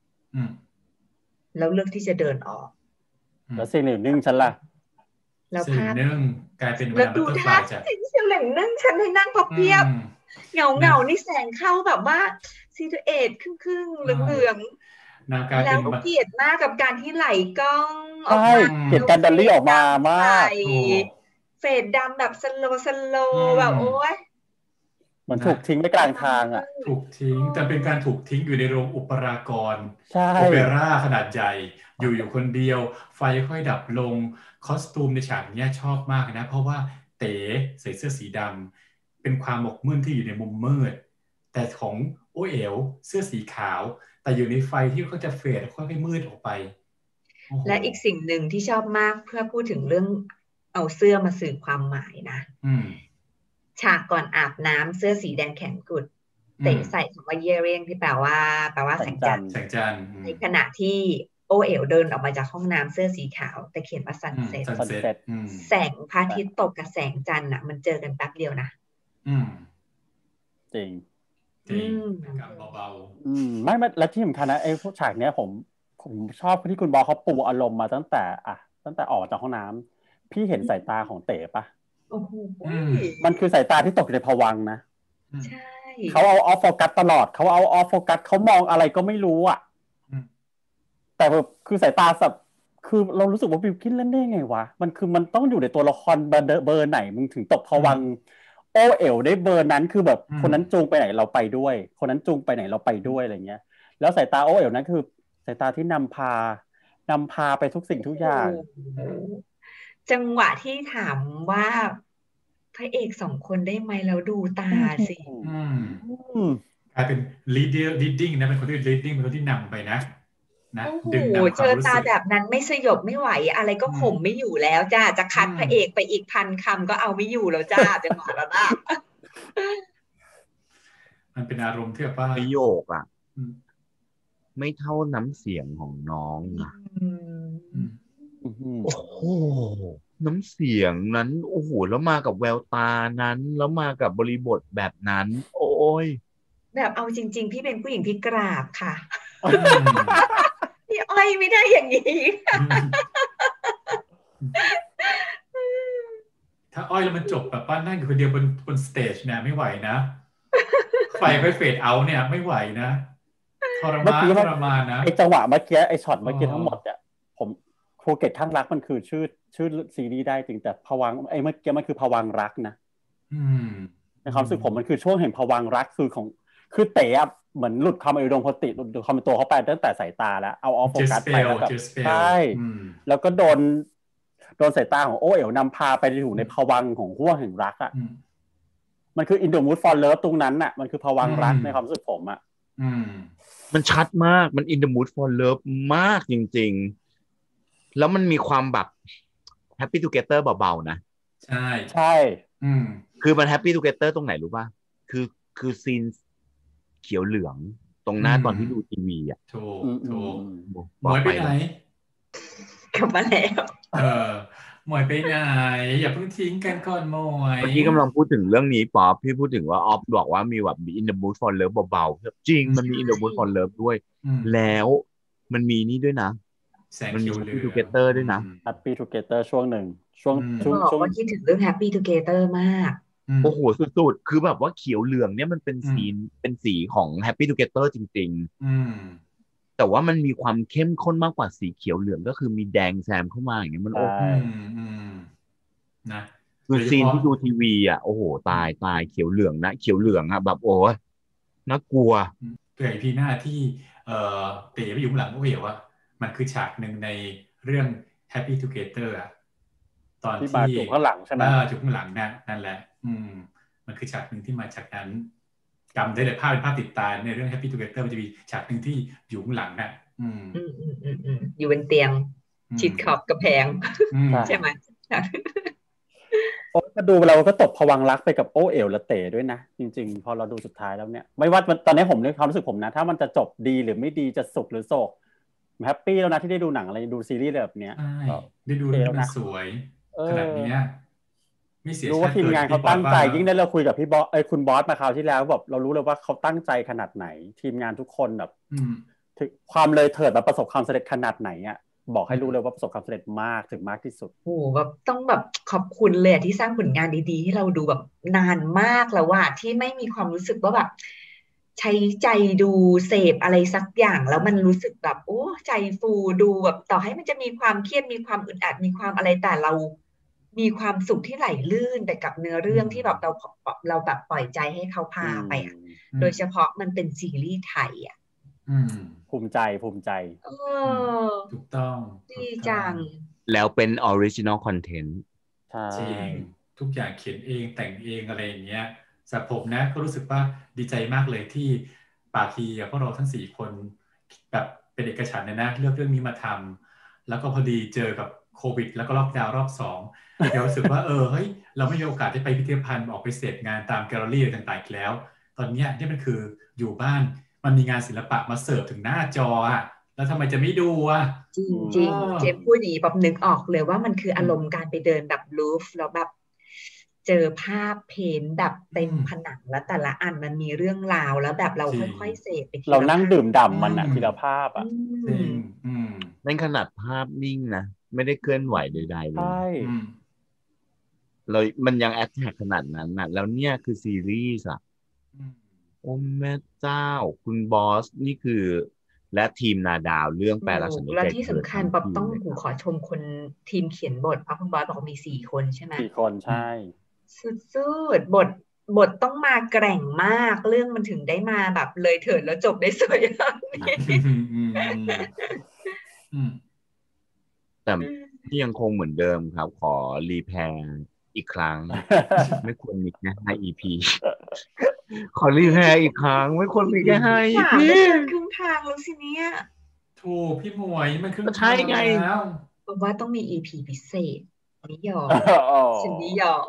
Speaker 3: แล้วเลือกที่จะเดินออก
Speaker 4: แล้วสิ่งหนึ่งนึ่งฉันล่ะ
Speaker 3: แล้ว
Speaker 2: ภาพนึ่งกลายเป็น
Speaker 3: แล้วดูท่าสิ่งเสียงหนึ่งนึ่งฉันให้นั่งพับเพียบเงาเงานี่แสงเข้าแบบว่าซีทูเอทครึ่งครึ่งเหลืองเหลืองแล้วเกลียดมากกับการที่ไหลกล้อง
Speaker 4: ออกมาเกลียดการดันลี่ออกมามาก
Speaker 3: เฟดดำแบบสโลสโลแบบโอ้ย
Speaker 4: มันถูกทิ้งไว้กลางทางอ่ะ
Speaker 2: ถูกทิ้งแต่เป็นการถูกทิ้งอยู่ในโรงอุปรากร
Speaker 4: โอ
Speaker 2: เปร่าขนาดใหญ่อยู่อยู่คนเดียวไฟค่อยดับลงคอสตูมในฉากนี้ชอบมากนะเพราะว่าเต๋ใส่เสื้อสีดำเป็นความหมกมุ่นที่อยู่ในมุมมืดแต่ของโอเอ๋วเสื้อสีขาวแต่อยู่ในไฟที่เขาจะเฟดค่อยๆมืดออกไป
Speaker 3: และอีกสิ่งหนึ่งที่ชอบมากเพื่อพูดถึงเรื่องเอาเสื้อมาสื่อความหมายนะฉากก่อนอาบน้ำเสื้อสีแดงแขนกุดเตะใส่คำว่าเยเรียงที่แปลว่าแปลว่าแสงจันทร์
Speaker 2: แสงจันทร์
Speaker 3: ในขณะที่โอเอ๋วเดินออกมาจากห้องน้ำเสื้อสีขาวแต่เขียนว่าซันเซ็ตแสงพระอาทิตย์ตกกับแสงจันทร์อ่ะมันเจอกันแป๊บเดียวนะ
Speaker 4: จริง
Speaker 2: จริงกับเบา
Speaker 4: ๆอืมไม่ไม่และที่สำคัญนะไอ้พวกฉากเนี้ยผมผมชอบที่คุณบอลเขาปูอารมณ์มาตั้งแต่อ่ะตั้งแต่ออกจากห้องน้ำพี่เห็นสายตาของเต๋ปะ
Speaker 3: โอ้โห
Speaker 4: มันคือสายตาที่ตกในภวังค์นะ
Speaker 3: ใช่
Speaker 4: เขาเอาออฟโฟกัสตลอดเขาเอาออฟโฟกัสเขามองอะไรก็ไม่รู้อ่ะแต่แบบคือสายตาแบบคือเรารู้สึกว่าบิวกินเล่นได้ไงวะมันคือมันต้องอยู่ในตัวละครเบอร์เบอร์ไหนมึงถึงตกภวังค์โอเอ๋วได้เบอร์นั้นคือแบบคนนั้นจูงไปไหนเราไปด้วยคนนั้นจูงไปไหนเราไปด้วยอะไรเงี้ยแล้วสายตาโอเอ๋วนั้นคือสายตาที่นำพานำพาไปทุกสิ่งทุกอย่าง
Speaker 3: จังหวะที่ถามว่าพระเอกสองคนได้ไหมแล้วดูตาสิ
Speaker 2: กลายเป็น leader leading นะเป็นคนที่ leading เป็นคนที่นำไปนะนะ
Speaker 3: ดึงนำความรู้สึกเจอตาแบบนั้นไม่สยบไม่ไหวอะไรก็ข่มไม่อยู่แล้วจ้าจะคัดพระเอกไปอีกพันคำก็เอาไม่อยู่แล้วจ้าจังหวะแล้วนะ
Speaker 2: มันเป็นอารมณ์ที่แบบว่า
Speaker 1: ประโยคอะไม่เท่าน้ำเสียงของน้องนะโอ้โหน้ำเสียงนั้นโอ้โหแล้วมากับแววตานั้นแล้วมากับบริบทแบบนั้นโอ้ย
Speaker 3: แบบเอาจริงๆพี่เป็นผู้หญิงที่กราบค่ะพี่อ้อยไม่ได้อย่างนี้
Speaker 2: ถ้าอ้อยแล้วมันจบแบบว่านั่งอยู่คนเดียวบนบนสเตจเนี่ยไม่ไหวนะไฟไปเฟดเอาท์เนี่ยไม่ไหวนะทรมานทรมานนะ
Speaker 4: ไอจังหวะเมื่อกี้ไอช็อตเมื่อกี้ทั้งหมดเนี่ยผมภูเก็ตข้างรักมันคือชื่อชื่อซีรีส์ได้จริงแต่ภวังค์ไอเมื่อกี้มันคือภวังค์รักนะในความรู้สึกผมมันคือช่วงแห่งภวังค์รักคือของคือเต๋อเหมือนหลุดความอุดมคติหลุดความเป็นตัวเขาไปตั้งแต่สายตาแล้วเอาออฟโฟกัสไปแล้วกับใช่แล้วก็โดนโดนสายตาของโอเอ๋วนำพาไปถึงในภวังค์ของห้วงแห่งรักอ่ะมันคือ In the Mood for Love ตรงนั้นน่ะมันคือภวังค์รักในความรู้สึกผมอ่ะ
Speaker 1: มันชัดมากมัน In the Mood for Love มากจริงๆแล้วมันมีความแบบ Happy Together เบาๆนะ
Speaker 2: ใช่
Speaker 4: ใช่
Speaker 1: คือมัน Happy Together ตรงไหนรู้ป่ะคือคือซีนเขียวเหลืองตรงหน้าตอนที่ดูทีวีอ่ะ
Speaker 2: ถูกถูกหมวยไปไหน
Speaker 3: กลับมาแล้ว
Speaker 2: เออหมวยไปไหนอย่าเพิ่งทิ้งกันก่อนหมวย
Speaker 1: เมื่อกี้กำลังพูดถึงเรื่องนี้ป๊อปพี่พูดถึงว่าออฟบอกว่ามีแบบมี In the Mood for Love เบาๆจริงมันมี In the Mood for Love ด้วยแล้วมันมีนี่ด้วยนะมันมี Happy Together ด้วยนะ
Speaker 4: Happy Together ช่วงหนึ่งช่วงช่วง
Speaker 3: ช่วงคิดถึงเรื่อง Happy Together มาก
Speaker 1: โอ้โหสุดๆคือแบบว่าเขียวเหลืองเนี่ยมันเป็นสีเป็นสีของ Happy Together จริงๆแต่ว่ามันมีความเข้มข้นมากกว่าสีเขียวเหลืองก็คือมีแดงแซมเข้ามาอย่างเงี้ยมันโอ้โห
Speaker 2: นะ
Speaker 1: คือซีนที่ดูทีวีอ่ะโอ้โหตายตายเขียวเหลืองนะเขียวเหลืองอ่ะแบบโอ้ยน่ากลัว
Speaker 2: ตัวอย่างพีหน้าที่เอ่อเต๋ไปอยู่ข้างหลังก็เห็นว่ามันคือฉากหนึ่งในเรื่อง Happy Together อ่ะตอนที่
Speaker 4: มาถูกข้างหลังใช่ไหม
Speaker 2: ถูกข้างหลังนะนั่นแหละอืมมันคือฉากหนึ่งที่มาจากนั้นจำได้เลยภาพเป็นภาพติดตาในเรื่อง Happy Together มันจะมีฉากหนึ่งที่อยู่ข้างหลังนะอืม
Speaker 3: อืมอืมอืมอืมอยู่บนเตียงชิดขอบกระแพงใช่ไหม
Speaker 4: โอ้ก็ดูเราก็ตบผวังรักไปกับโอเอ๋วและเต๋ด้วยนะจริงๆพอเราดูสุดท้ายแล้วเนี่ยไม่ว่าตอนนี้ผมในความรู้สึกผมนะถ้ามันจะจบดีหรือไม่ดีจะสุขหรือโศกแฮปปี้แล้วนะที่ได้ดูหนังอะไรดูซีรีส์แบบเนี้ย
Speaker 2: ได้ดูแล้วมันสวยขนาดนี้ไม่เสียชาติ
Speaker 4: รู้ว่าทีมงานเขาตั้งใจยิ่งได้เราคุยกับพี่บอสเอ้ยคุณบอสมาคราวที่แล้วแบบเรารู้เลยว่าเขาตั้งใจขนาดไหนทีมงานทุกคนแบบถึงความเลยเถิดแบบประสบความสำเร็จขนาดไหนอ่ะบอกให้รู้เลยว่าประสบความสำเร็จมากถึงมากที่สุด
Speaker 3: โอ้แบบต้องแบบขอบคุณเลยที่สร้างผลงานดีๆให้เราดูแบบนานมากแล้วว่าที่ไม่มีความรู้สึกว่าแบบใช้ใจดูเสพอะไรสักอย่างแล้วมันรู้สึกแบบโอ้ใจฟูดูแบบต่อให้มันจะมีความเครียดมีความอึดอัดมีความอะไรแต่เรามีความสุขที่ไหลลื่นไปกับเนื้อเรื่องที่แบบเราเราแบบปล่อยใจให้เขาพาไปอ่ะโดยเฉพาะมันเป็นซีรีส์ไทยอ่ะ
Speaker 4: ภูมิใจภูมิใจ
Speaker 3: เออ
Speaker 2: ถูกต้อง
Speaker 3: ดีจัง
Speaker 1: แล้วเป็นออริจินอลคอนเทนต์
Speaker 2: จริงทุกอย่างเขียนเองแต่งเองอะไรอย่างเงี้ยสำหรับผมนะก็รู้สึกว่าดีใจมากเลยที่ปาคีพวกเราทั้งสี่คนแบบเป็นเอกฉันท์เลยนะเลือกเรื่องนี้มาทำแล้วก็พอดีเจอกับโควิดแล้วก็ล็อกดาวน์รอบสองเรารู้สึกว่าเออเฮ้ยเราไม่มีโอกาสได้ไปพิพิธภัณฑ์ออกไปเสพงานตามแกลเลอรี่ต่างๆอีกแล้วตอนนี้นี่มันคืออยู่บ้านมันมีงานศิลปะมาเสิร์ฟถึงหน้าจออ่ะแล้วทำไมจะไม่ดูอ่ะ
Speaker 3: จริงจริงเจมพูดดีแบบนึกออกเลยว่ามันคืออารมณ์การไปเดินแบบลูฟแล้วแบบเจอภาพเพนแบบเต็มผนังแล้วแต่ละอันมันมีเรื่องราวแล้วแบบเราค่อยๆเสพไปทีละ
Speaker 4: เรานั่งดื่มด่ำมันอ่ะทีละภาพอ่ะ
Speaker 1: นั่นขนาดภาพนิ่งนะไม่ได้เคลื่อนไหวใดๆเลย
Speaker 4: ใช่
Speaker 1: เรามันยังแอดแท็กขนาดนั้นนะแล้วเนี่ยคือซีรีส์อ่ะโอ้แม่เจ้าคุณบอสนี่คือและทีมนาดาวเรื่องแปลรักฉันด้วยใจเธอ
Speaker 3: และที่สำคัญป๊อปต้องหูขอชมคนทีมเขียนบทเพราะคุณบอสบอกมีสี่คนใช่ไหม
Speaker 4: สี่คนใช่
Speaker 3: สุดๆบทบทต้องมาแกร่งมากเรื่องมันถึงได้มาแบบเลยเถิดแล้วจบได้สวยแบบนี้
Speaker 1: แต่ที่ยังคงเหมือนเดิมครับขอรีแพร์อีกครั้งไม่ควรมีแค่ห้า อี พี ขอรีแพร์อีกครั้งไม่ควรมีแค่ห้า อี พี
Speaker 3: ครึ่งทางแล้วสิเนี่ย
Speaker 2: ถูกพี่หมวยมันครึ่งทางแล้ว
Speaker 3: บอกว่าต้องมี อี พี พิเศษนิยมฉันนิยม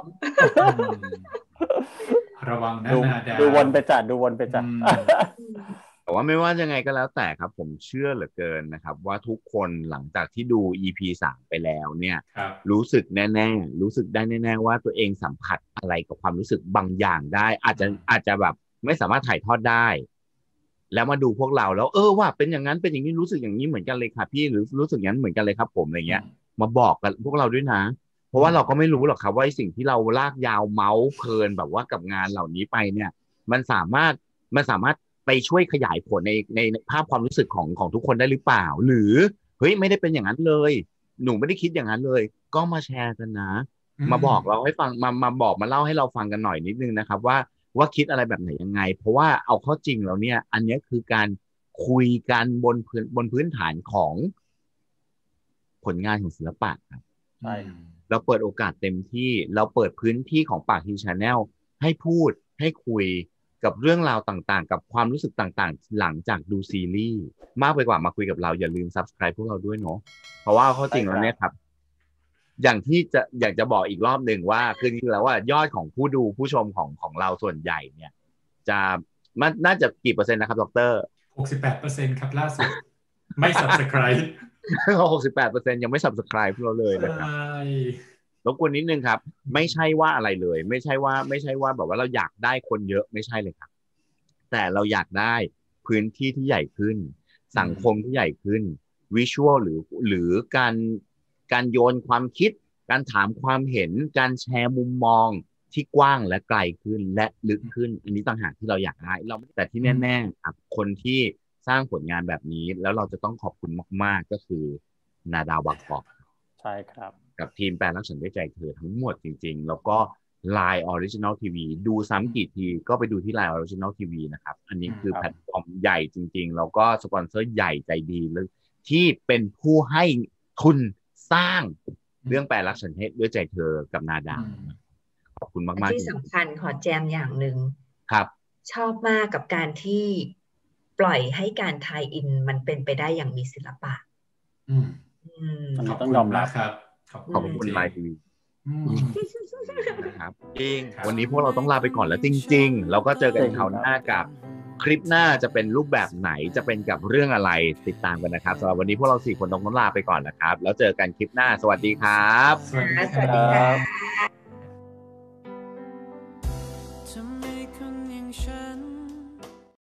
Speaker 2: ระวังนะนาดา
Speaker 4: ดูวนไปจัดดูวนไปจัด
Speaker 1: แต่ว่าไม่ว่ายังไงก็แล้วแต่ครับผมเชื่อเหลือเกินนะครับว่าทุกคนหลังจากที่ดู อี พี สามไปแล้วเนี่ยรู้สึกแน่ๆรู้สึกได้แน่ๆว่าตัวเองสัมผัสอะไรกับความรู้สึกบางอย่างได้อาจจะอาจจะแบบไม่สามารถถ่ายทอดได้แล้วมาดูพวกเราแล้วเออว่าเป็นอย่างนั้นเป็นอย่างนี้รู้สึกอย่างนี้เหมือนกันเลยค่ะพี่หรือรู้สึกอย่างนั้นเหมือนกันเลยครับผมอะไรเงี้ยมาบอกกันพวกเราด้วยนะเพราะว่าเราก็ไม่รู้หรอกครับว่าสิ่งที่เราลากยาวเมาส์เพลินแบบว่ากับงานเหล่านี้ไปเนี่ยมันสามารถมันสามารถไปช่วยขยายผลในในภาพความรู้สึกของของทุกคนได้หรือเปล่าหรือเฮ้ยไม่ได้เป็นอย่างนั้นเลยหนูไม่ได้คิดอย่างนั้นเลยก็มาแชร์กันนะมาบอกเราให้ฟังมามาบอกมาเล่าให้เราฟังกันหน่อยนิดนึงนะครับว่าว่าคิดอะไรแบบไหนยังไงเพราะว่าเอาเข้าจริงแล้วเนี่ยอันนี้คือการคุยกันบนพื้นบนพื้นฐานของผลงานของศิลปะครับ
Speaker 4: ใช่
Speaker 1: เราเปิดโอกาสเต็มที่เราเปิดพื้นที่ของปากที Channel ให้พูดให้คุยกับเรื่องราวต่างๆกับความรู้สึกต่างๆหลังจากดูซีรีส์มากไปกว่ามาคุยกับเราอย่าลืม Subscribe พวกเราด้วยเนาะเพราะว่าข้อจริงแล้วเนี่ยครับอย่างที่จะอยากจะบอกอีกรอบหนึ่งว่าคือจริงๆแล้วว่ายอดของผู้ดูผู้ชมของของเราส่วนใหญ่เนี่ยจะมันน่าจะกี่เปอร์เซ็นต์นะครับดร
Speaker 2: หกสิบแปดเปอร์เซ็นต์ ครับล่าสุดไม่ Subscribe
Speaker 1: หกสิบแปดเปอร์เซ็นต์ ยังไม่ Subscribe พวกเราเลยนะครับรบกวนนิดนึงครับไม่ใช่ว่าอะไรเลยไม่ใช่ว่าไม่ใช่ว่าแบบว่าเราอยากได้คนเยอะไม่ใช่เลยครับแต่เราอยากได้พื้นที่ที่ใหญ่ขึ้นสังคมที่ใหญ่ขึ้นวิชวลหรือหรือการการโยนความคิดการถามความเห็นการแชร์มุมมองที่กว้างและไกลขึ้นและลึกขึ้นอันนี้ต่างหากที่เราอยากได้เราแต่ที่แน่ๆครับคนที่สร้างผลงานแบบนี้แล้วเราจะต้องขอบคุณมากๆก็คือนาดาวบางกอก
Speaker 4: ใช่ครับ
Speaker 1: กับทีมแปลรักฉันด้วยใจเธอทั้งหมดจริงๆแล้วก็ Line Original ที วี ดูซ้ำกี่ทีก็ไปดูที่ Line Original ที วี นะครับอันนี้คือแพลตฟอร์มใหญ่จริงๆแล้วก็สปอนเซอร์ใหญ่ใจดีเลยที่เป็นผู้ให้ทุนสร้างเรื่องแปลรักฉันด้วยใจเธอกับนาดาวขอบคุณมากๆ
Speaker 3: ที่สำคัญขอแจมอย่างหนึ่ง
Speaker 1: ครับ
Speaker 3: ชอบมากกับการที่ปล่อยให้การไทยอินมันเป็นไปได้อย่างมีศิลปะ
Speaker 2: อืม
Speaker 4: ขอบคุณต้องยอมรับ
Speaker 2: ครับ
Speaker 1: ขอบคุณไลน์ทีวีนะครับจริงวันนี้พวกเราต้องลาไปก่อนแล้วจริงๆเราก็เจอกันคราวหน้ากับคลิปหน้าจะเป็นรูปแบบไหนจะเป็นกับเรื่องอะไรติดตามกันนะครับสำหรับวันนี้พวกเราสี่คนต้องลาไปก่อนนะครับแล้วเจอกันคลิปหน้าสวัสดีครับ
Speaker 3: สวัสดีครับ